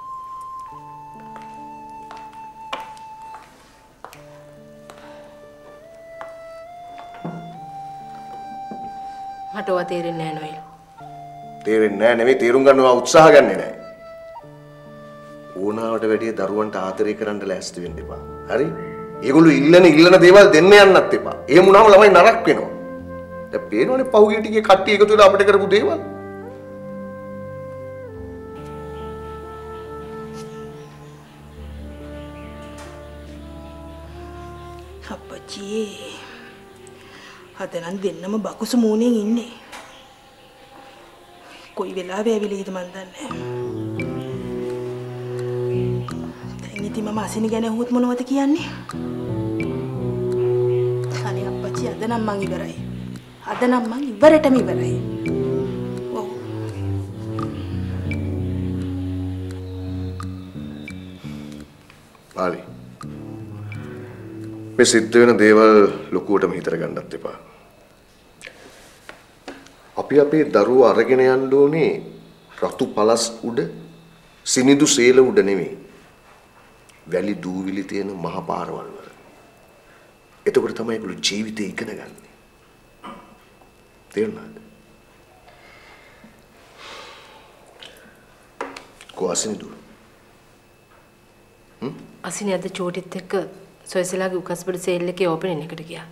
මට ඔවා තේරෙන්නේ නැහැ නෝයිල්. තේරෙන්නේ නැහැ නෙමෙයි තේරුම් ගන්නවා උත්සාහ ගන්නෙ නැහැ. ඕනාවට වැඩිය දරුවන්ට ආදරය කරන්න ලෑස්ති වෙන්න එපා. හරි? ඒගොල්ලෝ ඉල්ලන ඉල්ලන දේවල් දෙන්න යන්නත් එපා. එහෙම වුණාම ළමයි නරක වෙනවා. දැන් පේනවනේ පහුගිය ටිකේ කට්ටිය එකතු වෙලා අපිට කරපු දේවල්. අප්පච්චි අද නම් දෙන්නම බකුසු මූණෙන් ඉන්නේ. කොයි වෙලාවෙ ඇවිලෙයිද මන් දන්නේ නැහැ. දැන් ඉතින් මම අසිනි ගැන අහුවොත් මොනවද කියන්නේ? අනේ අප්පච්චි අද නම් මං ඉවරයි. අද නම් මං ඉවරටම ඉවරයි. ඔව්. පාලි. මේ සිද්ධ වෙන දේවල් ලොකුවටම හිතර ගන්නත් එපා. අපි අපේ දරුවෝ අරගෙන යන්න ඕනේ රතු පළස් උඩ සිනිඳු සේල උඩ නෙමෙයි. වැලි දූවිලි තියෙන මහ පාරවල් වල. එතකොට තමයි ඒගොල්ලෝ ජීවිතේ ඉගෙන ගන්න. තේරුණාද? කොහොසින්දු? හ්ම්? අසිනි අද චෝටිත් එක්ක සොයසලාගේ උකස්බඩ සේල් එකේ ඕපනින් එකට ගියා.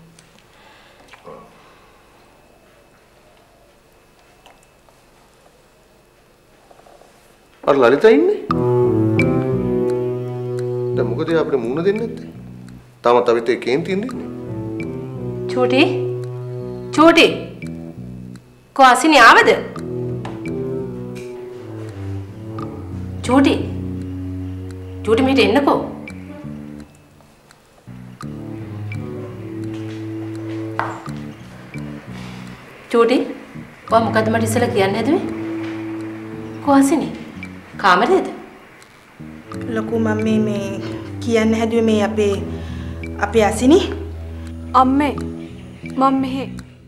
අර ලලිතා ඉන්නේ? දැන් මොකද අපිට මුණ දෙන්නේ නැත්තේ? තාමත් අපිට ඒ කේන්ති ඉන්නේ. චෝටි? චෝටි? කො අසිනි ආවද? චෝටි? චෝටි මෙහෙට එන්නකෝ. චෝටි? ඔයා මොකද්ද මට ඉස්සෙල්ලා කියන්න හැදුවේ? කො අසිනි? කාමරේද? ලොකු මම මේ මේ කියන්න හැදුවේ මේ අපේ අපේ අසිනි අම්මේ මම මෙහෙ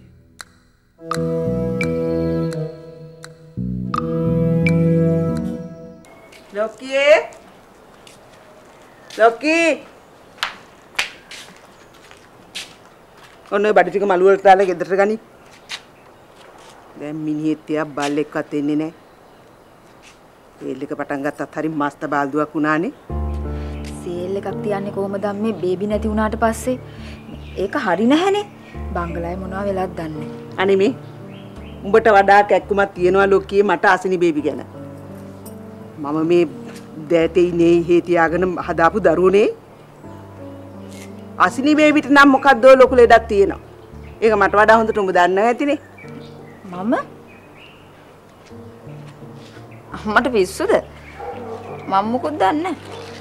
ලොකියේ ලොකී ඔන්න බඩ ටික මළු වලට දාලා ගෙදරට ගනි. දැන් මිනිහෙක් තියා බල්ලෙක්වත් එන්නේ නැහැ. සේල් එක පටන් ගත්තත් හරි මස්ත බාල්දුවක් වුණානේ. සේල් එකක් තියන්නේ කොහමද අම්මේ බේබි නැති වුණාට පස්සේ? ඒක හරි නැහැනේ. බංගලාවේ මොනවා වෙලාද දන්නේ. අනේ මේ උඹට වඩා කැක්කුමක් තියනවා ලොකියේ මට අසිනි බේබි ගැන. මම මේ දෑතේ නේ හේ තියාගෙන හදාපු දරුවනේ. අසිනි බේබිට නම් මොකද්ද ලොකු ලෙඩක් තියෙනවා. ඒක මට වඩා හොඳට උඹ දන්නවා ඇතිනේ. මම අම්මට පිස්සුද? මම මොකද දන්නේ?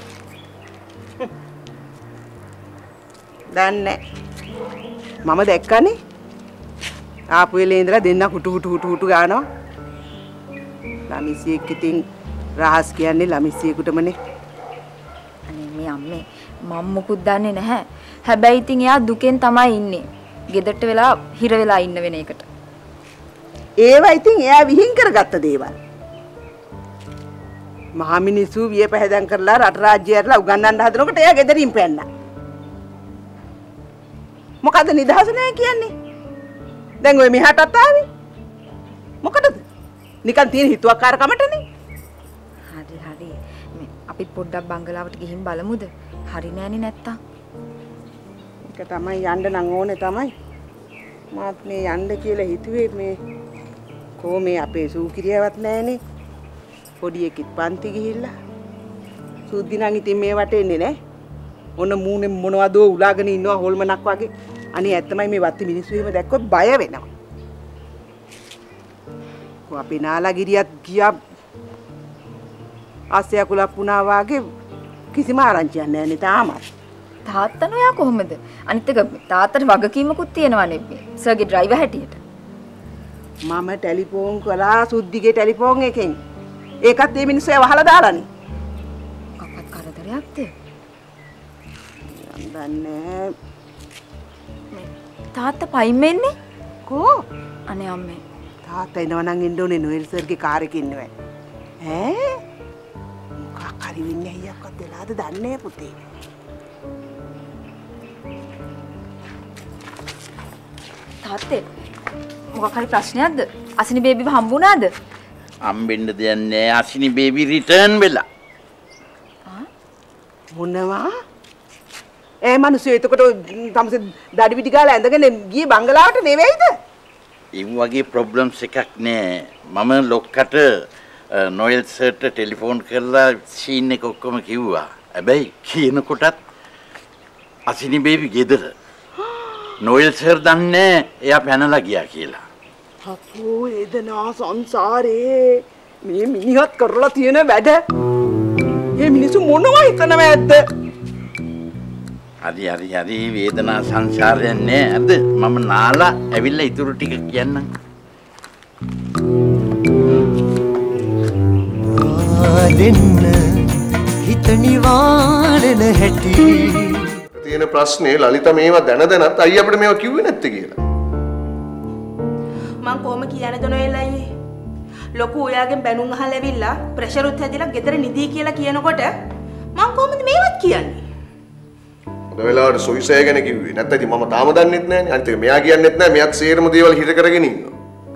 දන්නේ මම දැක්කනේ. ආපු වෙලේ ඉඳලා දෙන්න හුටු හුටු හුටු හුටු ගානවා. ළමිසියෙක් ඉතින් රහස් කියන්නේ ළමිසියෙකුටමනේ. අනේ මේ අම්මේ මම මොකුත් දන්නේ නැහැ. හැබැයි ඉතින් එයා දුකෙන් තමයි ඉන්නේ. ගෙදරට වෙලා හිර වෙලා ඉන්න වෙන එකට. ඒවා ඉතින් එයා විහිං කරගත්ත දේවල්. මහා මිනිස්සු විය පැහැදම් කරලා රට රාජ්‍යයටලා උගන්වන්න හදනකොට එයා ගෙදරින් පැන්නා. මොකද නිදහස නැහැ කියන්නේ? දැන් ඔය මෙහාටත් ආවේ. මොකටද? නිකන් තියෙන හිතුවක්කාරකමටනේ. හරි හරි. මේ අපි පොඩ්ඩක් බංගලාවට ගිහින් බලමුද? හරි නෑනේ නැත්තම්. ඒක තමයි යන්න නම් ඕනේ තමයි. මාත් මේ යන්න කියලා හිතුවේ මේ කොහොමේ අපේ සූකිරියවත් නැහනේ. පොඩි එකෙක් පන්ති ගිහිල්ලා. සුද්ධි නම් ඉතින් මේ වටේ එන්නේ නෑ. ඔන්න මූණේ මොනවදෝ උලාගෙන ඉන්නවා හොල්මනක් වගේ. අනේ ඇත්තමයි මේ වත්ති මිනිස්සු එහෙම දැක්කොත් බය වෙනවා. කො අපේ නාලාගිරියත් ගියා ආසියා කුලප් වුණා වගේ කිසිම ආරංචියක් නැහැ නේ තාමත්. තාත්තා නෝයා කොහොමද? අනිත් එක තාත්තට වගකීමකුත් තියෙනවානේ සර්ගේ ඩ්‍රයිවර් හැටියට. මම ටෙලිෆෝන් කළා සුද්ධිගේ ටෙලිෆෝන් එකෙන්. ඒකත් මේ මිනිස්සු වහලා දාලානේ. මොකක්වත් කරදරයක්ද? දන්නේ තාත්තා පයින් මෙන්නේ කෝ? අනේ අම්මේ තාත්තා එනවා නම් එන්න ඕනේ නොයල් සර්ගේ කාර් එකේ ඉන්නවා. ඈ? මොකක් හරි වෙන්නේ අයියක්වත් වෙලාද දන්නේ පුතේ. තාත්තේ මොකක් හරි ප්‍රශ්නයක්ද? අසිනි බේබිව හම්බුණාද? හම්බෙන්න දෙයක් නෑ. අසිනි බේබි රිටර්න් වෙලා. මොනවා? ඒ මිනිස්සු එතකොට තමසේ දඩි පිටි ගාලා ඇඳගෙන ගියේ බංගලාවට නෙවෙයිද? ඒ වගේ ප්‍රොබ්ලම්ස් එකක් නෑ. මම ලොක්කට නොයල් සර්ට ටෙලිෆෝන් කරලා සීන් එක ඔක්කොම කිව්වා. හැබැයි කියනකොටත් අසිනි බේබි ගෙදර. නොයල් සර් දන්නේ එයා පැනලා ගියා කියලා. අපෝ එදනා සංසාරේ මේ මිනිහත් කරලා තියෙන වැඩ. මේ මිනිස්සු මොනවා හිතනවද? හරි හරි හරි වේදනා සංසාරයක් නෑ. අද මම නාලා ඇවිල්ලා ඉතුරු ටික කියන්නම්. දෙන්න හිත නිවාරණ හැටි තියෙන ප්‍රශ්නේ ලලිතා මේවා දැන දැනත් අයිය අපිට මේවා කිව්වේ නැත්තේ කියලා. මං කොහොම කියන්නද නොයල් අයියේ? ලොකු ඔයාගෙන් බැනුම් අහලා ඇවිල්ලා ප්‍රෙෂර් උත් හැදිලා ගෙදර නිදී කියලා කියනකොට මං කොහොමද මේවත් කියන්නේ? ඔය වෙලාවට සොයිසය ගැන කිව්වේ. නැත්නම් ඉතින් මම තාම දන්නෙත් නැහනේ. අනිත් එක මෙයා කියන්නෙත් නැහැ. මෙයාත් සේරම දේවල් හිර කරගෙන ඉන්නවා.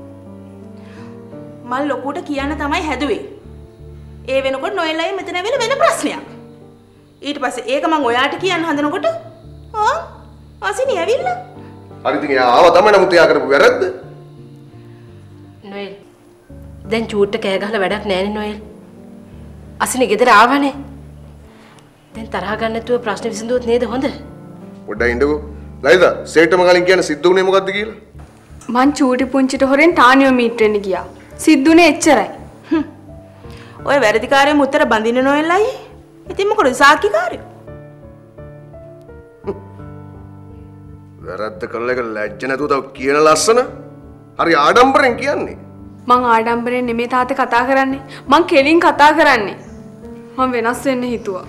මං ලොකුට කියන්න තමයි හැදුවේ. ඒ වෙනකොට නොයල් අයියේ මෙතන ඇවිල්ලා වෙන ප්‍රශ්නයක්. ඊට පස්සේ ඒක මං ඔයාට කියන්න හදනකොට ආ අසිනි ඇවිල්ලා. හරි ඉතින් එයා ආව තමයි නමුත් එයා කරපු වැරද්ද. නොයල් දැන් චූට්ට කෑ ගහලා වැඩක් නැහැනේ නොයල්. අසිනි ගෙදර ආවනේ. දැන් තරහ ගන්න නැතුව ප්‍රශ්න විසඳුවොත් නේද හොඳ? පොඩ්ඩක් ඉන්නකෝ. ලයිදා සේට්ටම කලින් කියන්නේ සිද්ධ වුණේ මොකද්ද කියලා? මං චූටි පුංචිට හොරෙන් ටානියෝ මීට් වෙන්න ගියා. සිද්ධුනේ එච්චරයි. ඔය වැරදිකාරයම උත්තර බඳින්න නොයල් අයියේ. ඉතින් මොකද සාක්කිකාරයෝ? වැරද්ද කළා එක ලැජ්ජ නැතුව තව කියන ලස්සන. හරි ආඩම්බරෙන් කියන්නේ. මං ආඩම්බරෙන් නෙමෙයි තාත්තේ කතා කරන්නේ. මං කෙලින් කතා කරන්නේ. මං වෙනස් වෙන්න හිතුවා.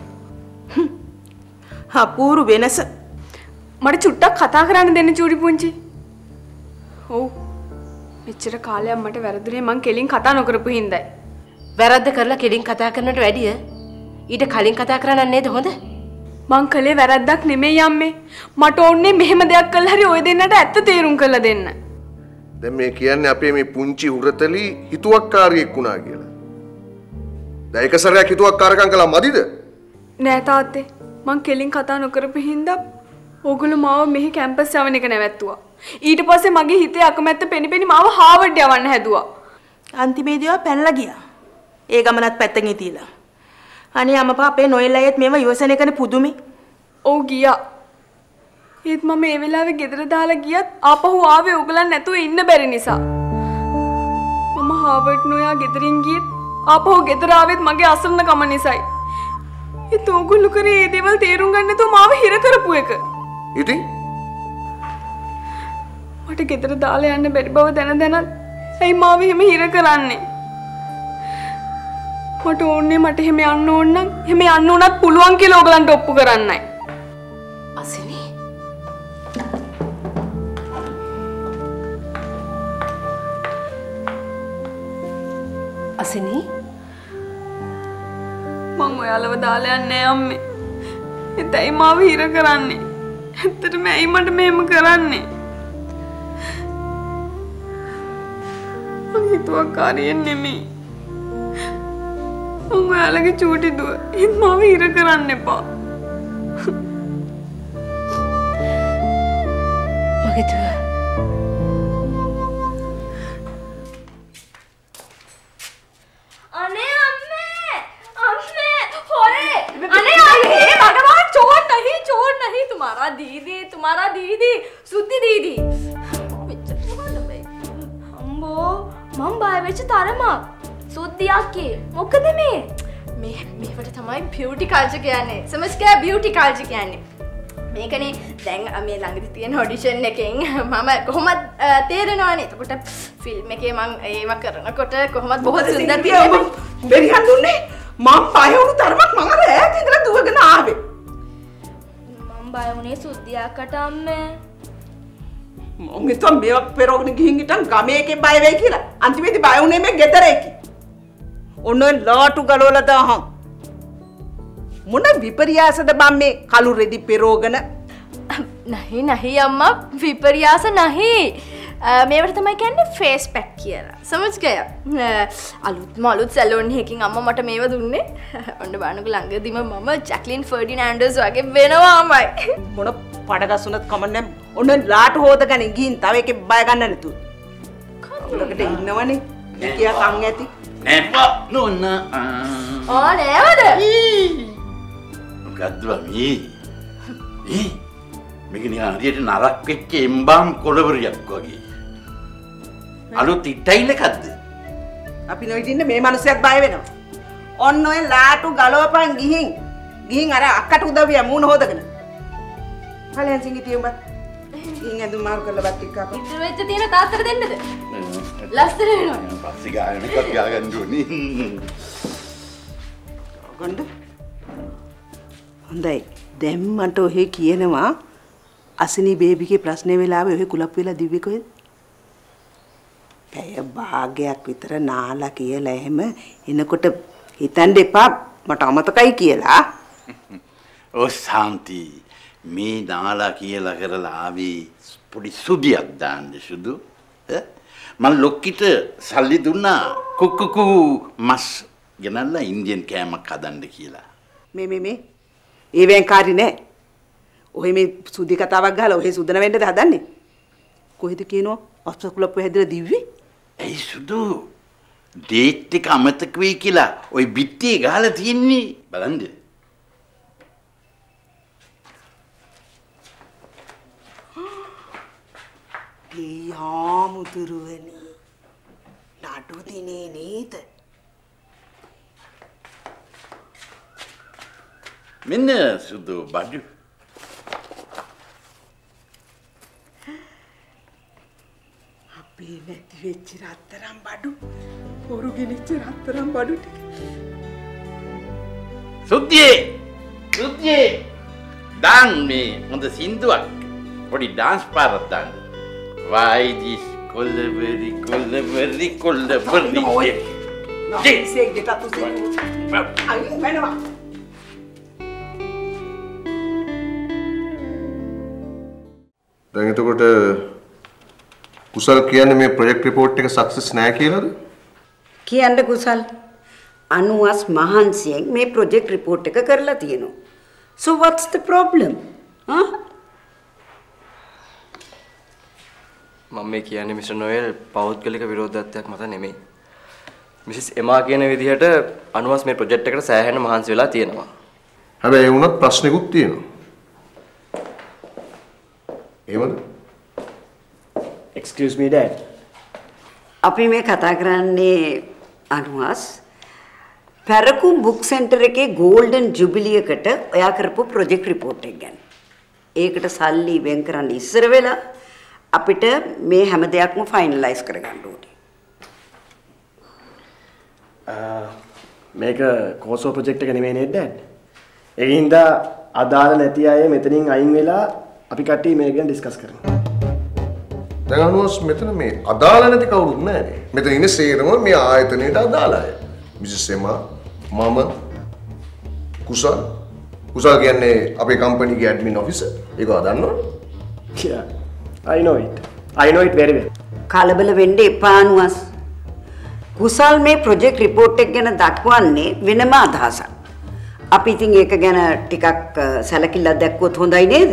අපූරු වෙනස. මට චුට්ටක් කතා කරන්න දෙන්න චූටි පුංචි. ඔව්. මෙච්චර කාලයක් මට වැරදුනේ මං කෙලින් කතා නොකරපු හින්දායි. වැරද්ද කරලා කෙලින් කතා කරනට වැඩිය ඊට කලින් කතා කරන්න නේද හොඳ? මං කලේ වැරද්දක් නෙමෙයි අම්මේ. මට ඕනේ මෙහෙම දෙයක් කළා හරි ඔය දෙන්නට ඇත්ත තේරුම් කරලා දෙන්න. දැන් මේ කියන්නේ අපේ මේ පුංචි හුරතලි හිතුවක්කාරියෙක් වුණා කියලා. දැන් එක සැරයක් හිතුවක්කාරකම් කළා මදිද? නෑ තාත්තේ. මං කෙලින් කතා නොකරපු හින්දා ඕගොල්ලෝ මාව මෙහි කැම්පස් යවන එක නැවැත්තුවා. ඊට පස්සේ මගේ හිතේ අකමැත්ත පෙනි පෙනි මාව හාවර්ඩ් යවන්න හැදුවා. අන්තිමේදී ආ පැනලා ගියා. ඒ ගමනත් පැත්තකින් තියලා. අනේ අම්මපා අපේ නොයල් අයියත් මේව ඉවසන එකනේ පුදුමේ. ඔව් ගියා. ඒත් මම මේ වෙලාවේ ගෙදර දාලා ගියත් ආපහු ආවේ ඕගලන් නැතුව ඉන්න බැරි නිසා. මම හාවර්ඩ් නොයා ගෙදරින් ගියත් ආපහු ගෙදර ආවෙත් මගේ අසරණකම නිසායි. ඒත් ඕගොල්ලෝ කරේ මේ දේවල් තේරුම් ගන්න නැතුව මාව හිර කරපු එක. ඉතින් මට ගෙදර දාලා යන්න බැරි බව දැන දැනත් ඇයි මාව එහෙම හිර කරන්නේ? මට ඕනේ මට එහෙම යන්න ඕන නම් එහෙම යන්න උනත් පුළුවන් කියලා ඕගලන්ට ඔප්පු කරන්නයි. අසිනි අසිනි මං ඔයාලව දාලා යන්නේ අම්මේ. එතයි මාව හිර කරන්නේ. ඇත්තටම ඇයි මට මෙහෙම කරන්නේ? මං හිතුවක්කාරියෙන් නෙමෙයි. මං ඔයාලගේ චූටි දුව. ඒත් මාව හිර කරන්න එපා. මගේ දුව. අනේ අම්මේ අම්මේ හොරේ अरे अरे भगवान चोर नहीं चोर नहीं तुम्हारा दीदी तुम्हारा दीदी सुद्दी दीदी अम्बो मम बाय වෙච්ච තරම සුද්ධියක්කේ මොකද මේ මේ මේවට තමයි බියුටි කල්චර් කියන්නේ සමස්කෑ බියුටි කල්චර් කියන්නේ මේකනේ දැන් මේ ළඟදී තියෙන ඔඩිෂන් එකෙන් මම කොහොමද තේරෙනවනේ එතකොට ෆිල්ම් එකේ මම ඒව කරනකොට කොහොමද බොහොම සුන්දර තියෙන්නේ බෙරිහන් දුන්නේ මම බය වුණු තරමක් මම අර ඈත ඉඳලා දුවගෙන ආවේ මම බය වුණේ සුද්ධියකට අම්මේ මම හිතුවා මේක පෙරෝගෙන ගිහින් හිටන් ගමේ එකේ බය වෙයි කියලා අන්තිමේදී බය වුණේ මේ ගෙදර එකේ ඔන්න ලාටු ගලවලා දාහම් මොන විපර්යාසද බම් මේ කලු රෙදි පෙරෝගෙන नहीं नहीं अम्मा विपर्यास नहीं මේවට තමයි කියන්නේ ෆේස් පැක් කියලා. සමජ් ගයා. අලුත්ම අලුත් සැලෝන් එකකින් අම්මා මට මේව දුන්නේ. ඔන්න බලන්නකෝ ළඟදීම මම ජැක්ලින් ෆර්ඩිනෑන්ඩර්ස් වගේ වෙනවාමයි. මොන පඩගස්සුනත් කමන්නේ. ඔන්න ලාට හොදගෙන ගිහින් තව එකේ බය ගන්න නැතුව. කවුරකට ඉන්නවනේ. කියා කන් ඇති. නෑ නෝන. ආ නෑවද? මොකද්ද මේ? ඒ මේක නිකන් හරියට නරක් වෙච්ච එම්බාම් කොළවරියක් වගේ. අලුත් ඉටයින් එකක්ද? අපි නොඉතින්න මේ මිනිස්සුත් බය වෙනවා. ඔන්න ඔය ලාටු ගලවපන් ගිහින් ගිහින් අර අක්කට උදවිය මූණ හොදගෙන. කලින් සිංගිතිය උඹ. ගිහින් ඇඳුම් මාරු කරලා බත් එක්ක අප. ඉතුරු වෙච්ච තියෙන තාත්තට දෙන්නද? ලස්සන වෙනවා. පස්සේ ගාන එකක් ගාගන්න ඕනේ. ගොන්ද? හොඳයි. දැන් මට ඔහෙ කියනවා අසිනි බේබිගේ ප්‍රශ්නේ වෙලාවේ ඔහෙ කුලප් වෙලා දිව්වේ කොහෙද? පැය භාගයක් විතර නාලා කියලා එහෙම එනකොට හිතන්න එපා මට අමතකයි කියලා. ඔය සාන්ති මේ නාලා කියලා කරලා ආවේ පොඩි සුදියක් දාන්න සුදු. මම ලොක්කිට සල්ලි දුන්නා කුකුකු මස් ගෙනල්ලා ඉන්දියන් කෑමක් හදන්න කියලා. මේ මේ මේ ඒවෙන් කාරි නෑ. ඔහෙ මේ සුදි කතාවක් ගහලා ඔහෙ සුදන වෙන්නද හදන්නේ? කොහෙද කියනවා? අස්සකුලප්පු හැදලා දිව්වේ? ඇයි සුදු ඩේට් එක අමතක වෙයි කියලා ওই බිත්තියේ ගහලා තියෙන්නේ බලන්න. ගියා මුතුරුවනි. නඩු දිනේ නේද? මෙන්න සුදු බඩු. අපේ නැති වෙච්ච රත්තරන් බඩු. හොරු ගෙනිච්ච රත්තරන් බඩු ටික. සුද්ධියේ සුද්ධියේ දාන් මේ හොඳ සින්දුවක් පොඩි ඩාන්ස් පාරක් දාන්න. Why this කොල්ලබරි කොල්ලබරි කොල්ලබරි. ජේ සෙක් දෙක තුසේ. අයින් වෙනවා. දැන් එතකොට කුසල් කියන්නේ මේ ප්‍රොජෙක්ට් රිපෝට් එක සක්සස් නෑ කියලාද? කියන්න කුසල් අනුවස් මහන්සියෙන් මේ ප්‍රොජෙක්ට් රිපෝට් එක කරලා තියෙනවා. So what's the problem? huh? මම මේ කියන්නේ මිස්ටර් නොයල් පෞද්ගලික විරෝධත්වයක් මත නෙමෙයි. මිසිස් එමා කියන විදිහට අනුවස් මේ ප්‍රොජෙක්ට් එකට සෑහෙන මහන්සි වෙලා තියෙනවා. හැබැයි ඒ වුණත් ප්‍රශ්නෙකුත් තියෙනවා. එහෙමද? Excuse me dad. අපි මේ කතා කරන්නේ අනුහස් පැරකුම් බුක් සෙන්ටර් එකේ ගෝල්ඩන් ජුබිලි එකට ඔයා කරපු ප්‍රොජෙක්ට් රිපෝට් එක ගැන. ඒකට සල්ලි වෙන් කරන්න ඉස්සර වෙලා අපිට මේ හැම දෙයක්ම ෆයිනලයිස් කරගන්න ඕනේ. මේක කෝසෝ ප්‍රොජෙක්ට් එක නෙමෙයි නේද ඩැඩ්? ඒකින්ද අදාළ නැති අය මෙතනින් අයින් වෙලා අපි කට්ටිය මේක ගැන ඩිස්කස් කරනවා. දැන් අනුවස් මෙතන මේ අදාළ නැති කවුරුත් නැහැ. මෙතන ඉන්නේ සේරම මේ ආයතනයට අදාළ අය. මිසස් එමා, මම, කුසල්. කුසල් කියන්නේ අපේ කම්පැනිගේ ඇඩ්මින් ඔෆිසර්. ඒක දන්නවනේ? Yeah. I know it. I know it very well. කලබල වෙන්න එපා අනුහස්. කුසල් මේ ප්‍රොජෙක්ට් රිපෝට් එක ගැන දක්වන්නේ වෙනම අදහසක්. අපි ඉතින් ඒක ගැන ටිකක් සැලකිල්ලක් දැක්වුවොත් හොඳයි නේද?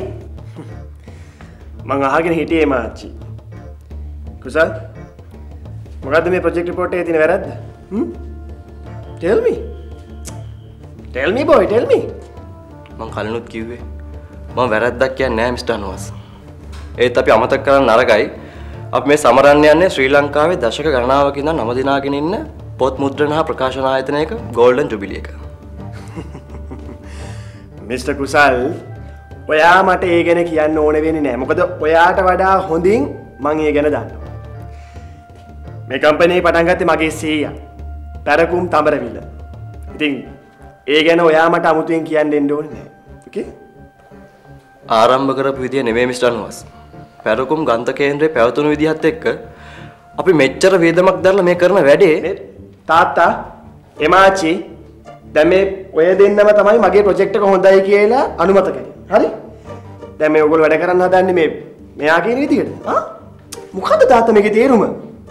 මං අහගෙන හිටියේ මාච්චි. කුසල් මොකද්ද මේ ප්‍රොජෙක්ට් රිපෝට් එකේ තියෙන වැරද්ද? හ්ම්? Tell me. Tell me boy, tell me. මං කලිනුත් කිව්වේ මම වැරද්දක් කියන්නේ නැහැ මිස්ටර් අනුවස්. ඒත් අපි අමතක කරන්න නරකයි. අපි මේ සමරන්න යන්නේ ශ්‍රී ලංකාවේ දශක ගණනාවක ඉඳන් නම දිනාගෙන ඉන්න පොත් මුද්‍රණ හා ප්‍රකාශන ආයතනයක ගෝල්ඩන් ජුබිලි එක. මිස්ටර් කුසල් ඔයා මට ඒ ගැන කියන්න ඕන වෙන්නේ නැහැ. මොකද ඔයාට වඩා හොඳින් මං ඒ ගැන දන්නවා. මේ කම්පැනි එක පටන් ගත්තේ මගේ සීයා. පැරකුම් තඹරවිල. ඉතින් ඒ ගැන ඔයා මට අමුතුවෙන් කියන්න දෙන්න ඕනේ නැහැ. ඕකේ? ආරම්භ කරපු විදිය නෙමෙයි මිස්ටර් අනුවස්. පැරකුම් ගන්ත කේන්ද්‍රේ පැවතුණු විදිහත් එක්ක අපි මෙච්චර වේදමක් දැරලා මේ කරන වැඩේ තාත්තා එමාචි දැන් මේ ඔය දෙන්නම තමයි මගේ ප්‍රොජෙක්ට් එක හොඳයි කියලා අනුමත කරේ. හරි? දැන් මේ ඔයගොල්ලෝ වැඩ කරන්න හදන්නේ මේ මෙයා කියන විදිහට. ආ? මොකද්ද තාත්තා මේකේ තේරුම?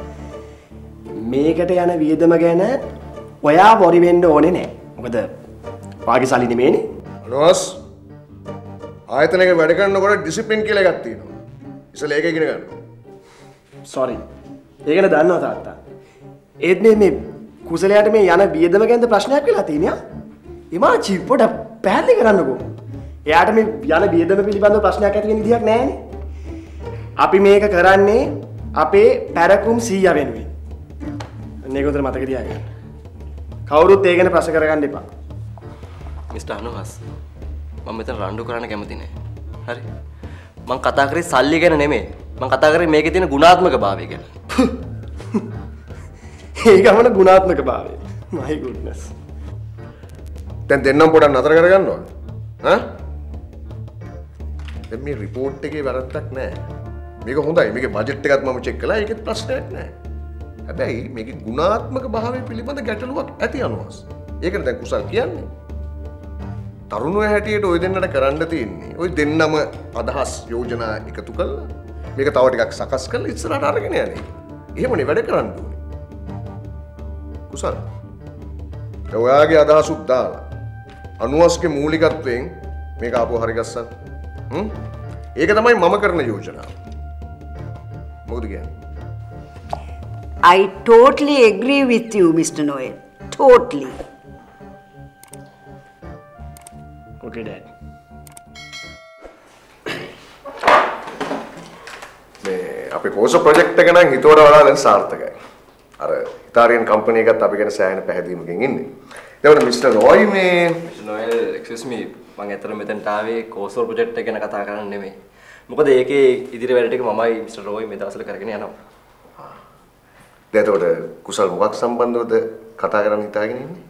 මේකට යන වියදම ගැන ඔයා වොරි වෙන්න ඕනේ නැහැ. මොකද වාගේ සල්ලි නෙමෙයිනේ. අනුවස් ආයතනයක වැඩ කරනකොට ඩිසිප්ලින් කියලා එකක් තියෙනවා. ඉස්සෙල්ලා ඒක ඉගෙන ගන්න. sorry. ඒක නේ දන්නවා තාත්තා. ඒත් මේ මේ කුසලයට මේ යන වියදම ගැන ප්‍රශ්නයක් වෙලා තියෙනවා. එමාචි පොඩ පැහැදිලි කරන්නකෝ. එයාට මේ යන වියදම පිළිබඳව ප්‍රශ්නයක් ඇති වෙන විදියක් නැහැනේ. අපි මේක කරන්නේ අපේ පැරකුම් සීයා වෙනුවෙන්. මේක උතර මතක තියාගන්න. කවුරුත් ඒ ගැන ප්‍රශ්න කරගන්න එපා. මිස්ටර් අනුහස් මම මෙතන රණ්ඩු කරන්න කැමති නෑ. හරි? මං කතා කරේ සල්ලි ගැන නෙමෙයි. මං කතා කරේ මේකේ තියෙන ගුණාත්මක භාවය ගැන. ඒ ගමන ගුණාත්මක භාවය. my goodness. දැන් දෙන්නම් පොඩක් නතර කරගන්නවද? ඈ? දැන් මේ රිපෝට් එකේ වැරද්දක් නෑ. මේක හොඳයි. මේකේ බජට් එකත් මම චෙක් කළා. ඒකෙත් ප්‍රශ්නයක් නෑ. හැබැයි මේකේ ගුණාත්මක භාවය පිළිබඳ ගැටලුවක් ඇති අනුවස්. ඒකනේ දැන් කුසල් කියන්නේ. තරුණය හැටියට ওই දෙන්නට කරන්න තියෙන්නේ ওই දෙන්නම අදහස් යෝජනා එකතු කරලා මේක තව ටිකක් සකස් කරලා ඉස්සරහට අරගෙන යන්නේ. එහෙමනේ වැඩ කරන්න ඕනේ. කුසල්. ඔයාගේ අදහසුත් දාලා අනුවස්ගේ මූලිකත්වයෙන් මේක ආපහු හරි ගස්සන්න. හ්ම්? ඒක තමයි මම කරන යෝජනාව. මොකද කියන්නේ? I totally agree with you, Mister Noel. Totally. Okay, Dad. මේ අපේ කෝසෝ ප්‍රොජෙක්ට් එක නම් හිතුවට වඩා දැන් සාර්ථකයි. අර ඉතාලියන් කම්පැනි එකත් අපි ගැන සෑහෙන පැහැදීමකින් ඉන්නේ. ඒවන මිස්ටර් රොයි මේ මිස්ටර් නොයල් එක්ස්කියුස් මී මම ඇත්තටම මෙතනට ආවේ කෝසෝ ප්‍රොජෙක්ට් එක ගැන කතා කරන්න නෙමෙයි. මොකද ඒකේ ඉදිරි වැඩ ටික මමයි මිස්ටර් රොයි මේ දවස්වල කරගෙන යනවා. දැන් ඒකට කුසල් මොකක් සම්බන්ධවද කතා කරන්න හිතාගෙන ඉන්නේ?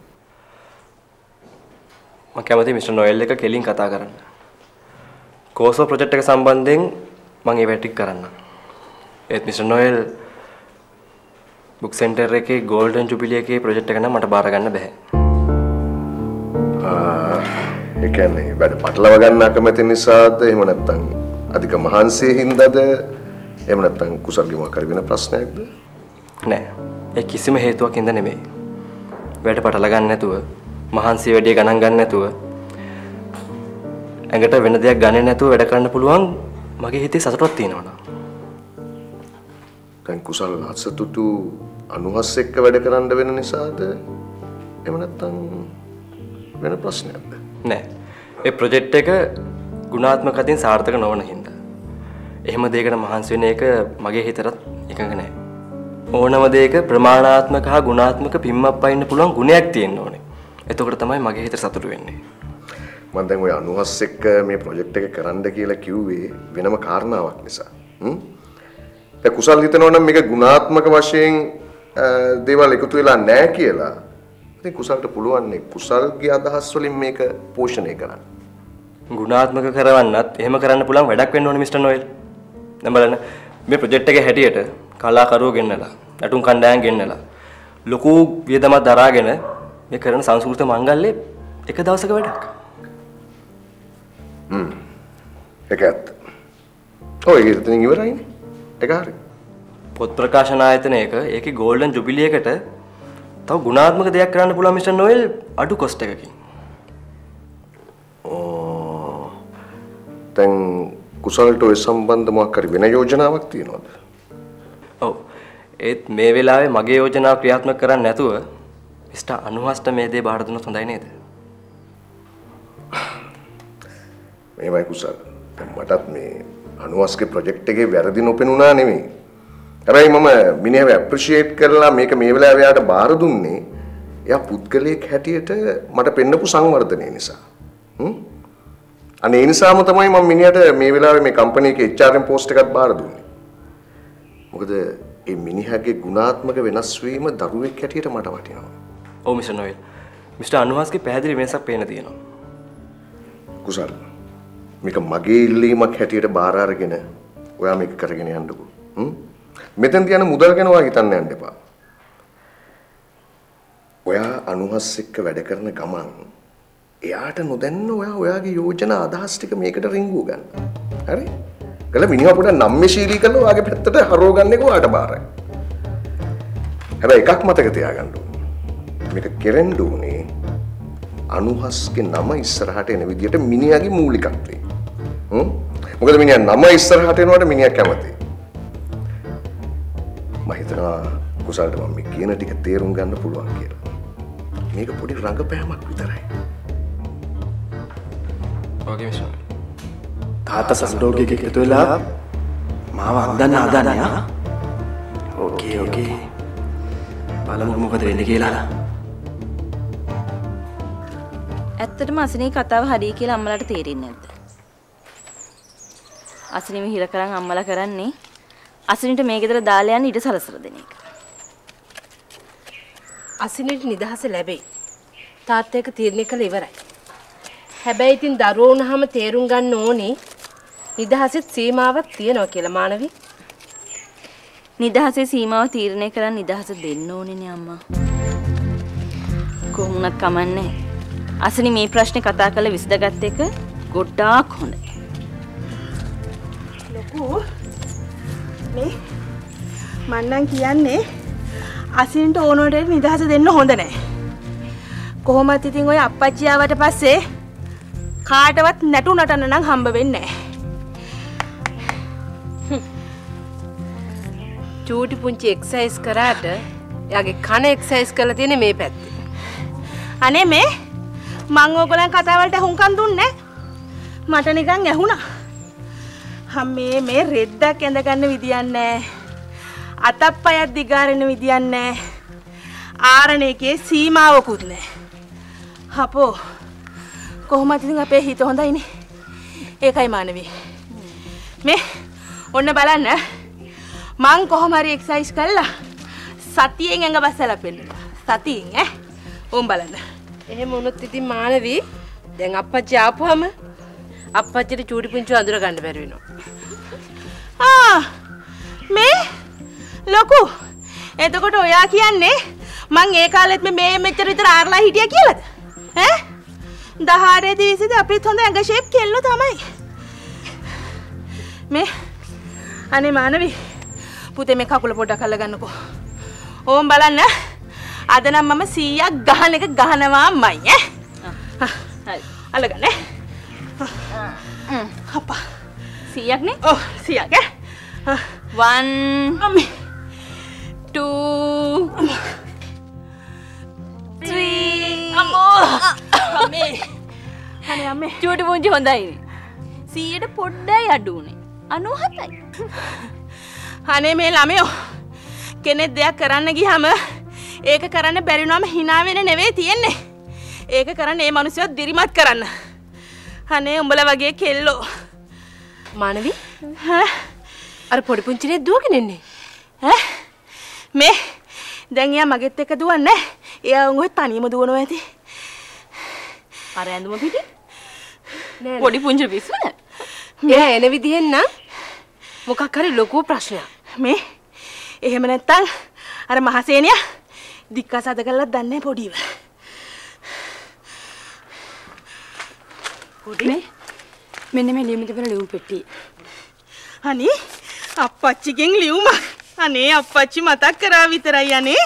මම කැමතියි මිස්ටර් නොයල් එක කෙලින් කතා කරන්න. කෝසෝ ප්‍රොජෙක්ට් එක සම්බන්ධයෙන් මම ඒ වැඩ ටික කරන්න. ඒත් මිස්ටර් නොයල් බුක් සෙන්ටර් එකේ ගෝල්ඩන් ජුබිලි එකේ ප්‍රොජෙක්ට් එක නම් මට බාර ගන්න බෑ. ආ ඒ කියන්නේ වැඩ පටලවා ගන්න අකමැති නිසාද එහෙම නැත්නම් අධික මහන්සියෙන් හින්දාද එහෙම නැත්නම් කුසල්ගේ මොකක් හරි වෙන ප්‍රශ්නයක්ද? නෑ. ඒ කිසිම හේතුවක් හින්දා නෙමෙයි. වැඩ පටල ගන්න නැතුව මහන්සිය වැඩි ගණන් ගන්න නැතුව ඇඟට වෙන දෙයක් ගන්නේ නැතුව වැඩ කරන්න පුළුවන් මගේ හිතේ සතුටක් තියෙනවා නා. දැන් කුසල් අසතුටු අනුහස් එක්ක වැඩ කරන්න වෙන නිසාද එහෙම නැත්නම් වෙන ප්‍රශ්නයක්ද? නෑ. ඒ ප්‍රොජෙක්ට් එක ගුණාත්මක අතින් සාර්ථක නොවන හින්දා. එහෙම දෙයකට මහන්සි වෙන එක මගේ හිතට එකඟ නැහැ. ඕනම දෙයක ප්‍රමාණාත්මක හා ගුණාත්මක පිම්මක් පයින්න පුළුවන් ගුණයක් තියෙන්න ඕනේ. එතකොට තමයි මගේ හිතට සතුටු වෙන්නේ. මම දැන් ඔය අනුහස් එක්ක මේ ප්‍රොජෙක්ට් එක කරන්න කියලා කිව්වේ වෙනම කාරණාවක් නිසා. හ්ම්. ඒ කුසල් හිතනවා නම් මේක ගුණාත්මක වශයෙන් දේවල් එකතු වෙලා නැහැ කියලා. ඉතින් කුසල්ට පුළුවන් නේ කුසල්ගේ අදහස් වලින් මේක පෝෂණය කරන්න. ගුණාත්මක කරවන්නත් එහෙම කරන්න පුළුවන් වැඩක් වෙන්න ඕනේ මිස්ටර් නොයල්. දැන් බලන්න මේ ප්‍රොජෙක්ට් එකේ හැටියට කලාකරුවෝ ගෙන්නලා, නැටුම් කණ්ඩායම් ගෙන්නලා ලොකු වියදමක් දරාගෙන මේ කරන සංස්කෘතික මංගල්‍යය එක දවසක වැඩක්. හ්ම්. ඒක ඇත්ත. ඔය ඉතින් ඉවරයිනේ. ඒක හරි. පොත් ප්‍රකාශන ආයතනයක ඒකේ ගෝල්ඩන් ජුබිලි එකට තව ගුණාත්මක දෙයක් කරන්න පුළුවන් මිස්ටර් නොයල් අඩු කොස්ට් එකකින්. ඕ. දැන් කුසල්ට ඔය සම්බන්ධ මොකක් හරි වෙන යෝජනාවක් තියෙනවද? ඔව්. ඒත් මේ වෙලාවේ මගේ යෝජනාව ක්‍රියාත්මක කරන්න නැතුව මිස්ටර් අනුහස්ට මේ දේ බාර දුන්නොත් හොඳයි නේද? මේවයි කුසල්. මටත් මේ අනුහස්ගේ ප්‍රොජෙක්ට් එකේ වැරදි නොපෙනුණා නෙමෙයි. හැබැයි මම මිනිහව ඇප්‍රීෂিয়েට් කරලා මේක මේ වෙලාවේ යාට බාර දුන්නේ එයා පුද්ගලයෙක් හැටියට මට පෙන්නපු සංවර්ධනය නිසා. හ්ම්. අනේ ඒ නිසාම තමයි මම මිනිහට මේ වෙලාවේ මේ කම්පැනි එකේ එච් ආර් එම් පෝස්ට් එකක් බාර දුන්නේ. මොකද මේ මිනිහගේ ගුණාත්මක වෙනස් වීම දරුවෙක් හැටියට මට වටිනවා. ඔව් මිස්ටර් නොයල්. මිස්ටර් අනුහස්ගේ පැහැදිලි වෙනසක් පේන තියෙනවා. කුසල් මේක මගේ ඉල්ලීමක් හැටියට බාර අරගෙන ඔයා මේක කරගෙන යන්නකෝ. හ්ම්. මෙතෙන් තියන මුදල් ගැන ඔයා හිතන්න යන්න එපා. ඔයා අනුහස් එක්ක වැඩ කරන ගමන් එයාට නොදැන්න ඔයා ඔයාගේ යෝජනා අදහස් ටික මේකට රිංගුව ගන්න. හරි? ගල මිනිහා පොඩ නම්මේශීලී කරලා ඔයාගේ පැත්තට හරව ගන්න එක ඔයාට බාරයි. හැබැයි එකක් මතක තියාගන්න ඕනේ. මේක කෙරෙන්න ඕනේ අනුහස්ගේ නම ඉස්සරහට එන විදිහට මිනිහාගේ මූලිකත්වය. හ්ම්? මොකද මිනිහා නම ඉස්සරහට එනකොට මිනිහා කැමතියි. මම හිතනවා කුසල්ට මම මේ කියන ටික තේරුම් ගන්න පුළුවන් කියලා. මේක පොඩි රංගපෑමක් විතරයි. Okay mister. තාත්තා සම්රෝගියෙක් එකතු වෙලා මාව හදන්න හදන්නේ ආ. ඕකේ ඕකේ. බලමු මොකද වෙන්නේ කියලා. ඇත්තටම අසිනේ කතාව හරියි කියලා අම්මලාට තේරෙන්නේ නැද්ද? අසිනේම හිර කරන් අම්මලා කරන්නේ අසිනිට මේ ගෙදර දාලා යන්න ඉඩ සලසලා දෙන එක. අසිනිට නිදහස ලැබෙයි. තාත්තා එක තීරණය කළ ඉවරයි. හැබැයි ඉතින් දරුවෝ වුණාම තේරුම් ගන්න ඕනේ නිදහසෙත් සීමාවක් තියෙනවා කියලා මානවි. නිදහසේ සීමාව තීරණය කරන් නිදහස දෙන්න ඕනේනේ අම්මා. කොහොමුණත් කමන්නේ. අසිනි මේ ප්‍රශ්නේ කතා කරලා විසඳගත් එක ගොඩාක් හොඳයි. ලොකු මේ මන්නම් කියන්නේ අසින්ට ඕනෝට නිදහස දෙන්න හොඳ නැහැ. කොහොමත් ඉතින් ඔය අප්පච්චි ආවට පස්සේ කාටවත් නැටු නටන්න නම් හම්බ වෙන්නේ නැහැ. චූටි පුංචි එක්සර්සයිස් කරාට එයාගේ කන එක්සර්සයිස් කරලා තියෙන්නේ මේ පැත්තේ. අනේ මේ මං ඕගොල්ලන් කතා වලට හුම්කම් දුන්නේ මට නිකන් ඇහුණා. හම්මේ මේ රෙද්දක් ඇඳ ගන්න විදියක් නැහැ. අතප්පයක් දිගාරෙන විදියක් නැහැ. ආරණේකේ සීමාවකුත් නැහැ. හපෝ කොහොමද ඉතින් අපේ හිත හොඳයිනේ. ඒකයි මානවී. මේ ඔන්න බලන්න මං කොහොම හරි එක්සර්සයිස් කළා සතියෙන් ඇඟ බස්සලා පෙන්නනවා. සතියෙන් ඈ. ඕම් බලන්න. එහෙම වුණොත් ඉතින් මානවී දැන් අප්පච්චි ආපුවම අප්පච්චිට චූටි පුංචි අඳුර ගන්න බැරි වෙනවා. ආ මේ ලොකු එතකොට ඔයා කියන්නේ මං ඒ කාලෙත් මේ මෙච්චර විතර ආරලා හිටියා කියලාද? ඈ දහහට දිවිසිද අපිත් හොඳ ඇඟ ෂේප් කෙල්ලෝ තමයි. මේ අනේ මානවී පුතේ මේ කකුල පොඩ්ඩක් අල්ල ගන්නකෝ. ඕම් බලන්න අද නම් මම සීයක් ගහන එක ගහනවාමයි ඈ. හරි අල්ලගන්න ඈ. අප්පා සීයක් නේ? ඔව් සීයක් ඈ. one අම්මේ two three අම්මෝ අම්මේ අනේ අම්මේ චූටි පුංචි හොඳයිනේ. සීයට පොඩ්ඩයි අඩු උනේ. අනූහතයි. අනේ මේ ළමයෝ කෙනෙක් දෙයක් කරන්න ගියාම ඒක කරන්න බැරි වුණාම hina වෙන නෙවෙයි තියෙන්නේ. ඒක කරන්නේ මේ මිනිස්සුත් දිරිමත් කරන්න. අනේ උඹලා වගේ කෙල්ලෝ. මානවි ඈ අර පොඩි පුංචිනේ දුවගෙන ඉන්නේ. ඈ මේ දැන් එයා මගෙත් එක්ක දුවන්නේ. එයා උන් ඔය තනියම දුවනවා ඇති. අර ඇඳුම පිටි නෑ පොඩි පුංචි පිස්සුද? එයා එන විදිහෙන් නම් මොකක් හරි ලොකු ප්‍රශ්නයක්. මේ එහෙම නැත්තම් අර මහසේනියා දික්කස අද කළා දන්නේ පොඩිව. පොඩි මේ මෙන්න මේ ලියුම තිබෙන ලියුම් පෙට්ටිය. අනේ අප්පච්චිගෙන් ලියුමක්. අනේ අප්පච්චි මතක් කරා විතරයි අනේ.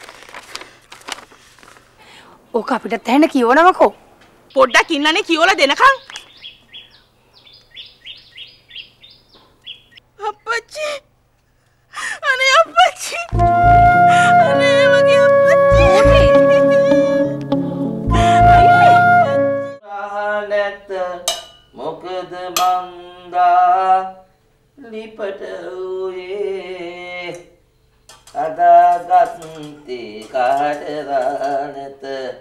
ඕක අපිට තැන්න කියවනවකෝ. පොඩ්ඩක් ඉන්නනේ කියවලා දෙනකන්. අප්පච්චි අනේ අප්පච්චි අනේ මගේ අප්පච්චි නැත මොකද මන්දා ලිපට උයේ අදාගත්තේ කාටදා නැත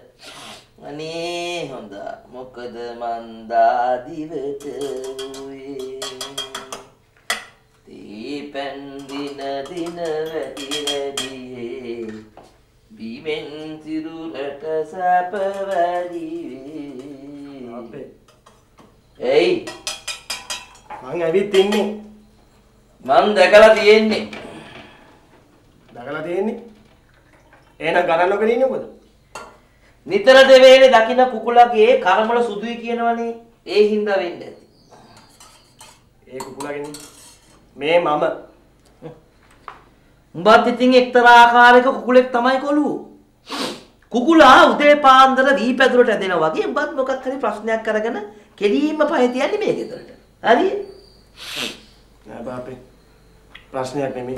අනේ හොඳ මොකද මන්දා දිවට උයේ දීපෙන් දින දින වැඩි වැඩි බිමෙන් සිරුරට සැප වැඩි වේ. එයි මං ඇවිත් ඉන්නේ. මං දැකලා තියෙන්නේ. දැකලා තියෙන්නේ? එහෙනම් ගණන් නොකර ඉන්නේ මොකද? නිතර දෙවේලේ දකින්න කුකුලගේ කර්මවල සුදුයි කියනවනේ. ඒ හින්දා වෙන්න ඇති. ඒ කුකුලගෙන මේ මම උඹත් ඉතින් එක්තරා ආකාරයක කුකුලෙක් තමයි කොළුවෝ. කුකුලා උදේ පාන්දර වී පැදුරට ඇදෙනවා වගේ උඹත් මොකක් හරි ප්‍රශ්නයක් කරගෙන කෙලින්ම පහේ තියන්නේ මේ ගෙදරට. හරි? නෑ බාපේ. ප්‍රශ්නයක් නෙමෙයි.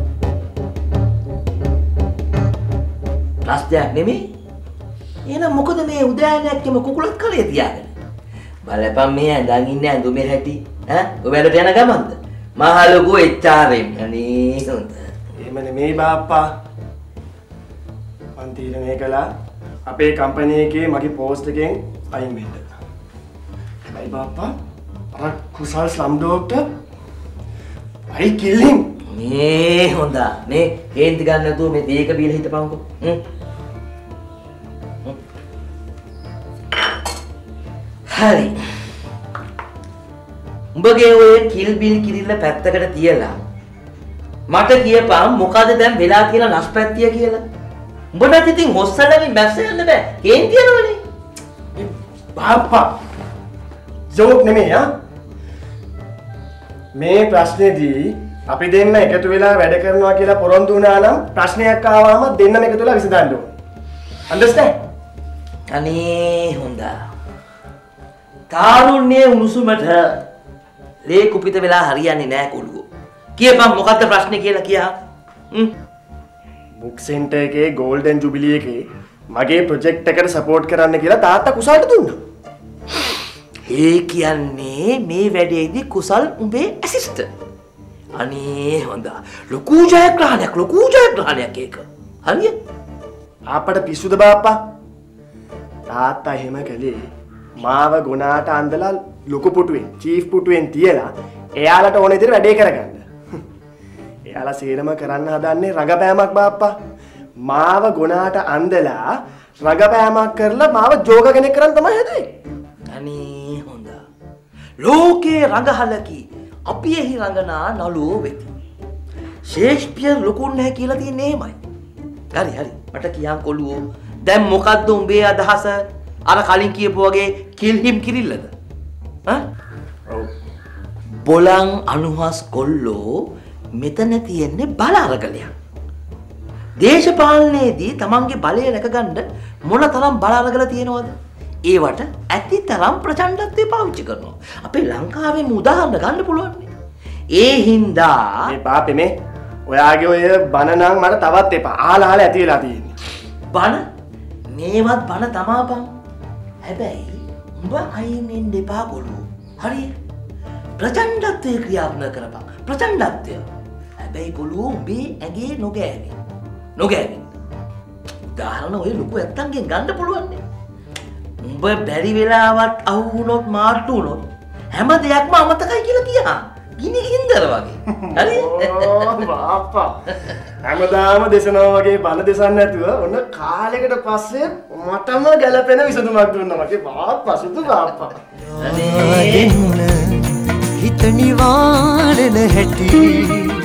ප්‍රශ්නයක් නෙමෙයි. එහෙනම් මොකද මේ උදෑනයක්ම කුකුලත් කරේ තියාගෙන? බලපන් මේ ඇඳන් ඉන්නේ ඇඳුමේ හැටි. ඈ ඔයාලට යන ගමන්ද? මහලුකු එච් ආර් එම්. අනේ හොඳ. එහෙම නෙමෙයි බාප්පා. මං තීරණය කළා අපේ කම්පැනි එකේ මගේ පෝස්ට් එකෙන් අයින් වෙන්න. හැබැයි බාප්පා අර කුසල් ස්ලම් ඩොග්ට I kill him. මේ හොඳ. මේ කේන්ති ගන්න නැතුව මේ තේක බීලා හිටපන්කෝ. හ්ම්. හරි. උඹගේ ඔය කිල් බිල් කිරිල්ල පැත්තකට තියලා මට කියපන් මොකද දැන් වෙලා කියලා නැස්පැත්තිය කියලා. උඹට ඉතින් හොස්සලමින් බැස්ස යන්න බෑ. කේන්ති යනවනේ. බාප්පා. ජෝක් නෙමෙයි ආ. මේ ප්‍රශ්නේදී අපි දෙන්න එකතු වෙලා වැඩ කරනවා කියලා පොරොන්දු වුණා නම් ප්‍රශ්නයක් ආවම දෙන්නම එකතු වෙලා විසඳන්න ඕන. Understand? අනේ හොඳයි. තාරුණ්‍ය උණුසුමට ලේ කුපිත වෙලා හරියන්නේ නැහැ කොළුවෝ. කියපන් මොකද්ද ප්‍රශ්නේ කියලා කියා. හ්ම්. බුක් සෙන්ටර් එකේ ගෝල්ඩන් ජුබිලි එකේ මගේ ප්‍රොජෙක්ට් එකට සපෝට් කරන්න කියලා තාත්තා කුසල්ට දුන්නා. ඒ කියන්නේ මේ වැඩේදී කුසල් උඹේ ඇසිස්ටන්ට්. අනේ හොඳයි. ලොකු ජයග්‍රහණයක් ලොකු ජයග්‍රහණයක් ඒක. හරිය? අපට පිස්සුද බාප්පා? තාත්තා එහෙම කළේ මාව ගුණාට අන්දලා ලොකු පුටුවෙන් චීෆ් පුටුවෙන් තියලා එයාලට ඕන විදිහට වැඩේ කරගන්න. එයාලා සේරම කරන්න හදන්නේ රඟපෑමක් බාප්පා. මාව ගුණාට අන්දලා රඟපෑමක් කරලා මාව ජෝක කෙනෙක් කරන් තමයි හදන්නේ. අනේ හොඳයි. ලෝකේ රඟහලකි අපි එහි රඟනා නළුවෝ වෙති. ෂේක්ස්පියර් ලොකුන් නැහැ කියලා තියන්නේ එහෙමයි. හරි හරි මට කියන් කොළුවෝ දැන් මොකද්ද උඹේ අදහස? අර කලින් කියපු වගේ කිල් හිම් කිරිල්ලද? ඈ? ඔව්. බොලන් අනුහස් කොල්ලෝ මෙතන තියෙන්නේ බල අරගලයක්. දේශපාලනයේදී තමන්ගේ බලය රැකගන්න මොන තරම් බල අරගල තියෙනවද? ඒවට ඇති තරම් ප්‍රචණ්ඩත්වය පාවිච්චි කරනවා. අපේ ලංකාවේම උදාහරණ ගන්න පුළුවන්. ඒ හින්දා මේ පාපේ මේ ඔයාගේ ඔය බන නම් මට තවත් එපා. ආලා ආලා ඇති වෙලා තියෙන්නේ. බන මේවත් බන තමාපන්. හැබැයි උඹ අයින් වෙන්න එපා කොළු. හරි? ප්‍රචණ්ඩත්වය ක්‍රියාත්මක කරපන්. ප්‍රචණ්ඩත්වය. හැබැයි කොළුව උඹේ ඇඟේ නොගෑවෙන්න. නොගෑවෙන්න. උදාහරණ ඔය ලොකු ඇත්තන්ගෙන් ගන්න පුළුවන් නේ. උඹ බැරි වෙලාවත් අහු වුණොත් මාට්ටු වුණොත් හැම දෙයක්ම අමතකයි කියලා කියහන්. ගිනි ගින්දර වගේ. හරි? බාප්පා. හැමදාම දෙසනවා වගේ බන දෙසන්න නැතුව ඔන්න කාලයකට පස්සේ මටම ගැලපෙන විසඳුමක් දුන්නා වගේ බාප්පා සුදු බාප්පා. දෙන්න හිත නිවාරණ හැටි